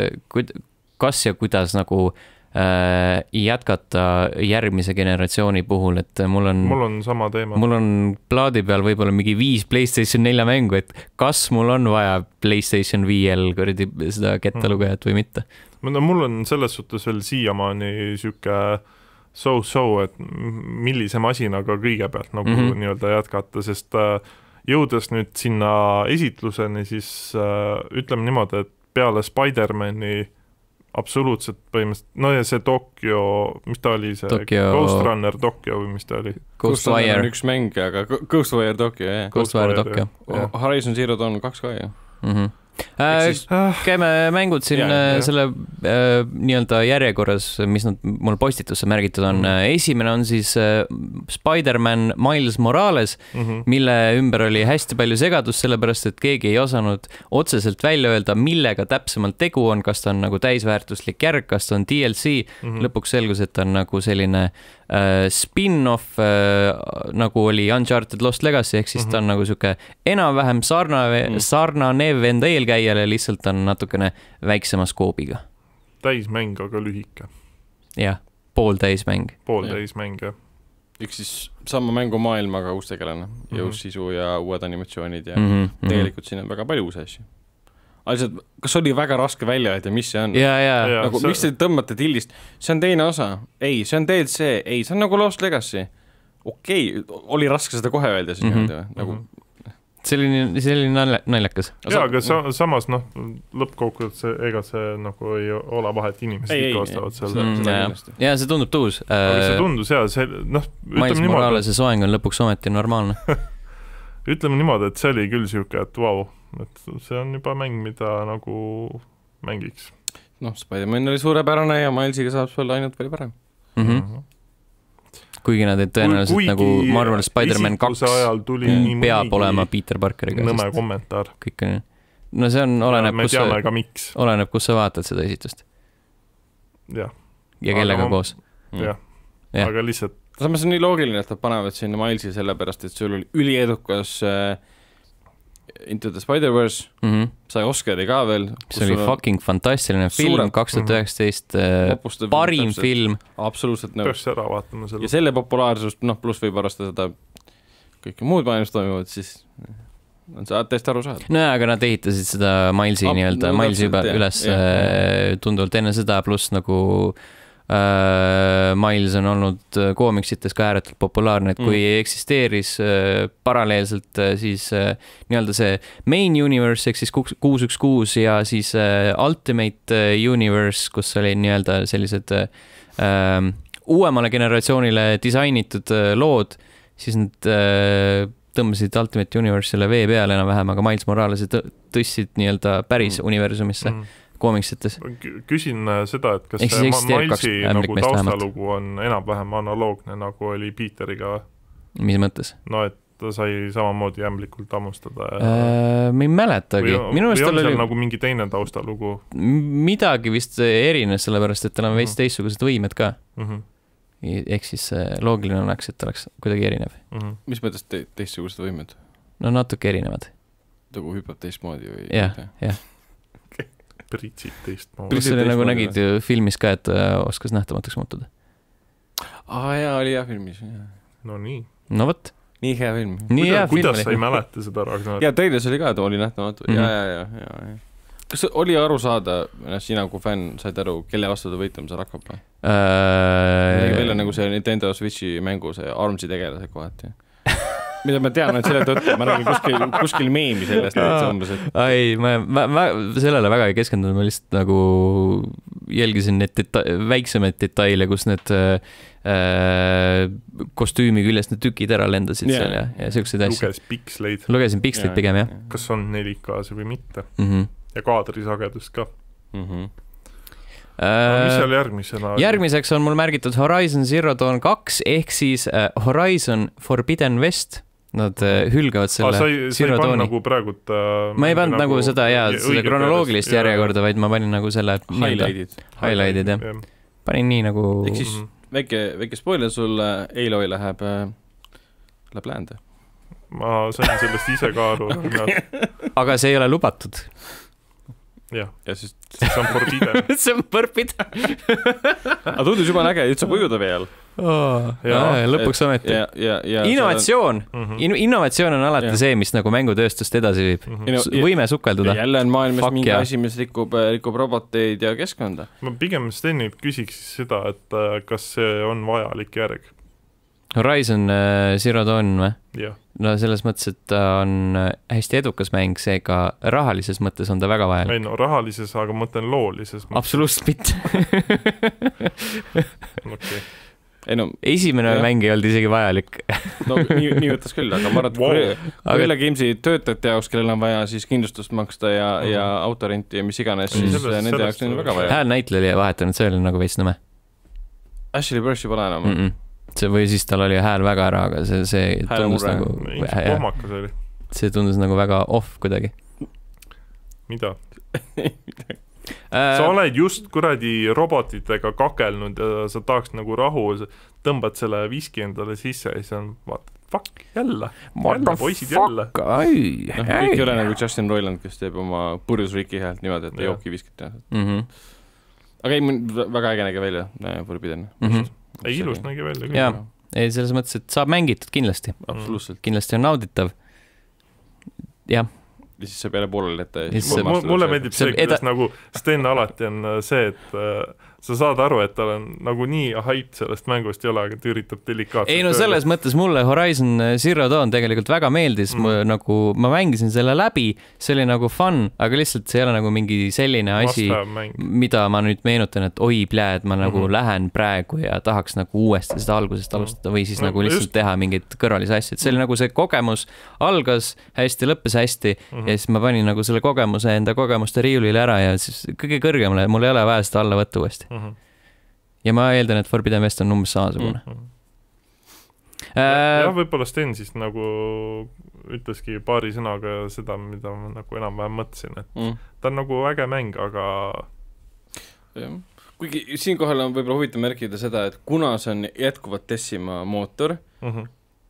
kas ja kuidas nagu äh, jätkata järgmise generatsiooni puhul, et mul on... Mul on sama teema. Mul on plaadi peal võib-olla mingi viis PlayStation nelja mängu, et kas mul on vaja PlayStation viiel kõrdi seda kettalugejat või mitte? no mul on selles suhtes veel siiamaani siuke so-so, et millise masinaga kõigepealt nagu mm -hmm. nii-öelda jätkata, sest jõudes nüüd sinna esitluseni, siis ütleme niimoodi, et peale Spider-mani absoluutselt põhimõtteliselt, no ja see Tokyo, mis ta oli see? Tokyo... Ghost Runner Tokyo või mis ta oli? Ghostwire on üks mäng, aga Ghostwire Tokyo, jah. Ghostwire Tokyo. Horizon Zero Dawn kaks ka, jah. Mhm. Äh, siis... käime mängud siin ja, ja. selle äh, nii-öelda järjekorras, mis nad mul postitusse märgitud on. Mm. Esimene on siis äh, Spider-Man Miles Morales, mm -hmm. mille ümber oli hästi palju segadust, sellepärast et keegi ei osanud otseselt välja öelda, millega täpsemalt tegu on, kas ta on nagu täisväärtuslik järg, kas ta on D L C. Mm -hmm. Lõpuks selgus, et ta on nagu selline äh, spin-off äh, nagu oli Uncharted Lost Legacy, ehk siis mm -hmm. ta on nagu siuke enam-vähem sarnane, mm. sarnanev enda eelkäijale, lihtsalt on natukene väiksema skoobiga. Täismäng, aga lühike. Jah, pooltäismäng. Pooltäismäng, jah. Üks siis sama mängumaailm, aga uus tegelane. Mm -hmm. Ja uus sisu ja uued animatsioonid ja mm -hmm. tegelikult siin on väga palju uusi asju. Lihtsalt, kas oli väga raske välja öelda, mis see on? Ja, ja. ja nagu, see... miks te tõmbate tildist? See on teine osa. Ei, see on D L C. Ei, see on nagu Lost Legacy. Okei, okay. Oli raske seda kohe öelda siis mm -hmm. niimoodi, nagu... selline, selline naljakas. Jaa, aga sa, samas noh, lõppkokkuvõttes ega see nagu ei ole vahet, inimesed ikka ostavad selle. Mm, ja, ja see tundub tuus. Aga see tundus, jaa, see, noh, Miles Moralese soeng on lõpuks ometi normaalne. Ütleme niimoodi, et see oli küll siuke, et vau, wow, et see on juba mäng, mida nagu mängiks. Noh, Spider-Man oli suurepärane ja Milesiga saab sulle ainult veel parem. Mm -hmm. Kuigi nad ei tõenäoliselt Kuigi nagu Marvel Spider-Man kaks peab olema Peter Parkeriga. Nõme kommentaar. Kõik on, no see on, oleneb, ja, kus, sa, ka, miks. oleneb kus sa vaatad seda esitust. Ja, ja kellega aga, koos. Jah, ja. Aga lihtsalt. Samas on nii loogiline, et nad panevad sinna Milesi sellepärast, et sul oli üliedukas äh, Into the Spider-Verse, mm -hmm. sai Oscari ka veel. See oli fucking fantastiline film, kaks tuhat üheksateist, mm-hmm. parim täpselt, film. Absoluutselt nõus. Peaks ära vaatama selle. Ja selle populaarsust, noh, pluss võib arvestada seda kõike muud maailmas toimuvad, siis on see täiesti aru saada. No aga nad ehitasid seda Milesi nii-öelda, no, Milesi juba üles ja, ja. tunduvalt enne seda, pluss nagu Uh, Miles on olnud koomiksites ka ääretult populaarne, et kui mm. eksisteeris uh, paralleelselt uh, siis uh, nii-öelda see main universe ehk siis kuus üks kuus ja siis uh, Ultimate Universe, kus oli nii-öelda sellised uh, um, uuemale generatsioonile disainitud uh, lood, siis nad uh, tõmbasid Ultimate Universe'ile vee peale enam-vähem, aga Miles Moralese tõstsid nii-öelda päris mm. universumisse mm. koomiksites. Küsin seda, et kas see Milesi nagu taustalugu on enam-vähem analoogne, nagu oli Peteriga? Mis mõttes? No, et ta sai samamoodi jämblikult hammustada. Ja... Äh, me ei mäletagi. Või, Minu või on seal oli... nagu mingi teine taustalugu? Midagi vist erines, sellepärast, et tal on veits mm -hmm. teistsugused võimed ka. Mm -hmm. Ehk siis loogiline oleks, et ta oleks kuidagi erinev. Mm -hmm. Mis mõttes te teistsugused võimed? No natuke erinevad. Nagu hüppab teistmoodi või? Jah, jah. Pritsid teistmoodi. Pluss oli nagu nägid ju filmis ka, et oskas nähtamatuks muutuda. Aa jaa, oli hea filmis. No nii. No võt. Nii hea film. Nii Kuida, hea kuidas film sa ei mäleta seda Ragnar? Jaa, treilis oli ka, et oli nähtamatu. Mm -hmm. ja, ja, ja, ja, ja. Kas oli aru saada, sina kui fänn said aru, kelle vastu ta võitlemisel hakkab? Äh... Veel on nagu see Nintendo Switchi mängu, see Armsi tegelase kohati. Mida ma tean, et selle tõttu, ma räägin kuskil, kuskil meemi sellest, et see umbes, et... Ai, ma, ma, ma sellele väga ei keskendunud, ma lihtsalt nagu jälgisin need deta- väiksemaid detaile, kus need äh, kostüümi küljest need tükid ära lendasid yeah. seal ja, ja selliseid asju. Luges piksleid. Lugesin piksleid yeah. pigem, jah. Kas on neli K-s või mitte? Mm -hmm. Ja kaadrisagedust ka. Mm -hmm. No, mis seal järgmisena? Järgmiseks on mul märgitud Horizon Zero Dawn kaks ehk siis uh, Horizon Forbidden West. Nad uh, hülgavad selle ah, sai, Zero Dawni. Nagu praegult, uh, ma ei pannud nagu, nagu seda ja, seda kronoloogilist ja, järjekorda, vaid ma panin nagu selle highlight'id. Highlight'id, jah. Panin nii nagu... Ehk siis väike, väike spoiler sulle, Aloy läheb, läheb läände. Ma sain sellest ise ka aru. Aga see ei ole lubatud. Jah, ja siis see on forbidden. see on forbidden. Aga tundus juba näge, et saab ujuda veel. oh, lõpuks ometi. Ja, ja, ja innovatsioon on... In, innovatsioon on alati ja. see, mis nagu mängutööstust edasi viib mm. -hmm. võime sukelduda. Jälle on maailmas Fuck mingi ja. asi, mis rikub, rikub roboteid ja keskkonda. Ma pigem Stenilt küsiks seda, et kas see on vajalik järg? Horizon Zero Dawn või? Jah. No selles mõttes, et ta on hästi edukas mäng, seega rahalises mõttes on ta väga vajalik. Ei no rahalises, aga mõtlen loolises mõttes. Absoluutselt mitte. okay. Ei no, esimene ja. mäng ei olnud isegi vajalik. no nii, nii võttes küll, aga ma arvan, et wow. Guerrilla Gamesi töötajate jaoks, kellel on vaja siis kindlustust maksta ja, mm. ja autorenti ja mis iganes, siis selles, nende jaoks on väga vaja. Hääl näitle oli vahetanud, see oli nagu veits nõme. Ashley Burshi pole enam. Mm -mm. See, või siis tal oli hääl väga ära, aga see, see tundus Hääle nagu pohmakas oli. See tundus nagu väga off kuidagi. Mida? Sa oled just kuradi robotitega kakelnud ja sa tahaks nagu rahu, tõmbad selle viski endale sisse ja siis on, vaata, fuck, jälle, jälle, poisid jälle. Ei, no, kõik ei ole nagu Justin Roiland, kes teeb oma purjusriiki häält niimoodi, et ei jooki viskit. Mm -hmm. Aga ei, väga äge nägi välja, Forbidden. Mm -hmm. ei, ilus nägi välja. Jaa, ei, selles mõttes, et saab mängitud kindlasti. Absoluutselt. Kindlasti on nauditav. Jah. Ja siis see peale poolel, et mulle, mulle meeldib see, kuidas eda... nagu Sten alati on see, et äh, sa saad aru, et tal on nagu nii hype sellest mängust ei ole, aga ta üritab delikaatselt. Ei no selles tööle. Mõttes mulle Horizon Zero Dawn tegelikult väga meeldis, mm. ma, nagu, ma mängisin selle läbi, see oli nagu fun, aga lihtsalt see ei ole nagu mingi selline asi, mida ma nüüd meenutan, et oi pljääd, ma nagu mm-hmm. lähen praegu ja tahaks nagu uuesti seda algusest alustada või siis no, nagu lihtsalt just... teha mingit kõrvalisi asju, et see oli nagu see kogemus algas hästi, lõppes hästi mm-hmm. ja siis ma panin nagu selle kogemuse enda kogemuste riiulile ära ja siis kõige kõrgemale, mul ei ole vaja seda alla võtta uuesti. Mm-hmm. Ja ma eeldan, et Forbidden West on umbes samasugune. Mm-hmm. Äh, ja võib-olla Sten siis nagu ütleski paari sõnaga seda, mida ma nagu enam-vähem mõtlesin, et mm. ta on nagu äge mäng, aga ja. Kuigi siinkohal on võib-olla huvitav märkida seda, et kuna see on jätkuvalt Decima mootor mm-hmm.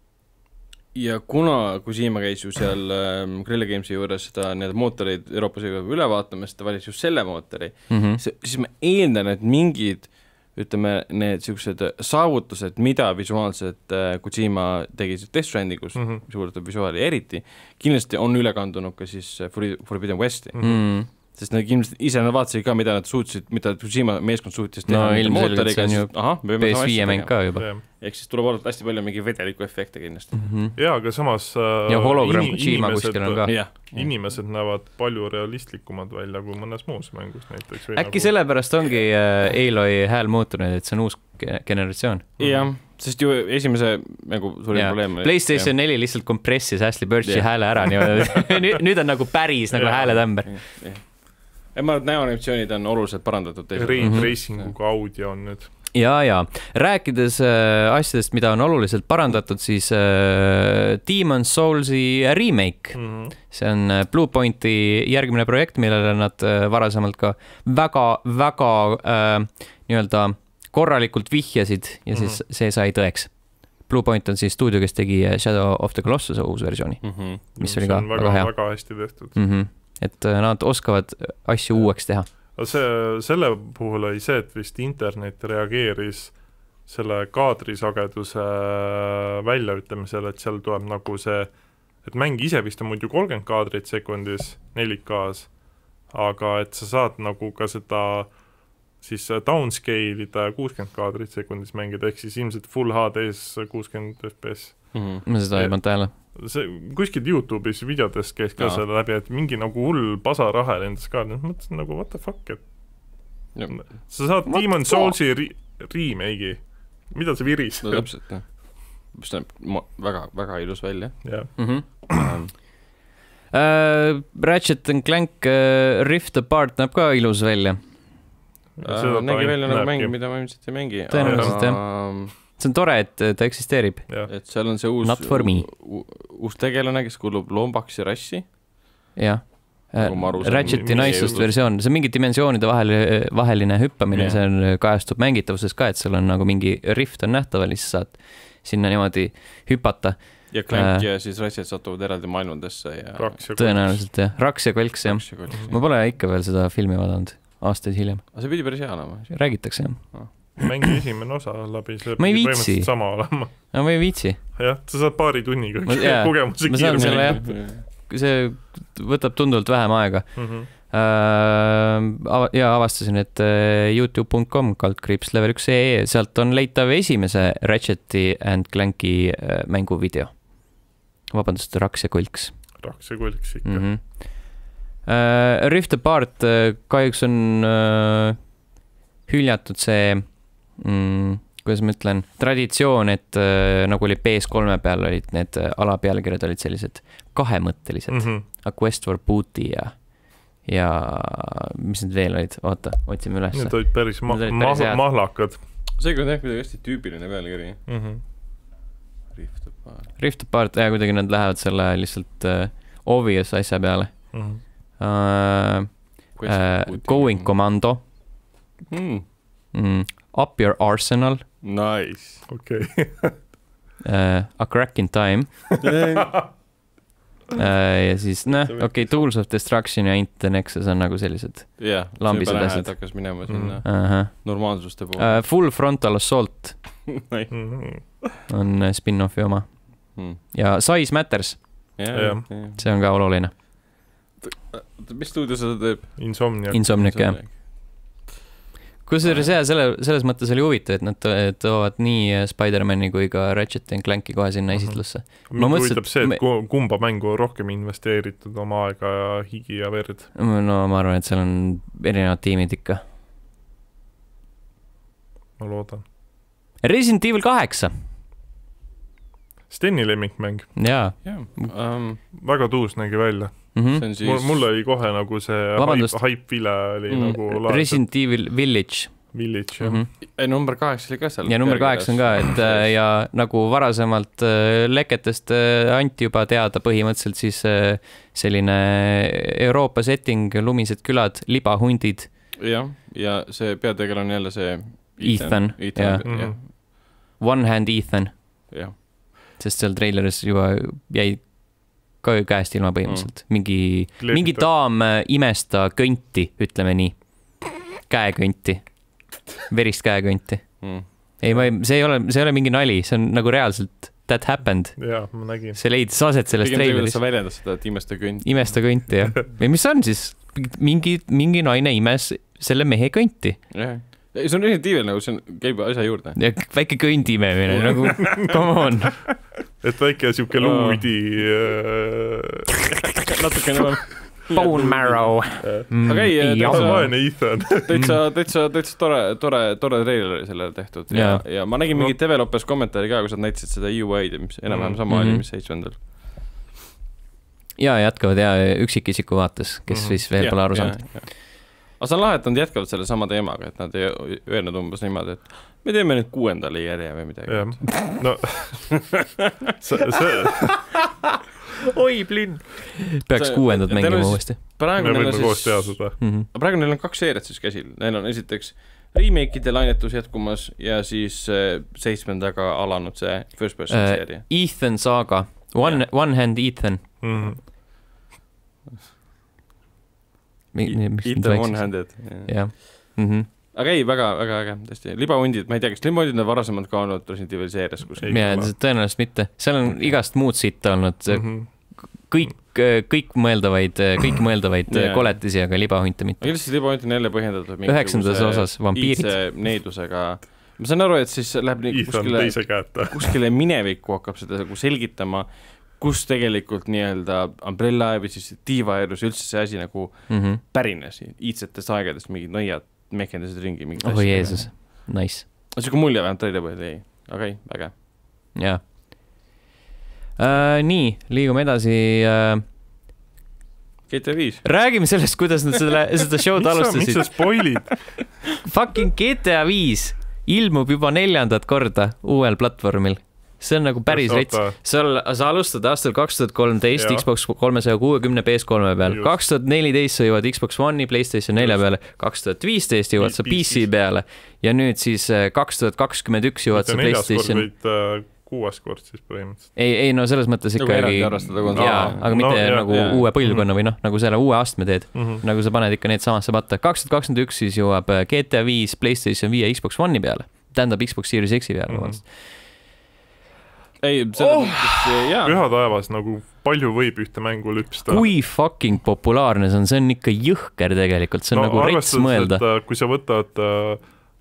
ja kuna Kojima käis ju seal ähm, Guerrilla Gamesi juures seda need mootoreid Euroopas üle vaatamas, ta valis just selle mootori, mm-hmm. siis ma eeldan, et mingid ütleme, need siuksed saavutused, mida visuaalselt äh, Kojima tegi Death Strandingus, mm-hmm. mis puudutab visuaali eriti, kindlasti on üle kandunud ka siis Forbidden Westi. Mm-hmm. Sest nad kindlasti ise nad vaatasid ka, mida nad suutsid, mida Kojima meeskond suutis teha. No ilmselgelt see on ju aha, P S viie mäng ka juba. Ehk siis tuleb oodata hästi palju mingi vedeliku efekte kindlasti. Mm-hmm. Jaa, aga samas äh, ja hologramm Kojima kuskil on ka. Ja. Inimesed näevad palju realistlikumad välja kui mõnes muus mängus näiteks. Äkki nagu... sellepärast ongi äh, Aloy hääl muutunud, et see on uus generatsioon. Jah, sest ju esimese mängu suuri probleem. PlayStation neli lihtsalt kompressis Ashley Burchi hääle ära. nüüd, nüüd on nagu päris nagu hääletämber. Ma arvan, et näoanimatsioonid on oluliselt parandatud. Ray Tracinguga audio on nüüd. Ja, ja. Rääkides äh, asjadest, mida on oluliselt parandatud, siis äh, Demon's Soulsi remake. Mm-hmm. See on Blue Pointi järgmine projekt, millele nad äh, varasemalt ka väga, väga äh, nii-öelda korralikult vihjasid ja mm-hmm. siis see sai tõeks. Blue Point on siis stuudio, kes tegi Shadow of the Colossus uus versiooni, mm-hmm. mis oli ka väga, väga hea. Väga hästi tehtud. Mm-hmm. Et nad oskavad asju uueks teha. See, selle puhul oli see, et vist internet reageeris selle kaadrisageduse väljaütlemisele, et seal tuleb nagu see, et mäng ise vist on muidu kolmkümmend kaadrit sekundis neli K-s, aga et sa saad nagu ka seda siis downscale'ida kuuskümmend kaadrit sekundis mängida, ehk siis ilmselt full H D-s kuuskümmend F P S. Mm-hmm. Ma seda ei pannud tähele. See, kuskil YouTube'is videodes käis ka selle läbi, et mingi nagu hull pasarahel endas ka, nüüd mõtlesin nagu what the fuck, et ja. Sa saad what Demon's Soulsi ri- remake'i, mida see viris? No täpselt, jah. Mis näeb väga, väga ilus välja. Yeah. Mm-hmm. uh, Ratchet and Clank uh, Rift Apart näeb ka ilus välja. Uh, nägi välja nagu mäng, mida ma ilmselt ei mängi. Tõenäoliselt, jah. See on tore, et ta eksisteerib. Et seal on see uus, u, uus tegelane, kes kuulub loombaksi rassi. Jah. Ratcheti naissust versioon. See on mingi dimensioonide vahel, vaheline hüppamine, yeah. See on, kajastub mängitavuses ka, et seal on nagu mingi rift on nähtaval, siis saad sinna niimoodi hüpata. Ja Clank äh, ja siis Ratchet satuvad eraldi maailmandesse. Ja... Tõenäoliselt, jah. Raks ja Kolks, jah. Ma pole ikka veel seda filmi vaadanud aastaid hiljem. Aga see pidi päris hea olema. Räägitakse, jah. Ah. mängi esimene osa läbi, see ma ei viitsi. Sama olema. No, ma ei viitsi. Jah, sa saad paari tunniga yeah, kogemuse kiiremini. See võtab tunduvalt vähem aega. Mm-hmm. Uh, ja avastasin, et youtube dot com kaldkriips level üks punkt ee, sealt on leitav esimese Ratcheti and Clanki mängu video. Vabandust, Raks ja Kulks. Raks ja Kulks ikka. Mm-hmm. Uh, Rift Apart uh, kahjuks on uh, hüljatud see, mm, kuidas ma ütlen, traditsioon, et uh, nagu oli P S kolme peal olid need uh, alapealkirjad olid sellised kahemõttelised. Mm-hmm. A Quest for Booty ja, ja mis need veel olid? Oota, otsime üles. Need olid päris, ma olid päris ma mahlakad. See on jah kuidagi hästi tüüpiline pealkiri. Mm-hmm. Rift Apart. Rift Apart, ja kuidagi nad lähevad selle lihtsalt uh, obvious asja peale. Mm-hmm. Uh, uh, Going Commando mm. Mm, Up Your Arsenal Nice okay. uh, A Crack in Time uh, ja siis noh, okei okay, Tools of Destruction ja Into the Nexus on nagu sellised yeah, lambised asjad hakkas minema sinna mm. uh-huh. normaalsuste poole uh, Full Frontal Assault on spin-offi oma mm. ja Size Matters yeah, yeah. Yeah. see on ka oluline. Mis stuudio seda teeb? Insomniac. Insomniac, jah. Kusjuures jah, selle, selles mõttes oli huvitav, et nad toovad nii Spider-Mani kui ka Ratchet and Clanki kohe sinna esitlusse. Ma mõtlesin, see, et kumba mängu rohkem investeeritud oma aega ja higi ja verd. No ma arvan, et seal on erinevad tiimid ikka. Ma loodan. Resident Evil kaheksa. Steni lemmikmäng. Jaa. Yeah. Um, väga tuus nägi välja. Mm-hmm. Siis... Mul oli kohe nagu see hype-vile oli mm. nagu laad. Resident Evil Village. Village, jah. Mm-hmm. Ja number kaheksa oli ka seal. Ja number kaheksa on ka, et ja nagu varasemalt leketest anti juba teada põhimõtteliselt siis selline Euroopa setting, lumised külad, libahundid. Ja, ja see peategel on jälle see Ethan. Ethan, Ethan ja. Mm-hmm. One Hand Ethan. Ja. Sest seal traileris juba jäi ka käest ilma põhimõtteliselt. Mingi, mingi daam imesta kõnti, ütleme nii. Käekõnti. Verist käekõnti. Mm. Ei, ma ei, see ei ole, see ei ole mingi nali, see on nagu reaalselt that happened. Jaa, ma nägin. See leidis aset sellest traileris. Sa väljendas seda, et imesta kõnti. Imesta kõnti, jah. Ja mis on siis? Mingi, mingi naine imes selle mehe kõnti. Jah. See on Resident Evil, nagu see on, käib asja juurde. Ja väike kõndimemine, nagu, come on. Et väike siuke luudi... Natuke enam. Bone marrow. Aga ei, Ethan. Täitsa, täitsa, täitsa tore, tore, tore trailer sellele tehtud. Ja, ja ma nägin mingit developers kommentaari ka, kus nad näitasid seda U I-d, mis enam-vähem sama oli, mis seitsmendal. Ja jätkavad ja üksikisiku vaates, kes siis veel pole aru saanud. Aga see on lahe, et nad jätkavad selle sama teemaga, et nad ei öelnud umbes niimoodi, et me teeme nüüd kuuendale järje või midagi. Ja, no see, see... Oi, plinn. Peaks kuuendad mängima uuesti. Me võime koos teha seda. Mm-hmm. Praegu neil on kaks seeriat siis käsil. Neil on esiteks remake'ide lainetus jätkumas ja siis seitsmendaga alanud see first person uh, seeria. Ethan Saga. One, yeah. one Hand Ethan. Mm-hmm. Ethan one-handed. Jah. Mhm. Aga ei, väga, väga äge, tõesti. Libahundid, ma ei tea, kas libahundid on varasemalt ka olnud Resident Evil seerias, kus ei ja, tõenäoliselt mitte. Seal on igast muud sitta olnud. Mm-hmm. Kõik, kõik mõeldavaid, kõik mõeldavaid yeah. koletisi, aga libahunte mitte. Aga lihtsalt libahund on jälle põhjendatud üheksandas osas vampiirid. Iitse needusega. Ma saan aru, et siis läheb nii kuskile, kuskile minevikku hakkab seda selgitama, kus tegelikult nii-öelda Umbrella või siis Diva-Airus üldse see asi nagu mm-hmm. pärines iitsetest aegadest mingid nõiad mekendasid ringi mingid oh, asjad. Oh Jeesus, nice. See kui mulje vähemalt treile põhjal ei. Aga ei, väga. Jaa. Uh, nii, liigume edasi. Uh, G T A viis. Räägime sellest, kuidas nad seda, seda show'd alustasid. Mis sa spoilid? Fucking G T A viis ilmub juba neljandat korda uuel platvormil. See on nagu päris rets. Sa, sa alustad aastal kaks tuhat kolmteist ja. Xbox kolmesaja kuuekümne P S kolme peal. Just. kaks tuhat neliteist sa jõuad Xbox One'i, PlayStation nelja peale. kaks tuhat viisteist jõuad sa P C peale. Ja nüüd siis kaks tuhat kakskümmend üks jõuad sa PlayStation... Võid, kuues kord siis põhimõtteliselt. ei, ei no selles mõttes ikkagi nagu jaa, aga mitte no, jah, nagu jah. uue põlvkonna või noh, nagu selle uue astme teed mm -hmm. nagu sa paned ikka need samasse patta. kaks tuhat kakskümmend üks siis jõuab G T A viis PlayStation viie Xbox One'i peale, tähendab Xbox Series X'i peale mm -hmm. ei, selles mõttes jaa. Püha taevas, nagu palju võib ühte mängu lüpsta. Kui fucking populaarne see on, see on ikka jõhker tegelikult, see on no, nagu rets mõelda. Kui sa võtad uh,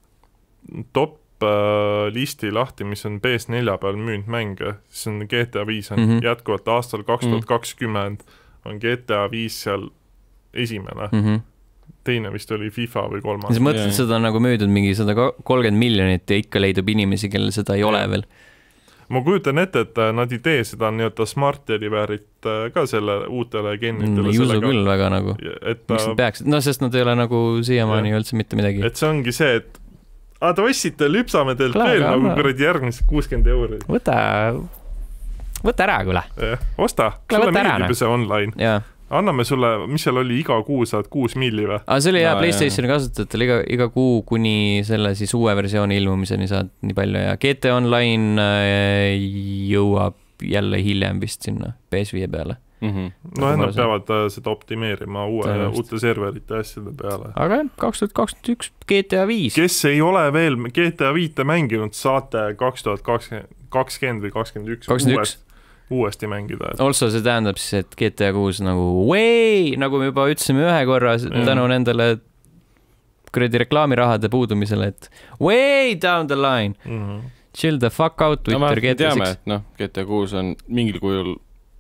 top uh, listi lahti, mis on P S neli peal müünud mänge, siis on G T A viis on mm -hmm. jätkuvalt aastal kaks tuhat kakskümmend on G T A viis seal esimene mm. -hmm. teine vist oli FIFA või kolmas. Siis mõtled, seda on nagu möödud mingi sada kolmkümmend miljonit ja ikka leidub inimesi, kellel seda ei ja. ole veel. Ma kujutan ette, et nad ei tee seda nii-öelda Smart Deliveri't ka selle uutele gennitele. Ei usu küll väga nagu, et, miks nad peaksid, no sest nad ei ole nagu siiamaani üldse mitte midagi. Et see ongi see, et aga te ossite, lüpsame teilt veel nagu kuradi järgmised kuuskümmend euri. Võta, võta ära, kuule. Osta, sulle meeldib see online. Jaa. Anname sulle, mis seal oli, iga kuu saad kuus milli või? Aga see oli hea PlayStationi kasutajatel, iga, iga kuu kuni selle siis uue versiooni ilmumiseni saad nii palju ja G T Online jõuab jälle hiljem vist sinna P S viie peale. Mm -hmm. No nad peavad seda optimeerima uue, uute serverite asjade peale. Aga kaks tuhat kakskümmend üks G T A viis. Kes ei ole veel G T A viite mänginud, saate kaks tuhat kakskümmend või kakskümmend üks uuesti, uuesti mängida. Et. Also see tähendab siis, et G T A kuus nagu way, nagu me juba ütlesime ühe korra mm. tänu nendele kuradi reklaamirahade puudumisele, et way down the line. Mm -hmm. Chill the fuck out Twitter no, G T A kuus. No, G T A kuus on mingil kujul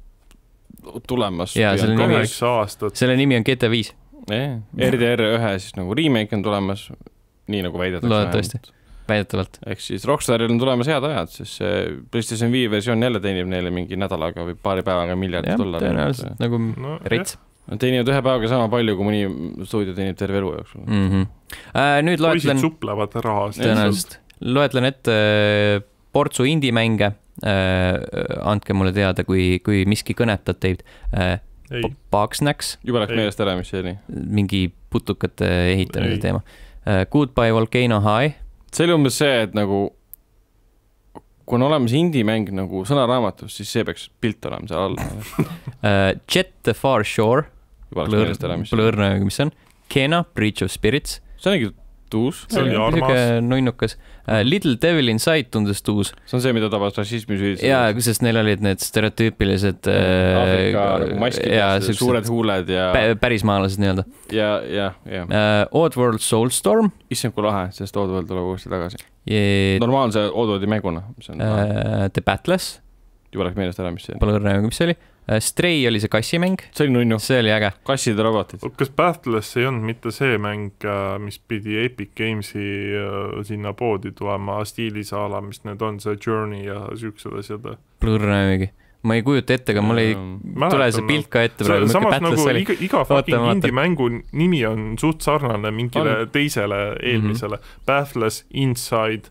tulemas. Jaa, selle nimi, selle nimi on G T A viis. R D R ühe siis nagu remake on tulemas, nii nagu väidetakse. Loodetavasti, väidetavalt. Ehk siis Rockstaril on tulemas head ajad, siis PlayStation viie versioon jälle teenib neile mingi nädalaga või paari päevaga miljardit dollari. Tõenäoliselt nagu no, rits. Teenivad ühe päevaga sama palju, kui mõni stuudio teenib terve elu jooksul. Mm -hmm. äh, nüüd loetlen... Poisid suplevad raha. Tõenäoliselt. Loetlen ette portsu indie-mänge. Uh, andke mulle teada, kui, kui miski kõnetab teid. Uh, Bugsnax. Juba läks meelest ära, mis see oli? Mingi putukate ehitamise teema. Uh, Goodbye Volcano High. See oli umbes see, et nagu kui on olemas indie-mäng nagu sõnaraamatus, siis see peaks pilt olema seal alla. uh, Jet the Far Shore. Juba läks meelest ära, mis see oli? Mis see on? Kena, Breach of Spirits. See on ikka tuus. See oli armas. Nunnukas. Uh, Little Devil Inside tundus tuus. See on see, mida tabas rassismi süüd. Jaa, sest neil olid need stereotüüpilised Aafrika maskid, ja, suured huuled ja pärismaalased nii-öelda. Ja, ja, ja. Uh, Oddworld Soulstorm. Issand, kui lahe, sest Oddworld tuleb uuesti tagasi. Je... Normaalse Oddworldi mänguna. Uh, The Battles. Juba läks meelest ära, mis see Pole õrne, mis see oli. Stray oli see kassimäng. See oli nunnu. See oli äge. Kassid ja robotid. Kas Battles ei olnud mitte see mäng, mis pidi Epic Gamesi sinna poodi tulema stiilisaala, mis need on, see Journey ja siuksed asjad? Plõrne ma ei kujuta ette, aga mul ei tule see pilt ka ette praegu. Samas nagu iga, iga fucking indie mängu nimi on suht sarnane mingile on. teisele eelmisele. Mm-hmm. Battles, Inside,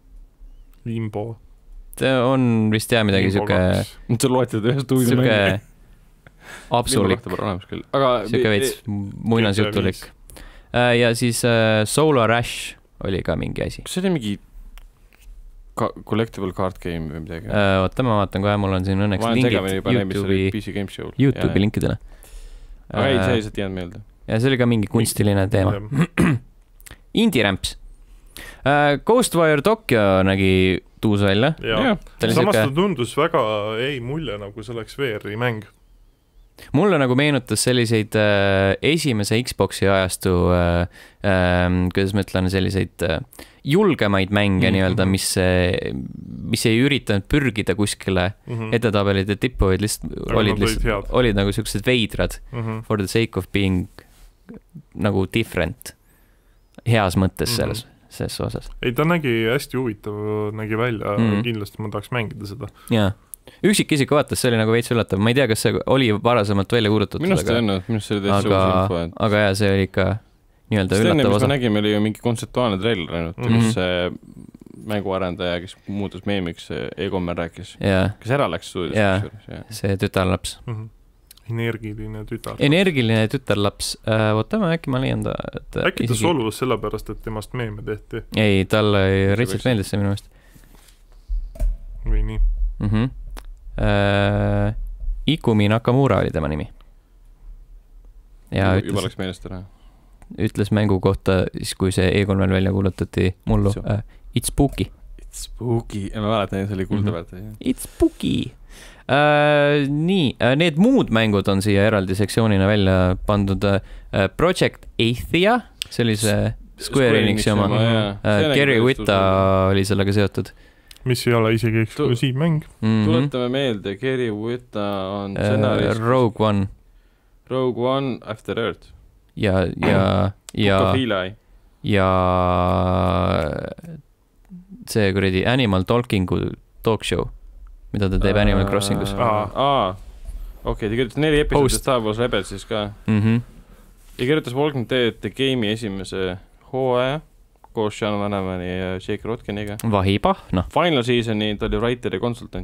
Limbo. On vist jah midagi siuke sa loetid ühest tuude siuke absurdik siuke veits muinasjutulik ja siis uh, Solar Ash oli ka mingi asi. Kas see oli mingi ka- collectible card game või midagi? Uh, oota, ma vaatan kohe, mul on siin õnneks linkid YouTube'i YouTube linkidele. Aga ei, see ei saa tead meelde. Ja see oli ka mingi kunstiline teema. Indie Ramps. Uh, Ghostwire Tokyo nägi tuus välja. Ja. Samas ta tundus väga ei mulje, nagu see oleks V R-i mäng. Mulle nagu meenutas selliseid äh, esimese Xboxi ajastu äh, äh, kuidas ma ütlen, selliseid äh, julgemaid mänge mm-hmm. nii-öelda, mis, mis ei üritanud pürgida kuskile mm-hmm. edetabelide tippu, vaid lihtsalt aga olid, lihtsalt, olid nagu sellised veidrad mm-hmm. for the sake of being nagu different heas mõttes mm-hmm. selles selles osas. Ei, ta nägi hästi huvitav, nägi välja, mm. kindlasti ma tahaks mängida seda. Jaa. Üksikisik vaatas, see oli nagu veits üllatav. Ma ei tea, kas see oli varasemalt välja kuulutatud. Minust ei ennast, minust see oli täitsa uus info. Et... Aga jah, see oli ikka nii-öelda üllatav enne, osa. mis me nägime, oli ju mingi kontseptuaalne trailer ainult, mm-hmm. kus see mänguarendaja, kes muutus meemiks, E-Kommer rääkis. Yeah. Kes ära läks stuudios. Yeah. See tütarlaps. Mm-hmm. Energiline tütarlaps. Energiline tütarlaps. Uh, Oota, ma äkki ma leian ta. Äkki ta isegi... solvus sellepärast, et temast meeme tehti? Ei, talle reitselt meeldis see minu meelest. Või nii. mm-hmm. uh, Ikumi Nakamura oli tema nimi. Ja juba ütles, läks meelest ära. Ütles mängu kohta, siis kui see E kolm välja kuulutati mullu, uh, it's spooky. It's spooky, ja ma mäletan, see oli kulda pealt. Mm-hmm. It's spooky. Uh, nii, uh, need muud mängud on siia eraldi sektsioonina välja pandud. Uh, Project Athia, see oli see Square Enixi oma. Uh, Gary Whitta oli sellega seotud. Mis ei ole isegi eksklusiivmäng. Mm-hmm. Tuletame meelde, Gary Whitta on stsenarist. Uh, Rogue One. Rogue One, After Earth. Ja, ja, ja, ja see kuradi Animal Talkingu talk show, mida ta teeb Animal Crossingus. Aa, aa. okei, okay, ta kirjutas neli episoodi Star Wars Rebelsis ka. Mm-hmm. Ja kirjutas Walking Dead The Game'i esimese hooaja koos Sean Vanamani ja Jake Rotkiniga. Vahiba, noh. Final seasoni ta oli writer ja konsultant.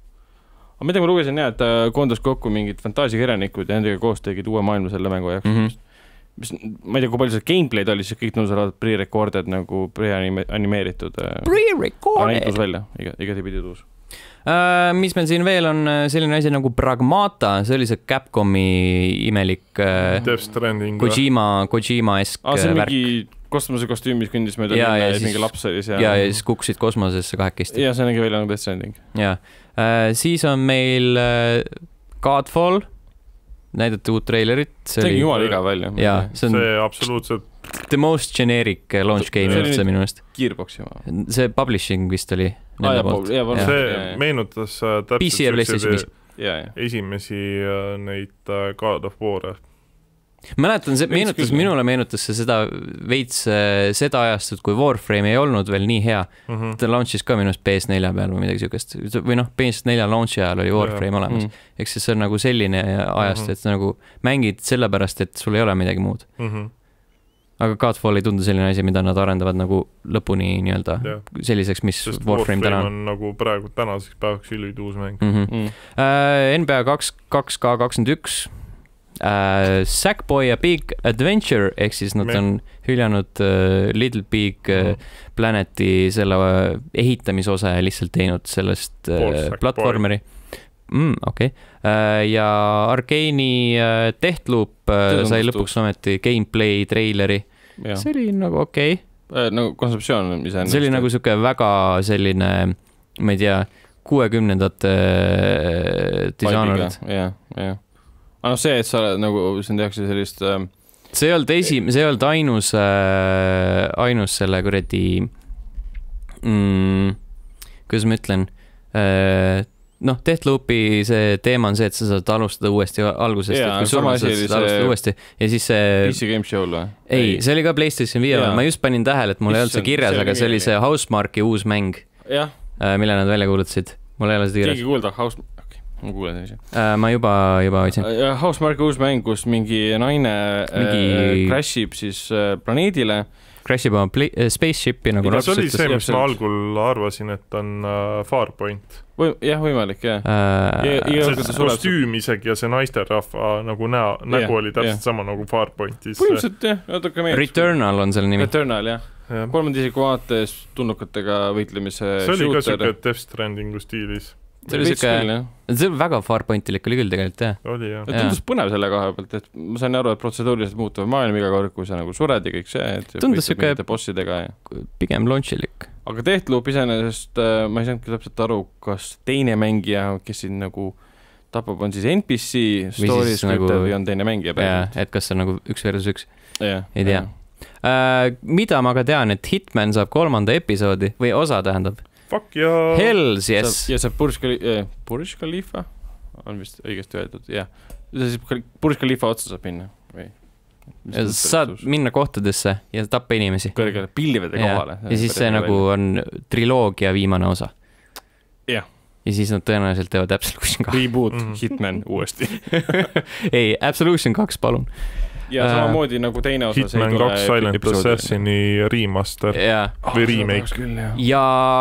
Aga mida ma lugesin, jah, et ta koondas kokku mingid fantaasiakirjanikud ja nendega koos tegid uue maailma selle mängu jaoks. Mm-hmm. Mis, ma ei tea, kui palju see gameplay'd oli, siis kõik nõus olid pre-recorded nagu pre-animeeritud. Pre-recorded? Näitus välja, iga, iga tibidi tuus. Uh, mis meil siin veel on selline asi nagu Pragmata, see oli see Capcomi imelik uh, Death Stranding Kojima, Kojima-esk ah, see värk. Mingi kosmose kostüümis kõndis mööda ja, ja, mingi laps oli seal. Ja, ja siis kukkusid kosmosesse kahekesti. Ja see nägi välja nagu Death Stranding. Ja. Uh, siis on meil uh, Godfall, näidati uut trailerit. See, see oli jumal iga välja. Ja, see on see absoluutselt the most generic launch game üldse minu meelest. Gearboxi ma. See publishing vist oli ah, nende poolt. Ja, ja, see ja, ja. meenutas uh, täpselt esimesi uh, neid uh, God of War'e. Mäletan, see meenutas, minule meenutas see seda veits seda ajastut, kui Warframe ei olnud veel nii hea. Mm-hmm. Ta launchis ka minust P S neli peal või midagi sükest. Või noh, P S neli launchi ajal oli Warframe ja. Olemas. Mm-hmm. Eks see on nagu selline ajast, mm-hmm. et nagu mängid sellepärast, et sul ei ole midagi muud. Mm-hmm. Aga Godfall ei tundu selline asi, mida nad arendavad nagu lõpuni nii-öelda ja. Selliseks, mis Sest Warframe, Warframe täna on. on nagu praegu tänaseks päevaks ülituus mäng. Mm-hmm. Mm. Uh, N B A kaks K kakskümmend üks Uh, Sackboy ja Big Adventure, ehk siis nad Me... on hüljanud uh, Little Big uh, mm. Planeti selle uh, ehitamisosa ja lihtsalt teinud sellest uh, platvormeri. Mm, okei. Okay. Uh, ja Arcane'i uh, Deathloop uh, sai lõpuks ometi gameplay traileri. Ja. See oli nagu okei. Okay. Nagu kontseptsioon ise. See oli nagu siuke väga selline, ma ei tea, kuuekümnendate disainerid. Jah, jah. Aga no see, et sa nagu, siin tehakse sellist... Äh... See ei olnud esi, see ei olnud ainus, äh, ainus selle kuradi, mm, kuidas ma ütlen, äh, noh, Deathloopi see teema on see, et sa saad alustada uuesti algusest, yeah, et kui surma saad see... alustada uuesti ja siis see... P C Game Show või? Ei, see oli ka PlayStation viie, yeah. Ma just panin tähele, et mul ei olnud see kirjas, aga see oli see Housemarque'i uus mäng, yeah. äh, mille nad välja kuulutasid. Mul ei ole seda kirjas. Keegi kuulda, House... ma kuulen isi. Uh, ma juba, juba otsin. Uh, Housemarque uus mäng, kus mingi naine mingi... Uh, crashib siis uh, planeedile. Crashib oma pla- spaceshipi nagu see oli see, mis ma algul arvasin, et on uh, Farpoint. Või, jah, võimalik, jah. Uh, ja, ja, see kostüüm isegi ja see naisterahva nagu näo, nägu yeah, oli täpselt yeah. sama nagu Farpointis. Põhimõtteliselt, jah. Natuke meeldis. Returnal on selle nimi. Returnal, jah. Ja. Kolmanda isiku vaates tunnukatega võitlemise see oli shooter. Ka siuke Death Strandingu stiilis. See oli siuke, see oli väga Farpointilik oli küll tegelikult, jah. Oli, jah. Tundus põnev selle kahe pealt, et ma sain aru, et protseduuriliselt muutuv maailm iga kord, kui sa nagu sured ja kõik see, et tundus siuke bossidega ja... pigem launchilik. Aga Deathloop iseenesest, ma ei saanud täpselt aru, kas teine mängija, kes siin nagu tapab, on siis N P C stories nagu... või on teine mängija pärast. Et kas see on nagu üks versus üks. Yeah, ei tea. Uh, mida ma ka tean, et Hitman saab kolmanda episoodi või osa tähendab. Fuck ja... Hells, yes. Ja see Burj Khalifa, Burj Khalifa on vist õigesti öeldud, jah. See siis Burj Khalifa otsa saab minna. Või? Saad minna kohtadesse ja tappa inimesi. Kõrgele pillivede kohale. Ja siis see nagu on triloogia viimane osa. Jah. Ja siis nad tõenäoliselt teevad Absolution kaks. Reboot mm. Hitman uuesti. Ei, Absolution kaks, palun. Ja samamoodi nagu teine osa Hitman kaks Silent Assassini remaster ja. Või remake. Küll, ja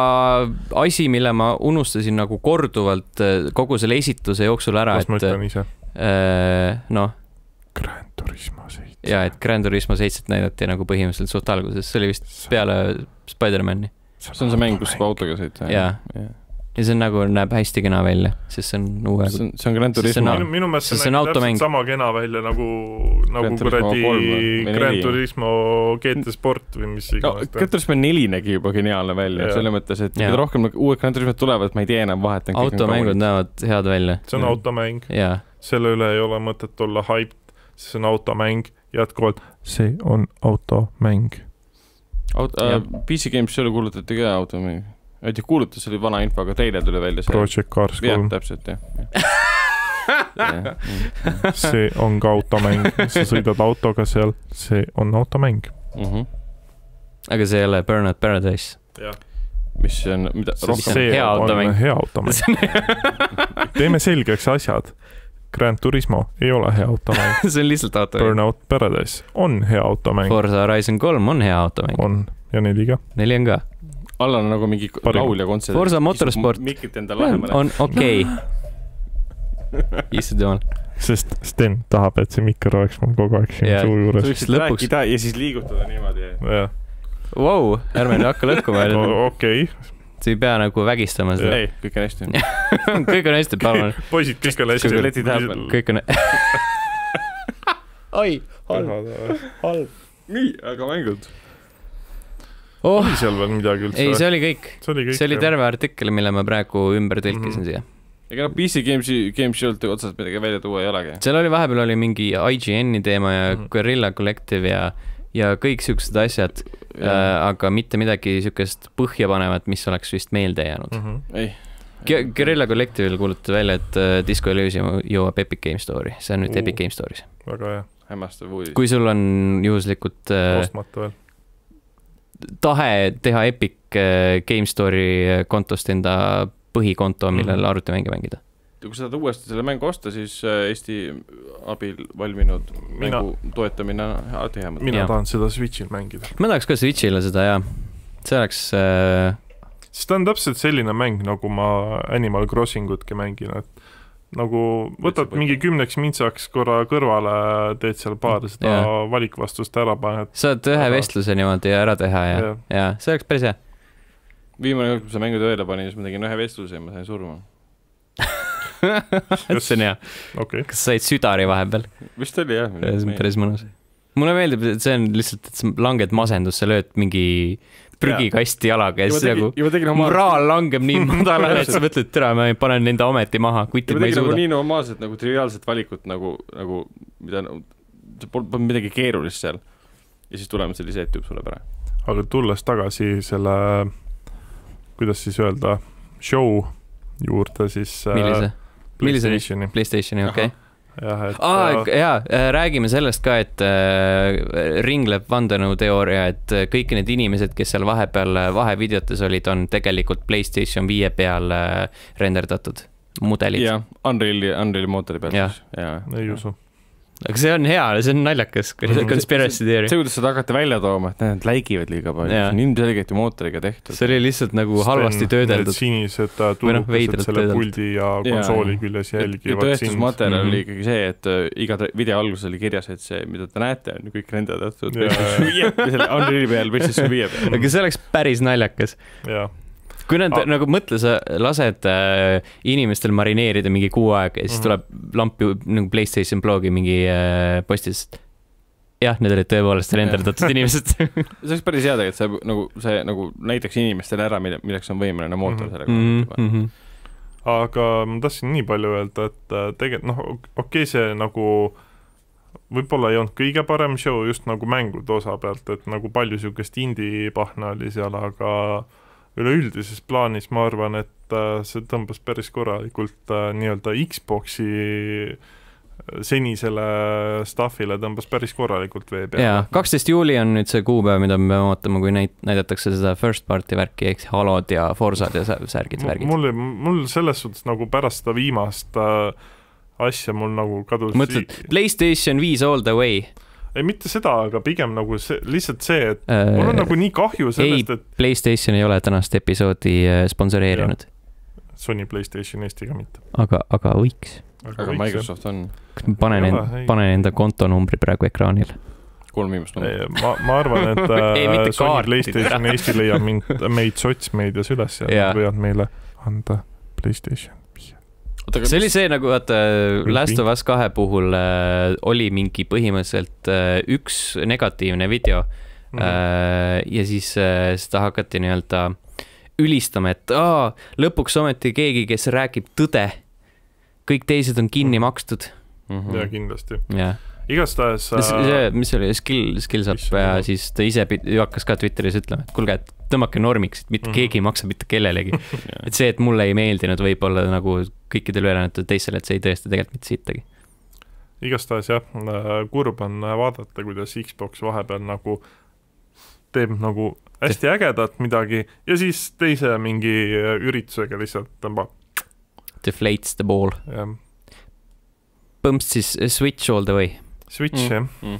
asi, mille ma unustasin nagu korduvalt kogu selle esituse jooksul ära, kas et... ma ütlen ise? Äh, noh. Gran Turismo seitse. Ja, et Gran Turismo seitse näidati nagu põhimõtteliselt suht alguses. See oli vist peale Spider-Mani. See on see mäng, kus autoga sõita. Ja. ja. ja see on nagu, näeb hästi kena välja, sest see on uue... See on, see on Gran Turismo. Minu, minu meelest see näeb täpselt sama kena välja nagu, nagu kuradi Gran Turismo G T Sport või mis iganes. No, Gran Turismo neli nägi juba geniaalne välja, selle mõttes, et mida rohkem uued Gran Turismo tulevad, ma ei tee enam vahet. Automängud näevad head välja. See on automäng. Yeah. Selle üle ei ole mõtet olla hyped, see on automäng. Jätkuvalt, see on automäng. Auto, äh, P C Games selle kuulutati ka automäng. Et ju kuulutas, oli vana info, aga teile tuli välja see. Project Cars kolm. Jah, täpselt, jah. See on ka automäng. Sa sõidad autoga seal, see on automäng. Uh-huh. Aga see ei ole Burnout Paradise. Jah. Mis on, mida see rohkem... See hea on automäng. hea automäng. Teeme selgeks asjad. Gran Turismo ei ole hea automäng. See on lihtsalt automäng. Burnout Paradise on hea automäng. Forza Horizon kolm on hea automäng. On. Ja neli ka. Neli on ka. Alla on nagu mingi laul ja kontsert. Forza Motorsport Mikit enda lähemale. On okei. Okay. Istud jumal. Sest Sten tahab, et see mikker oleks mul kogu aeg siin yeah. suu juures. Sa võiksid lõpuks... rääkida ja siis liigutada niimoodi. Jah. Wow, ärme nüüd hakka lõkkuma. Okei. sa ei pea nagu vägistama seda. ei, kõik on hästi. kõik on hästi, palun. Poisid, kõik on hästi. kõik on... oi, halb. halb. nii, aga mängud. Oh. Oli seal veel midagi üldse? Ei, see oli kõik. See oli, kõik, see oli terve artikkel, mille ma praegu ümber tõlkisin mm -hmm. siia. Ega P C Games, Games Shield otsast midagi välja tuua ei olegi. Seal oli vahepeal oli mingi I G N-i teema ja mm -hmm. Guerrilla Collective ja, ja kõik siuksed asjad, äh, aga mitte midagi siukest põhja panevat, mis oleks vist meelde jäänud. Mm -hmm. Ei. Guerrilla Collective'il kuulutati välja, et uh, Disco Elysium jõuab Epic Game Store'i. See on nüüd uh, Epic Game Store'is. Väga hea. Hämmastav uudis. Kui sul on juhuslikult uh, ostmata veel. Tahe teha Epic uh, Game Store'i kontost enda põhikonto, millel mm. arvutimänge mängida. Kui sa tahad uuesti selle mängu osta, siis Eesti abil valminud mina, mängu toetamine alati hea mõte. Mina ja. tahan seda Switch'il mängida. Ma tahaks ka Switch'ile seda, jah. See oleks... Uh, sest ta on täpselt selline mäng, nagu ma Animal Crossingutki mängin, et nagu võtad Võtsa mingi kümneks mintsaks korra kõrvale, teed seal paar seda yeah. valikvastust ära paned. Saad ühe aga... vestluse niimoodi ära teha ja, yeah. ja see oleks päris hea. Viimane kord, kui sa mängud ööle panin, siis ma tegin ühe vestluse ja ma sain surma. see on hea. Okay. Kas said südari vahepeal? Vist oli jah. See on päris mõnus. Mulle meeldib, et see on lihtsalt, et sa langed masendus, sa lööd mingi prügikasti jalaga ja siis nagu moraal langeb nii madalale, et sa mõtled, tere, ma panen enda ometi maha, kutid ma ei suuda. Nagu nii normaalselt, nagu triviaalset valikut, nagu, nagu mida, pole midagi keerulist seal. Ja siis tuleme sellise etüüb sulle pära. Aga tulles tagasi selle, kuidas siis öelda, show juurde, siis millise? PlayStationi. PlayStationi, okei. Okay. Jah, et... Ah, jaa, räägime sellest ka, et äh, ringleb vandenõuteooria, et kõik need inimesed, kes seal vahepeal vahevideotes olid, on tegelikult PlayStation viie peal äh, renderdatud mudelid. Jah, Unreal, Unreal mootori peal. Ja. Ja. Ei usu. Aga see on hea, see on naljakas, conspiracy theory. See, kuidas seda hakati välja tooma, et need läigivad liiga palju. See on ilmselgelt ju mootoriga tehtud. See oli lihtsalt nagu halvasti töödeldud. Need sinised tulukesed selle puldi ja konsooli küljes jälgivad. Tõestusmaterjal mm -hmm. oli ikkagi see, et iga video alguses oli kirjas, et see, mida te näete, on kõik renderdatud. Unreali peal, PlayStation viie peal. Aga see oleks päris naljakas. Jaa. Kui nad ah. nagu mõtle, sa lased äh, inimestel marineerida mingi kuu aega ja siis mm -hmm. tuleb lampi nagu PlayStation blogi mingi äh, postist. Jah, need olid tõepoolest renderdatud inimesed. See oleks päris hea tegelikult, see, nagu, see nagu näiteks inimestele ära, milleks on võimeline mootor sellega. Mm -hmm. Aga ma tahtsin nii palju öelda, et tegelikult, noh, okei okay, see nagu võib-olla ei olnud kõige parem show just nagu mängude osa pealt, et nagu palju siukest indie-pahna oli seal, aga üleüldises plaanis ma arvan, et see tõmbas päris korralikult nii-öelda Xboxi senisele staffile tõmbas päris korralikult vee peale. Jaa, kaksteist juuli on nüüd see kuupäev, mida me peame ootama, kui näit- näidatakse seda first party värki, eks Halod ja Forzad ja särgid värgid. Mul, mul selles suhtes nagu pärast seda viimast asja mul nagu kadus... Mõtled, PlayStation viis all the way? Ei, mitte seda, aga pigem nagu see, lihtsalt see, et äh, mul on nagu nii kahju sellest, ei, et... PlayStation ei ole tänast episoodi sponsoreerinud. Sony PlayStation Eestiga mitte. Aga, aga võiks. Aga, aga võiks, Microsoft on. Kas ma panen, ole, en, panen enda kontonumbri praegu ekraanil? Kolm viimast numbrit. Ma, ma arvan, et ei, Sony PlayStation Eesti leiab mind, meid sotsmeedias üles ja võivad meile anda PlayStation viie. See oli see nagu, vaata, Last of Us kahe puhul äh, oli mingi põhimõtteliselt äh, üks negatiivne video mm. äh, ja siis äh, seda hakati nii-öelda ülistama, et aa, lõpuks ometi keegi, kes räägib tõde. Kõik teised on kinni mm. makstud. Mm-hmm. Ja kindlasti. Ja. Igastahes... See, mis oli skill, skills up ja siis ta ise hakkas ka Twitteris ütlema, et kuulge, et tõmmake normiks, et mitte mm-hmm. keegi ei maksa mitte kellelegi. Et see, et mulle ei meeldinud võib-olla nagu kõikidel ülejäänud teisele, et see ei tõesta tegelikult mitte sittagi. Igastahes jah, kurb on vaadata, kuidas Xbox vahepeal nagu teeb nagu hästi ägedat midagi ja siis teise mingi üritusega lihtsalt tõmbab. Deflates the ball. Jah. Põmst siis Switch all the way. Switch, mm. jah.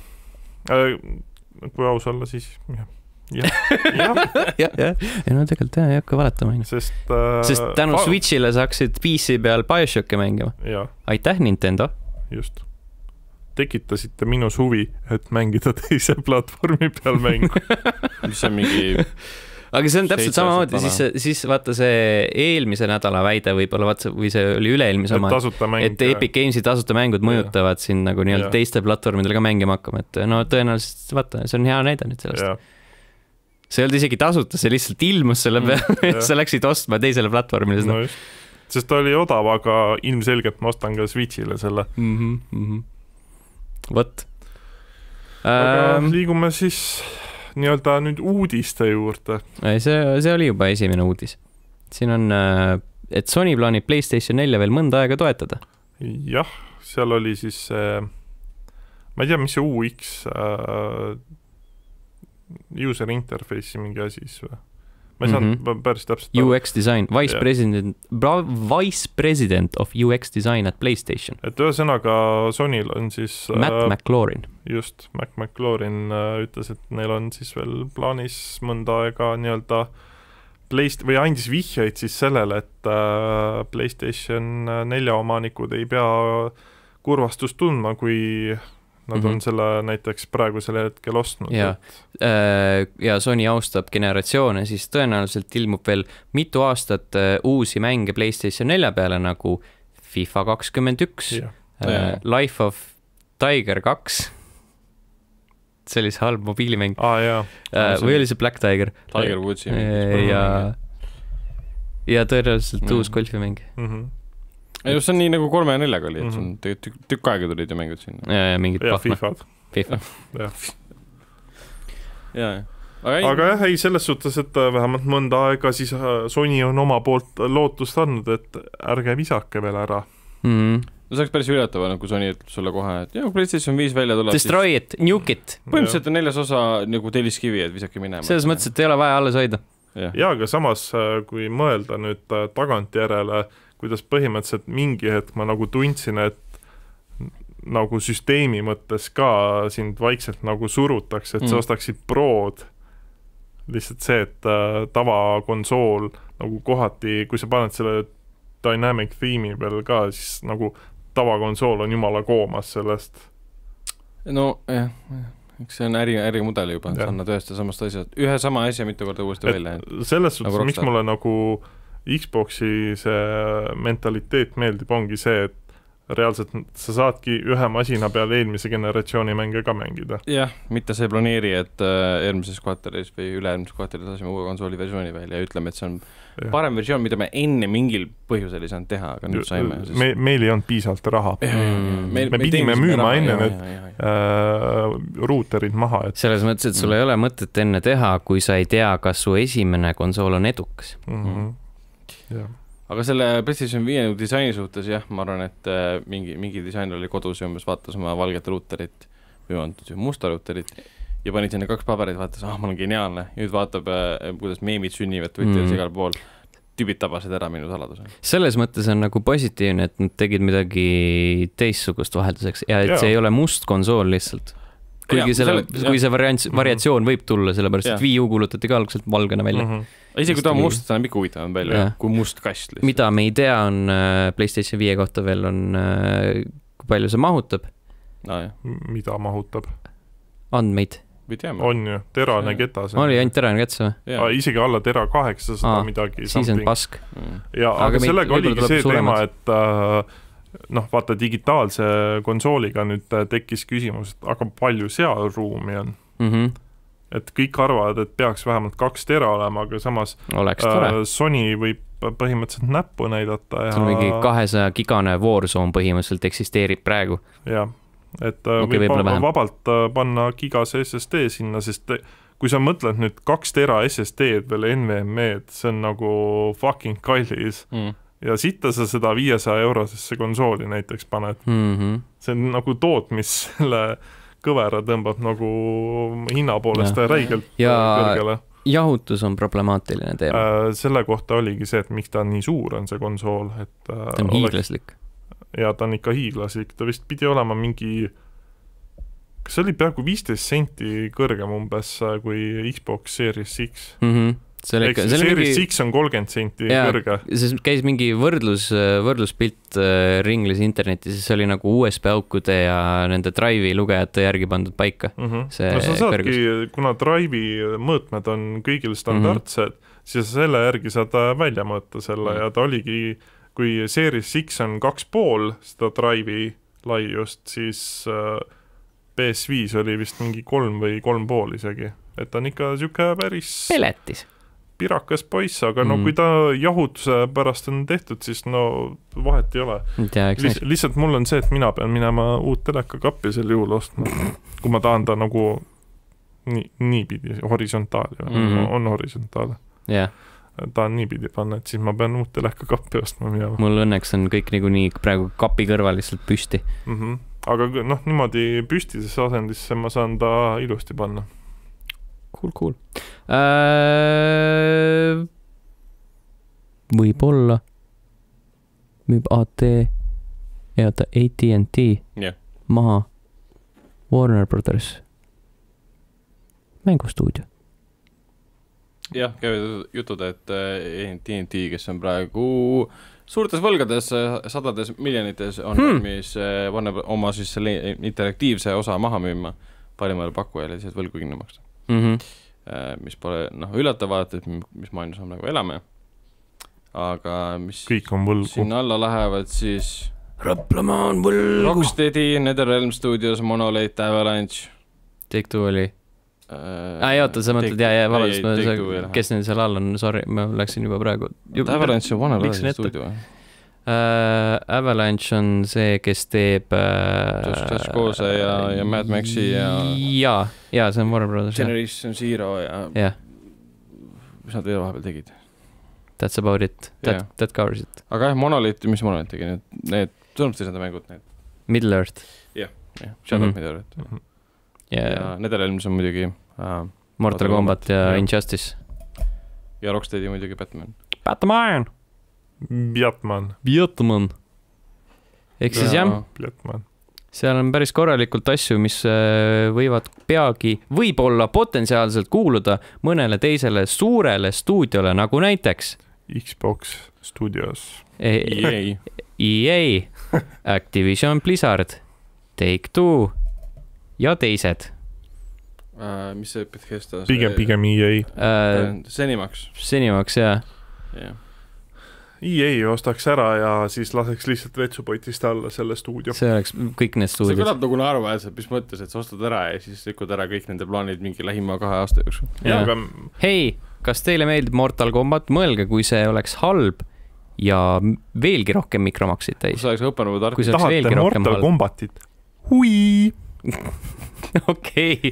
Mm. Kui aus olla, siis jah. jah, jah. ja, ja. ja no tegelikult jah, ei hakka valetama. Sest, äh, Sest tänu fa- Switchile saaksid P C peal Bioshocki mängima. Ja. Aitäh, Nintendo. Just. Tekitasite minu suvi, et mängida teise platvormi peal mängu. Mis on mingi... Aga see on täpselt samamoodi, siis, siis vaata see eelmise nädala väide võib-olla, vaata, või see oli üle-eelmise oma, et, et Epic Gamesi tasuta mängud mõjutavad ja. Siin nagu nii-öelda teiste platvormidel ka mängima hakkama, et no tõenäoliselt, vaata, see on hea näide nüüd sellest. Ja. See ei olnud isegi tasuta, see lihtsalt ilmus selle peale, mm, sa läksid ostma teisele platvormile. No just, sest ta oli odav, aga ilmselgelt ma ostan ka Switchile selle. Mm-hmm, mm-hmm. Vot. Aga ähm, liigume siis... nii-öelda nüüd uudiste juurde. See, see oli juba esimene uudis. Siin on, et Sony plaanib PlayStation nelja veel mõnda aega toetada. Jah, seal oli siis see, ma ei tea, mis see U X uh, user interface'i mingi asi siis või? Ma ei saanud mm-hmm. päris täpselt U X design, vice, yeah. president, bra, vice president of U X design at PlayStation. Et ühesõnaga Sonyl on siis... Matt uh, McLaurin. Just, Matt McLaurin uh, ütles, et neil on siis veel plaanis mõnda aega nii-öelda Playst- või andis vihjeid siis sellele, et uh, PlayStation nelja omanikud ei pea kurvastust tundma, kui... Nad mm-hmm. on selle näiteks praegu selle hetkel ostnud. Ja, et... ja Sony austab generatsioone, siis tõenäoliselt ilmub veel mitu aastat uusi mänge PlayStation nelja peale, nagu FIFA kakskümmend üks, ja. Life of Tiger kaks, see oli see halb mobiilimäng, ah, ja. või oli see Black Tiger? Tiger Woodsi. Ja, ja tõenäoliselt mm. uus golfimäng. Mhm. Ei, see on nii nagu kolme ja neljaga oli, et mm-hmm. tükk, tükk, tükk aega tulid ju mängud sinna. Ja, ja mingid ja FIFA-d. FIFA. ja, ja. Aga, ei... aga jah, ei selles suhtes, et vähemalt mõnda aega siis Sony on oma poolt lootust andnud, et ärge visake veel ära. Mm-hmm. No see oleks päris ületava, kui Sony ütleb sulle kohe, et jah, PlayStation viis välja tuleb. Destroy siis... it, nuke it. Põhimõtteliselt on neljas osa nagu telliskivi, et visake minema. Selles mõttes, et ei ole vaja alles hoida. Ja, ja aga samas, kui mõelda nüüd tagantjärele, kuidas põhimõtteliselt mingi hetk ma nagu tundsin, et nagu süsteemi mõttes ka sind vaikselt nagu surutakse, et mm. sa ostaksid Prod. Lihtsalt see, et äh, tavakonsool nagu kohati, kui sa paned selle Dynamic Theme'i peal ka, siis nagu tavakonsool on jumala koomas sellest. No jah, eks see on äri, ärimudeli juba, sa annad ühest ja samast asjad. Ühe sama asja mitu korda uuesti et välja. Selles suhtes, nagu miks mulle nagu Xboxi see mentaliteet meeldib, ongi see, et reaalselt sa saadki ühe masina peal eelmise generatsiooni mänge ka mängida. Jah, mitte see planeeri, et eelmises kvartalis või üle-eelmises kvartalis lasime uue konsooli versiooni välja ja ütleme, et see on ja. Parem versioon, mida me enne mingil põhjusel ei saanud teha, aga nüüd saime. Siis... Me, meil ei olnud piisavalt raha. Mm. Meil, me pidime müüma raha, enne need äh, ruuterid maha. Et... Selles mõttes, et sul mm. ei ole mõtet enne teha, kui sa ei tea, kas su esimene konsool on edukas. Mm-hmm. Ja. Aga selle PlayStation viie disaini suhtes jah, ma arvan, et mingi, mingi disainer oli kodus ja umbes vaatas oma valget ruuterit või on musta ruuterit ja panid sinna kaks paberit, vaatas, ah, ma olen geniaalne. Nüüd vaatab, kuidas meemid sünnivad Twitteris mm. igal pool. Tüübid tabasid ära minu saladuse. Selles mõttes on nagu positiivne, et nad tegid midagi teissugust vahelduseks ja et ja. See ei ole must konsool lihtsalt. Kuigi ja, selle, selle, kui see variants, variatsioon mm-hmm. võib tulla, sellepärast, ja. Et Wii U kuulutati ka algselt valgena välja. Mm-hmm. Isegi kui ta on must, ta on pikku huvitavam välja, ja. Kui must kast lihtsalt. Mida me ei tea on PlayStation viie kohta veel on, kui palju see mahutab. No, mida mahutab? Andmeid. on ju, terane ketas. Oli ainult terane ketas või? Isegi alla tera kaheksasada Aa, midagi. Siis on pask. Ja, aga, aga sellega oligi see teema, et noh, vaata digitaalse konsooliga nüüd tekkis küsimus, et aga palju seal ruumi on. Mm-hmm. Et kõik arvavad, et peaks vähemalt kaks tera olema, aga samas äh, Sony võib põhimõtteliselt näppu näidata. Ja... See on mingi kahesaja gigane Warzone põhimõtteliselt eksisteerib praegu. Jah, et okay, võib vabalt panna gigas S S D sinna, sest kui sa mõtled nüüd kaks tera S S D-d veel N V M E-d, see on nagu fucking kallis. Mm. Ja sitta sa seda viiesaja eurosesse konsooli näiteks paned. Mm-hmm. See on nagu toot, mis selle kõvera tõmbab nagu hinna poolest ja. Räigelt ja kõrgele. Jahutus on problemaatiline teema. Äh, selle kohta oligi see, et miks ta nii suur on see konsool. Et, äh, ta on hiiglaslik. Ja ta on ikka hiiglaslik. Ta vist pidi olema mingi, kas see oli peaaegu viisteist senti kõrgem umbes kui Xbox Series X. Mhm. Ehk see Series mingi... X on kolmkümmend senti ja, kõrge. Siis käis mingi võrdlus, võrdluspilt äh, ringlis internetis, siis oli nagu U S B-aukude ja nende Drive'i lugejate järgi pandud paika. Mm-hmm. See no sa saadki, kõrgus. Kuna Drive'i mõõtmed on kõigil standardsed, mm-hmm. siis selle järgi saad välja mõõta selle mm-hmm. ja ta oligi, kui Series X on kaks pool seda Drive'i laiust, siis äh, P S viis oli vist mingi kolm või kolm pool isegi. Et ta on ikka siuke päris... Peletis. Pirakas poiss, aga mm. no kui ta jahutuse pärast on tehtud, siis no vahet ei ole. Liht, lihtsalt mul on see, et mina pean minema uut telekakappi sel juhul ostma, kui ma tahan ta nagu nii, niipidi horisontaali, mm-hmm. on horisontaal. Yeah. Ta on niipidi panna, et siis ma pean uut telekakappi ostma minema. Mul õnneks on kõik nagu nii praegu kapi kõrval lihtsalt püsti. Mm-hmm. Aga noh, niimoodi püstisesse asendisse ma saan ta ilusti panna. Cool, cool. Äh, võib-olla müüb A T ja ta A T and T yeah. maha Warner Brothers mängustuudio. Jah, käivad jutud, et A T and T, kes on praegu suurtes võlgades, sadades miljonites on hmm. mis Warner oma siis selle interaktiivse osa maha müüma parimale pakkujale, siis võlgu kinni maksta. Mm-hmm. mis pole noh, üllatavad, et mis maailmas on nagu elame, aga mis kõik on võlgu. Sinna alla lähevad siis Raplamaa on võlgu. Rocksteady, NetherRealm Studios, Monolith, Avalanche. Take-Two oli äh, ai, oota, sa mõtled, jah, jah, valest, kes neil seal all on, sorry, ma läksin juba praegu juba, Avalanche on Monolith Studio Uh, Avalanche on see, kes teeb uh, Just Cause ja, ja Mad Maxi ja ja, ja see on Warner Brothers Generation Zero ja yeah. mis nad veel vahepeal tegid? That's about it, that, yeah. that covers it. Aga jah, Monolith, mis Monolith tegi? Need, need tunnustasid nende mängud need? Middle Earth. Jah, yeah, yeah. Shadow mm-hmm. Middle Earth mm-hmm. yeah. ja NetherRealms on muidugi uh, Mortal Kombat ja yeah. Injustice ja Rocksteady muidugi Batman Batman Batman. Batman. Ehk siis jah, Batman. Seal on päris korralikult asju, mis võivad peagi, võib-olla potentsiaalselt kuuluda mõnele teisele suurele stuudiole, nagu näiteks Xbox Studios, E A, E A, Activision Blizzard, Take-Two ja teised. Uh, mis see Bethesda? Pigem, pigem E A. Uh, Zenimax. Zenimax, jah. jah. E A ostaks ära ja siis laseks lihtsalt vetsupotist alla selle stuudio. See oleks kõik need stuudiod. See kõlab nagu naeruväärselt, mis mõttes, et sa ostad ära ja siis lükud ära kõik nende plaanid mingi lähima kahe aasta jooksul. Aga... Hei, kas teile meeldib Mortal Kombat? Mõelge, kui see oleks halb ja veelgi rohkem mikromaksid täis. Kui sa oleks õppenud tark... Tahate Mortal Kombatit? Hui! Okei.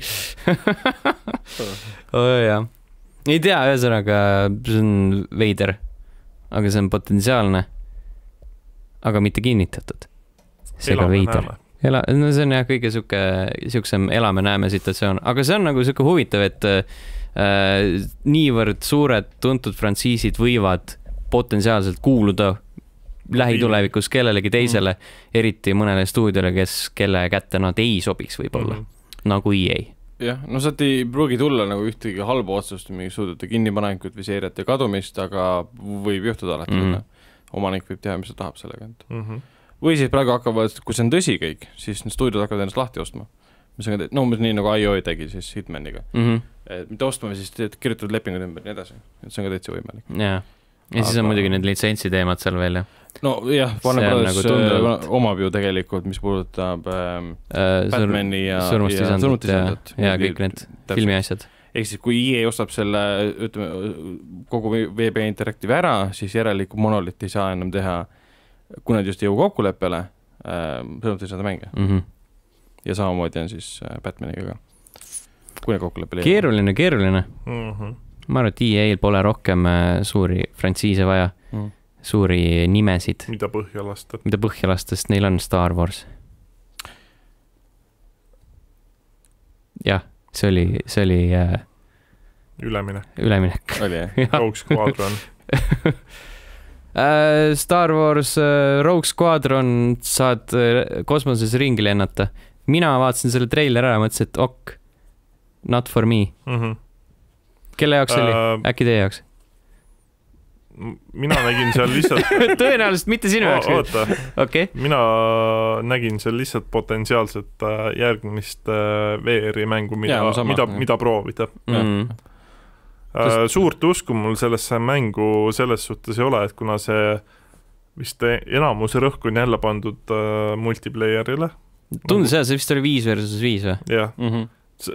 Oh, jah. Ei tea, ühesõnaga, see on veider. Aga see on potentsiaalne, aga mitte kinnitatud. Seega veider. Ela, no see on jah kõige siuke, siuksem elame-näeme situatsioon, aga see on nagu siuke huvitav, et äh, niivõrd suured tuntud frantsiisid võivad potentsiaalselt kuuluda lähitulevikus kellelegi teisele, mm. eriti mõnele stuudiole, kes, kelle kätte nad ei sobiks võib-olla, mm. nagu E A. Jah, no sealt ei pruugi tulla nagu ühtegi halba otsust, mingi suudete kinnipanekut või seeriate kadumist, aga võib juhtuda alati mm. -hmm. omanik võib teha, mis ta tahab sellega. Mm -hmm. Või siis praegu hakkavad, kui see on tõsi kõik, siis need stuudiod hakkavad ennast lahti ostma. mis on, no umbes nii nagu I O tegi siis Hitmaniga mm. -hmm. et mitte ostma, siis kirjutatud lepingud ümber nii edasi, et see on ka täitsa võimalik. jaa, ja Aga... siis on muidugi need litsentsi teemad seal veel, jah. no jah, Warner Brothers nagu tunduvalt... omab ju tegelikult, mis puudutab ähm, äh, Batmani ja surmust isandut ja, ja kõik need filmi asjad. Ehk siis, kui E A ostab selle, ütleme, kogu V B Interactive ära, siis järelikult Monolith ei saa enam teha, kui nad just ei jõu kokkuleppele, äh, sõnult ei saa ta mänge. Mm -hmm. Ja samamoodi on siis Batmaniga ka. Kui need kokkuleppele ei keeruline, keeruline. Mm -hmm. Ma arvan, et E A-l pole rohkem suuri frantsiise vaja, mm. suuri nimesid. Mida põhja lasta. Mida põhja lasta, sest neil on Star Wars. Jah. See oli, see oli äh, üleminek. Üleminek. Oli, jah? Rogue Squadron. Star Wars Rogue Squadron saad kosmoses ringi lennata. Mina vaatasin selle treiler ära ja mõtlesin, et ok, not for me. Mm -hmm. Kelle jaoks uh, oli? Äkki teie jaoks? Mina nägin seal lihtsalt tõenäoliselt mitte sinu jaoks. Oota, okay. Mina nägin seal lihtsalt potentsiaalset järgmist V R-i mängu, mida, ja, mida, mida proovida. Mm. Äh, suurt usku mul sellesse mängu selles suhtes ei ole, et kuna see vist enamuse rõhku on jälle pandud äh, multiplayerile. Tundus jah, see vist oli viis versus viis või? Jah. Mm -hmm. See,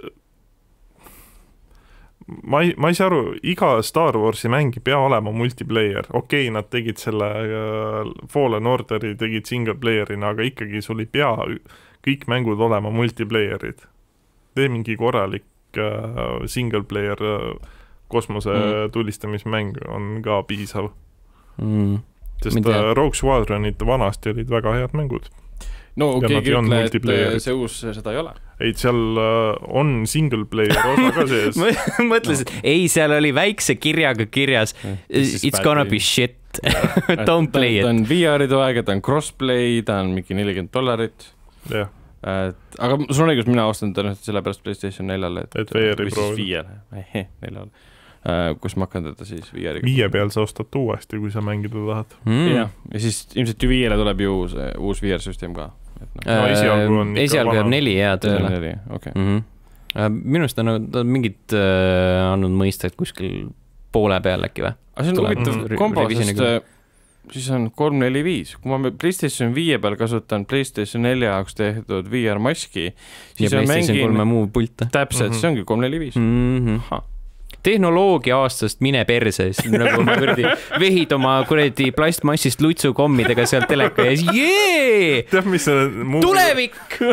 ma ei, ma ei saa aru, iga Star Warsi mäng ei pea olema multiplayer. Okei, okay, nad tegid selle uh, Fallen Orderi, tegid single player'ina, aga ikkagi sul ei pea kõik mängud olema multiplayerid. Tee mingi korralik uh, single player uh, kosmose mm. tulistamismäng on ka piisav. Mm. Sest uh, Rogue Squadronid vanasti olid väga head mängud. No keegi ütle, et see uus seda ei ole. Ei, seal on single player osa ka sees. Mõtlesin, no. Ei, seal oli väikse kirjaga kirjas It's gonna be shit. Don't play it. Ta on V R-i toega, ta on crossplay, ta on mingi nelikümmend dollarit. Jah. Aga sul on õigus, mina ostan ta selle pärast PlayStation neljale. Et V R-i proovida. viiele. neljale. Kus ma hakkan teda siis V R-iga. Viie peal sa ostad uuesti, kui sa mängida tahad. Mm. Ja, ja siis ilmselt ju viiele tuleb ju uus, uus V R-süsteem ka. No, esialgu on esialgu jääb neli ja tööle. Neli, okei. Okay. Mm -hmm. Minust on ta mingid äh, andnud mõista, et kuskil poole peal äkki või? Aga see on huvitav kombo, sest äh, siis on kolm neli viis. Kui ma PlayStation viie peal kasutan PlayStation nelja jaoks tehtud V R-maski, siis ja on PlayStation kolme muu pult. Täpselt, mm -hmm. see ongi kolm neli viis. Mm -hmm. Tehnoloogia aastast mine perse, nagu ma kuradi vehid oma kuradi plastmassist lutsukommidega sealt teleka ja siis jee! Tead, mis see muu... Tulevik!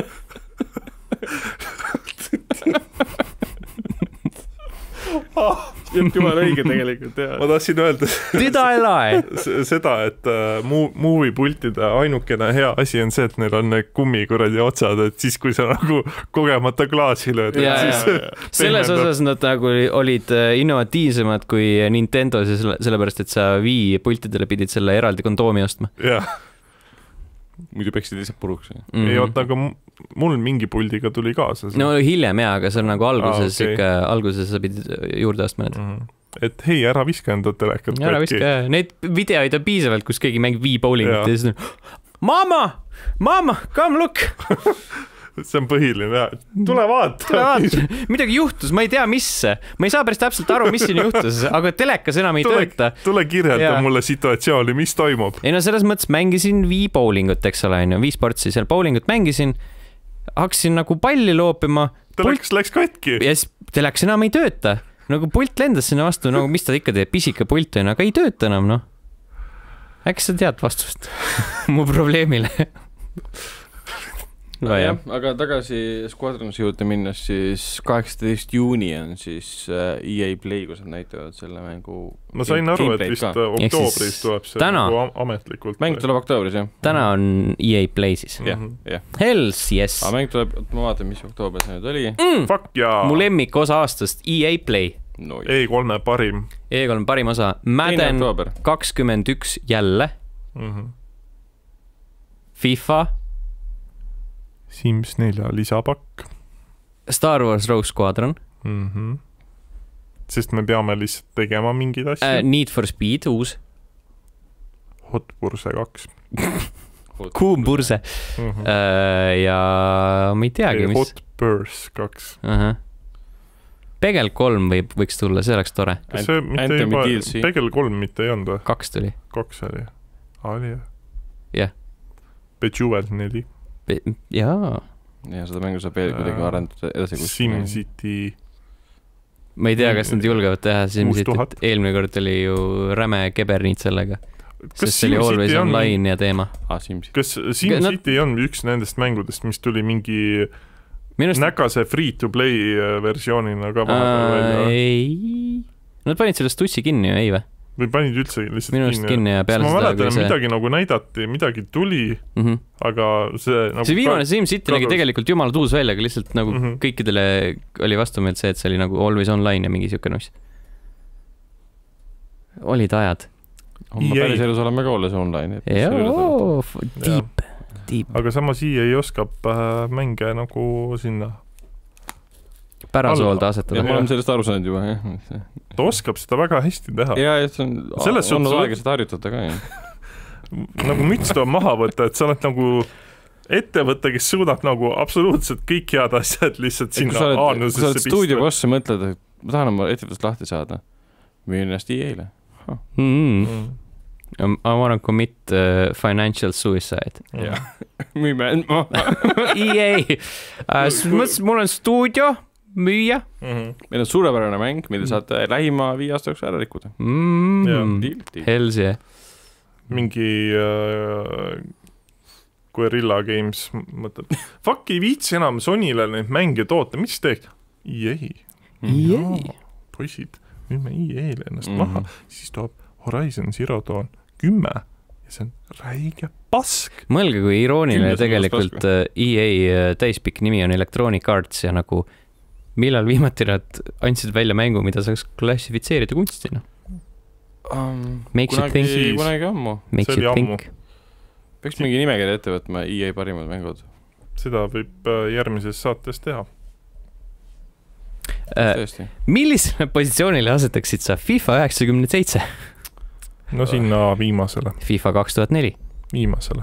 Jumal õige tegelikult, jah. Ma tahtsin öelda Did I lie? seda, et uh, movie pultide ainukene hea asi on see, et neil on need kummikuradi otsad, et siis kui sa nagu kogemata klaasi lööd. Ja, siis ja. Selles osas nad nagu olid innovatiivsemad kui Nintendo, sellepärast, et sa Wii pultidele pidid selle eraldi kondoomi ostma. Jah. Muidu peksid lihtsalt puruks. Mm -hmm. Ei, oota, aga mul mingi puldiga tuli kaasa. No hiljem jaa, aga see on nagu alguses ah, okay. ikka, alguses sa pidid juurde ostma need. Mm -hmm. Et hei, ära viska enda telekat. Ära viska, jah. Neid videoid on piisavalt, kus keegi mängib Wii bowlingut ja siis Mama! Mama! Come look! See on põhiline, jah. Tule vaata. Tule vaata. Midagi juhtus, ma ei tea, mis. Ma ei saa päris täpselt aru, mis siin juhtus, aga telekas enam ei tule, tööta. Tule kirjelda ja. mulle situatsiooni, mis toimub. Ei no selles mõttes mängisin Wii bowlingut, eks ole, Wii Sportsi, seal bowlingut mängisin, hakkasin nagu palli loopima. Telekas läks katki. Ja siis telekas enam ei tööta. Nagu pult lendas sinna vastu, nagu mis ta ikka teeb, pisika pult on, aga ei tööta enam, noh. Äkki sa tead vastust mu probleemile? No, jah, aga tagasi Squadronsi juurde minnes, siis kaheksateist juuni on siis E A Play, kus nad näitavad selle mängu. Ma sain aru, et vist oktoobris tuleb see täna, nagu ametlikult. Mäng tuleb oktoobris, jah. Täna on E A Play siis. Jah, jah. Hells, yes. Aga mäng tuleb, ma vaatan, mis oktoobris nüüd oli. Mm. Fuck jaa. Mu lemmik osa aastast, E A Play. No, E kolme parim. E kolme parim osa. Madden kakskümmend üks jälle. Mm -hmm. FIFA. Sims nelja lisapakk. Star Wars Rogue Squadron. Mm -hmm. Sest me peame lihtsalt tegema mingeid asju. Uh, Need for Speed, uus. Hot Purse kaks. kuum purse mm. -hmm. ja ma ei teagi, mis... Hot Purse kaks. Uh-huh. Pegel kolm võib, võiks tulla, see oleks tore. Kas see mitte juba... Pegel kolm mitte ei olnud või? Kaks tuli. Kaks oli. Oli jah. Jah. Bejeweled neli. Be... Jaa. Ja seda mängu saab kuidagi arendada edasi. SimCity. Ma ei tea, kas nad julgevad teha SimCity. Eelmine kord oli ju räme keberniit sellega. Sest see oli Always on... Online ja teema. Ah, SimCity. Kas SimCity on üks nendest mängudest, mis tuli mingi... Minust... näkase free-to-play versioonina ka vahepeal välja? Ei. Nad panid sellest tussi kinni ju, ei või? Või panid üldse lihtsalt Minust kinni? kinni ja peale ma mäletan, see... midagi nagu näidati, midagi tuli, mm -hmm. aga see... Nagu see viimane SimCity nägi tegelikult jumala tuus välja, aga lihtsalt nagu mm -hmm. kõikidele oli vastumeelt see, et see oli nagu Always Online ja mingi siuke nuss. Olid ajad. Homma päris elus oleme ka Always Online. Joo, deep. Deep. Aga samas E A oskab äh, mänge nagu sinna pärasoolda asetada. Ja ma olen sellest aru saanud juba. Jah. Ta oskab seda väga hästi teha. Ja, ja see on Selles olnud suhtes... aega seda harjutada ka. Jah. nagu müts tuleb maha võtta, et sa oled nagu ettevõte, kes suudab nagu absoluutselt kõik head asjad lihtsalt sinna aanusesse pista. Kui sa oled stuudiobosse mõtled, et ma tahan oma ettevõttest lahti saada, müün ennast E A-le. Huh. Mm -hmm. I wanna commit uh, financial suicide. Jah. Müüme end ma. E A. Uh, mul on stuudio, müüa. Mm -hmm. Meil on suurepärane mäng, mille saate lähima viie aasta jooksul ära rikkuda. Mm -hmm. Hells yeah. Mingi uh, Guerrilla Games mõtleb. Fuck ei viitsi enam Sonyle neid mänge toota. Mis teeks? E A. E A. Poisid, müüme E A-le ennast mm -hmm. maha. Siis toob Horizon Zero Dawn kümme ja see on räige pask. Mõelge, kui irooniline tegelikult E A täispikk nimi on Electronic Arts ja nagu millal viimati nad andsid välja mängu, mida saaks klassifitseerida kunstina? Um, Makes you think. Kunagi, kunagi ammu. Makes you think. Peaks mingi nimekirja ette võtma E A parimad mängud. Seda võib järgmises saates teha. Uh, millisele positsioonile asetaksid sa FIFA üheksakümmend seitse? No sinna viimasele. FIFA kaks tuhat neli. Viimasele.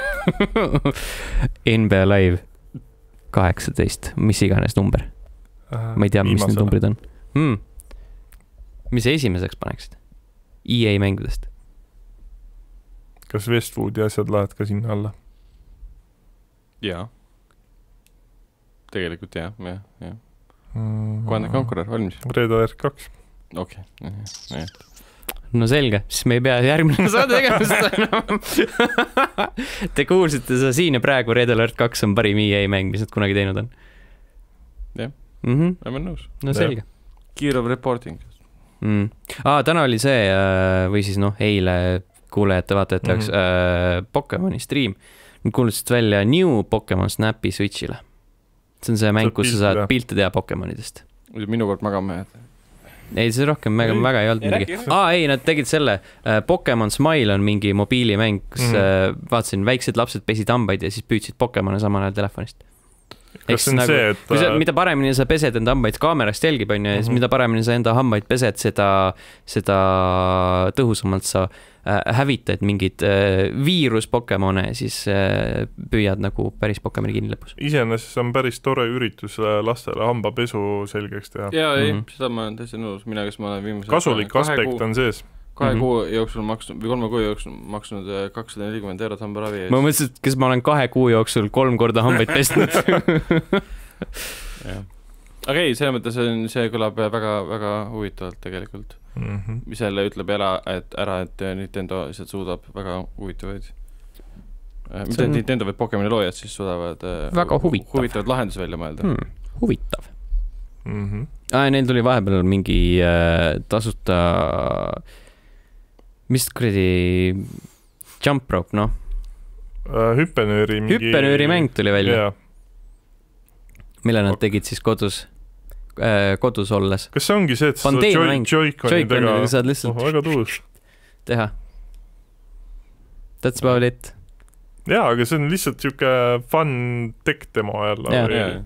N B A Live kaheksateist, mis iganes number. Uh, ma ei tea, viimasele. Mis need numbrid on. Hmm. Mis esimeseks paneksid? E A mängudest. Kas Westwoodi asjad lähed ka sinna alla? Jaa. Tegelikult jah, jah, jah. Command and Conqueror, valmis? Red Alert kaks. Okei. Okay. No selge, siis me ei pea järgmine saade tegema seda. Te kuulsite seda siin ja praegu Red Alert kaks on parim E A mäng, mis nad kunagi teinud on. Jah, mm -hmm. ma olen nõus. No selge. Gear of Reporting. Mm. Ah, täna oli see, või siis noh, eile kuulejate vaatajate jaoks mm -hmm. äh, Pokemoni stream. Nüüd kuulutasid välja New Pokemon Snapi Switchile. See on see mäng, kus sa saad pilte teha Pokemonidest. Minu kord magama jääd. Ei, see rohkem väga, väga ei olnud midagi. Aa, ei, nad tegid selle. Pokemon Smile on mingi mobiilimäng, kus mm -hmm. vaatasin, väiksed lapsed pesid hambaid ja siis püüdsid Pokemone samal ajal telefonist. Kas see on nagu, see, et... Sa, mida paremini sa pesed enda hambaid, kaamerast jälgib, on ju, ja siis mida paremini sa enda hambaid pesed, seda, seda tõhusamalt sa äh, hävitad mingid äh, viirus Pokemone, siis äh, püüad nagu päris Pokemoni kinni lõpus. Iseenesest on päris tore üritus lastele hambapesu selgeks teha. Jaa, ei, mm -hmm. seda ma olen täiesti nõus. Mina, kes ma olen viimase... Kasulik aspekt kuu... on sees. Kahe mm -hmm. kuu jooksul maksnud, või kolme kuu jooksul maksnud kakssada nelikümmend eurot hambaravi. Ma mõtlesin, et kes ma olen kahe kuu jooksul kolm korda hambaid pestnud. Aga ei, selle mõttes see, see kõlab väga, väga huvitavalt tegelikult. Mm -hmm. Mis jälle ütleb ära, et, ära, et Nintendo lihtsalt suudab väga huvitavaid mitte on... Nintendo või Pokemoni loojad siis suudavad väga huvitav. huvitavad lahendusi välja mõelda. Hmm, huvitav. Mm -hmm. ah, neil tuli vahepeal mingi äh, tasuta mis kuradi jump rope, noh uh, hüppenööri mingi... hüppenööri mäng tuli välja yeah. mille nad tegid siis kodus äh, kodus olles. Kas see ongi see, et sa Joy-Conidega saad lihtsalt oh, väga tuus teha? That's about it. Jaa, aga see on lihtsalt siuke fun tech demo jälle yeah. yeah.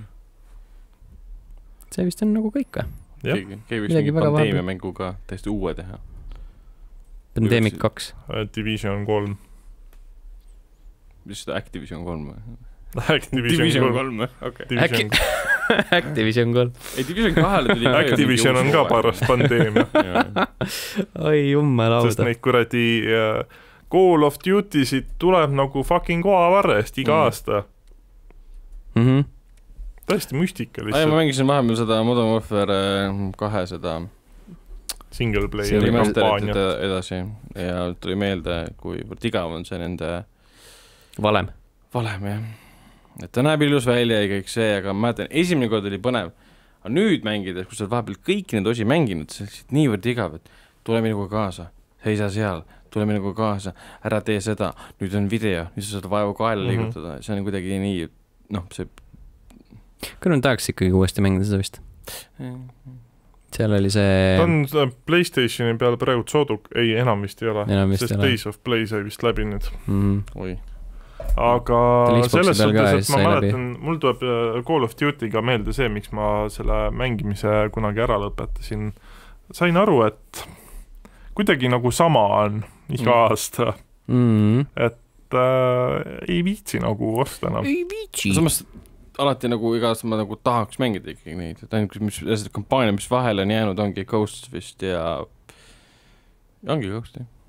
see vist on nagu kõik või? Keegi, keegi võiks mingi pandeemia mänguga täiesti uue teha. Pandemic kaks. Division kolm. mis seda Activision kolm või? Activision kolm või? okei. Activision kolm. ei, Division kahele tuli Activision on ka paras pandeemia. oi jummalauda. Sest neid kuradi uh, Call of Duty'sid tuleb nagu fucking koavarrest iga mm. aasta. Mhm. Täiesti müstika lihtsalt. Ai, ma mängisin vahepeal seda Modern Warfare kahe seda single player kampaaniat edasi ja tuli meelde, kui igav on see nende valem. Valem, jah. Et ta näeb ilus välja ja kõik see, aga ma mäletan, esimene kord oli põnev. Aga nüüd mängides, kui sa vahepeal kõik need osi mänginud, see on niivõrd igav, et tule minuga kaasa, seisa seal, tule minuga kaasa, ära tee seda, nüüd on video, nüüd sa saad vaevu kaela liigutada, mm -hmm. see on kuidagi nii, noh, see kui nüüd tahaks ikkagi uuesti mängida seda vist. Seal oli see... Ta on PlayStationi peal praegu sooduk, ei, enam vist ei ole, sest Days of Play sai vist läbi nüüd. Mm -hmm. Oi. Aga selles suhtes, et ma mäletan, mul tuleb Call of Duty'ga meelde see, miks ma selle mängimise kunagi ära lõpetasin. Sain aru, et kuidagi nagu sama on iga mm. aasta. Mm. Et äh, ei viitsi nagu osta enam. Ei viitsi. Samas alati nagu iga aasta ma nagu tahaks mängida ikkagi neid. Et ainult, mis kampaania, mis vahele on jäänud, ongi Ghost vist ja ongi Ghost, jah.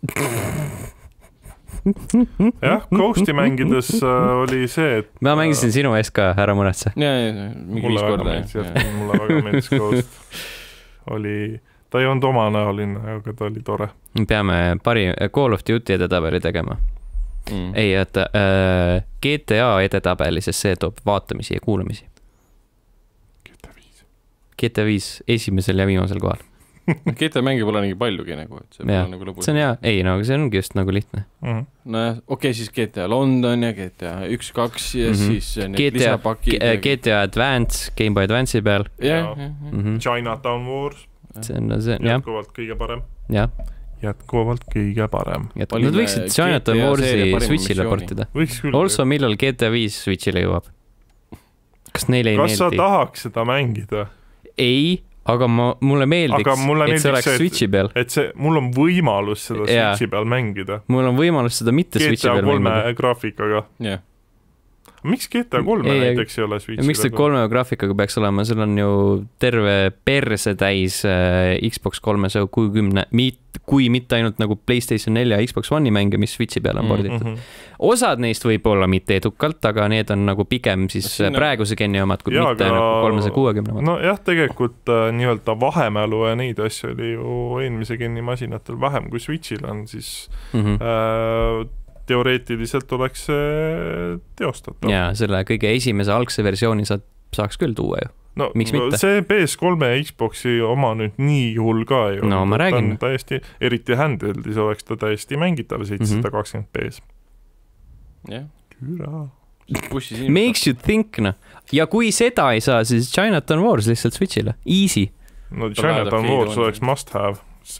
jah, Ghosti mängides äh, oli see, et ma mängisin äh, sinu ees ka, ära muretse. Ja, ja, mingi viis korda. Mulle väga meeldis Ghost. Oli, ta ei olnud oma näoline, aga ta oli tore. Peame pari Call of Duty edetabeli tegema. Mm. Ei, et äh, G T A edetabeli, sest see toob vaatamisi ja kuulamisi. G T A viis. G T A viis esimesel ja viimasel kohal. G T A mängi pole nii paljugi nagu, et see ja, pole nagu lõbus. See on hea, ei, no see ongi just nagu lihtne. Mm -hmm. No jah, okei, okay, siis G T A London ja G T A üks, kaks ja mm -hmm. siis need G T A, lisapakid. G T A Advance, Game Boy Advance'i peal. Ja, ja, ja. Mm -hmm. Chinatown Wars. See on, see, jätkuvalt jah. Kõige parem. Jah. Jätkuvalt kõige parem. Nad võiksid Chinatown Warsi Switch'ile portida. Võiks küll. Also, millal G T A viis Switch'ile jõuab? Kas neile ei Kas meeldi? Kas sa tahaks seda mängida? Ei. Aga ma, mulle meeldiks, mulle et see oleks see, Switchi peal. Et see, mul on võimalus seda ja. Switchi peal mängida. Mul on võimalus seda mitte Switchi peal mängida. G T A kolme graafikaga. Yeah. Miks G T A kolme ei, näiteks ei ole Switchi miks see kolme graafikaga peaks olema? Seal on ju terve perse täis äh, Xbox kolmesaja kuuekümne, kui mitte ainult nagu PlayStation neli ja Xbox One'i mänge, mis Switchi peal on porditud. Mm -hmm. Osad neist võib olla mitte edukalt, aga need on nagu pigem siis Sinna... praeguse genni omad, kui ja, mitte aga... nagu kolmesaja kuuekümne omad. No jah, tegelikult äh, nii-öelda vahemälu ja neid asju oli ju eelmise genni masinatel vähem kui Switchil on, siis mm -hmm. äh, teoreetiliselt oleks see teostatav. Jaa, selle kõige esimese algse versiooni saad, saaks küll tuua ju. No, see P S kolme ja Xboxi oma nüüd nii juhul ka ei no, ma räägin. Täiesti, eriti handheldis oleks ta täiesti mängitav seitsesada kakskümmend p s. jah. Küra. Makes you think, noh. Ja kui seda ei saa, siis Chinatown Wars lihtsalt Switchile. Easy. No Chinatown Wars oleks must have.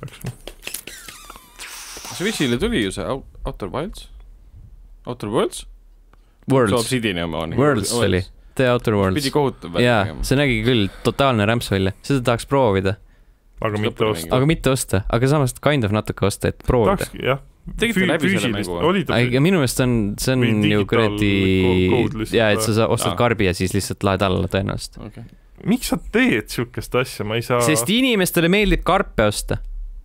Switchile tuli ju see Outer Wilds? Outer Worlds? Worlds. Obsidiani oma. Worlds oli. The Outer Worlds. Pidi kohutav. Jaa, see nägi küll totaalne rämps välja. Seda tahaks proovida. Aga mitte osta. Aga mitte osta. Aga samas kind of natuke osta, et proovida. Tahaks, jah. Tegite läbi selle mängu? Aga minu meelest on, see on ju kuradi... Jaa, et sa ostad karbi ja siis lihtsalt laed alla tõenäoliselt. Okay. Miks sa teed sihukest asja? Ma ei saa... Sest inimestele meeldib karpe osta.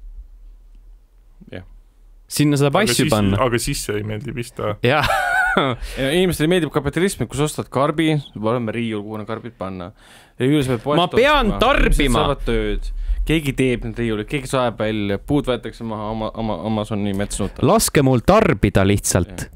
Jah. Sinna saab aga asju siis, panna. Aga sisse ei meeldi pista. Jah. Inimestele meeldib kapitalism, kus ostad karbi, oleme riiul, kuhu on karbid panna. Ma pean tarbima. Saavad tööd. Keegi teeb need riiulid, keegi saab välja, puud võetakse maha oma, oma, Amazoni metsnuta. Laske mul tarbida lihtsalt.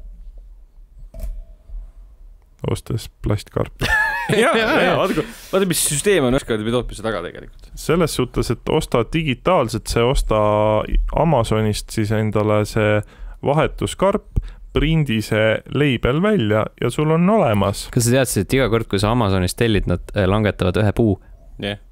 Ostes plastkarpi. Jaa, jaa, vaata, mis süsteem on oskavad tootmise taga tegelikult. Selles suhtes, et osta digitaalselt, see osta Amazonist siis endale see vahetuskarp, prindi see leibel välja ja sul on olemas. Kas sa teadsid, et iga kord, kui sa Amazonist tellid, nad langetavad ühe puu? Jah. Yeah.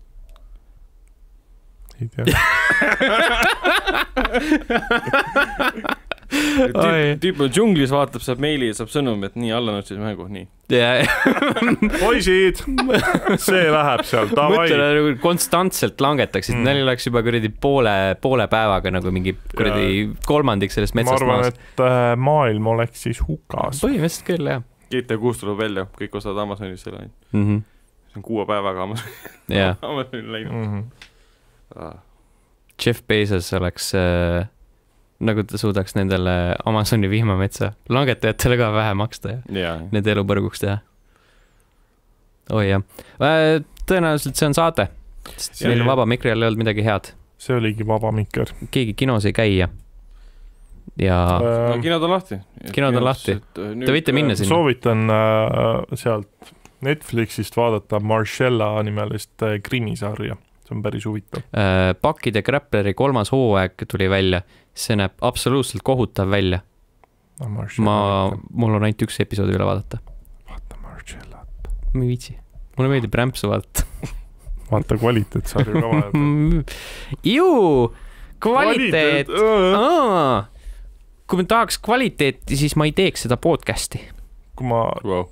Ei tea. tüüp on džunglis, vaatab, saab meili ja saab sõnum, et nii, alla nutsis mängu, nii. poisid, see läheb seal, davai. Mõtle, nagu konstantselt langetaksid, mm. neil oleks juba kuradi poole, poole päevaga nagu mingi kuradi kolmandik sellest metsast maast. Ma arvan, et äh, maailm oleks siis hukas. Põhimõtteliselt küll, jah. G T A kuus tuleb välja, kõik osad Amazonis selle ainult. Mm -hmm. See on kuue päevaga Amazonis yeah. läinud. Mm -hmm. ah. Jeff Bezos oleks... Äh, nagu ta suudaks nendele Amazoni vihmametsa langetajatele ka vähe maksta ja yeah. need elu põrguks teha. Oi jah. Tõenäoliselt see on saate. Sest meil on vaba mikri all ei olnud midagi head. See oligi vaba mikker. Keegi kinos ei käi ja... ja... No, kinod on lahti. Kinod on lahti. Te võite minna sinna. Soovitan äh, sealt Netflixist vaadata Marcella nimelist äh, krimisarja. See on päris huvitav. Äh, Pakkide Grappleri kolmas hooaeg tuli välja. See näeb absoluutselt kohutav välja. No, ma, mul on ainult üks episoodi üle vaadata. Vaata Marcellat. Ma ei viitsi. Mulle meeldib rämpsu vaadata. Vaata kvaliteetsarju ka vaadata. Juu, kvaliteet. Aa, kui ma tahaks kvaliteeti, siis ma ei teeks seda podcasti. Kui ma... Wow.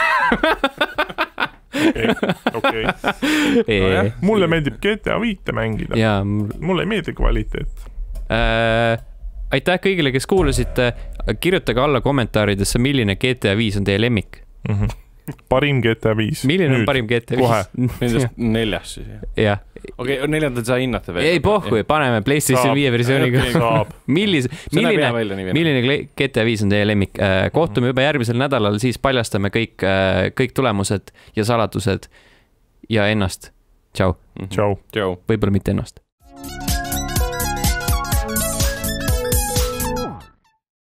okei, okei. Mulle meeldib G T A viite mängida. Ja, mulle ei meeldi kvaliteet. Äh, aitäh kõigile, kes kuulasite. Kirjutage alla kommentaaridesse, milline G T A viis on teie lemmik. Mm-hmm. Parim G T A viis. Milline Nüüd. on parim G T A viis? Nendest neljas siis. Jah. Okei, okay, neljandad saa hinnata veel. Ei pohhui, paneme PlayStation viie versiooniga. Millise, milline, milline G T A viis on teie lemmik? Kohtume juba järgmisel nädalal, siis paljastame kõik, kõik tulemused ja saladused ja ennast. Tšau. Tšau. Tšau. Võib-olla mitte ennast.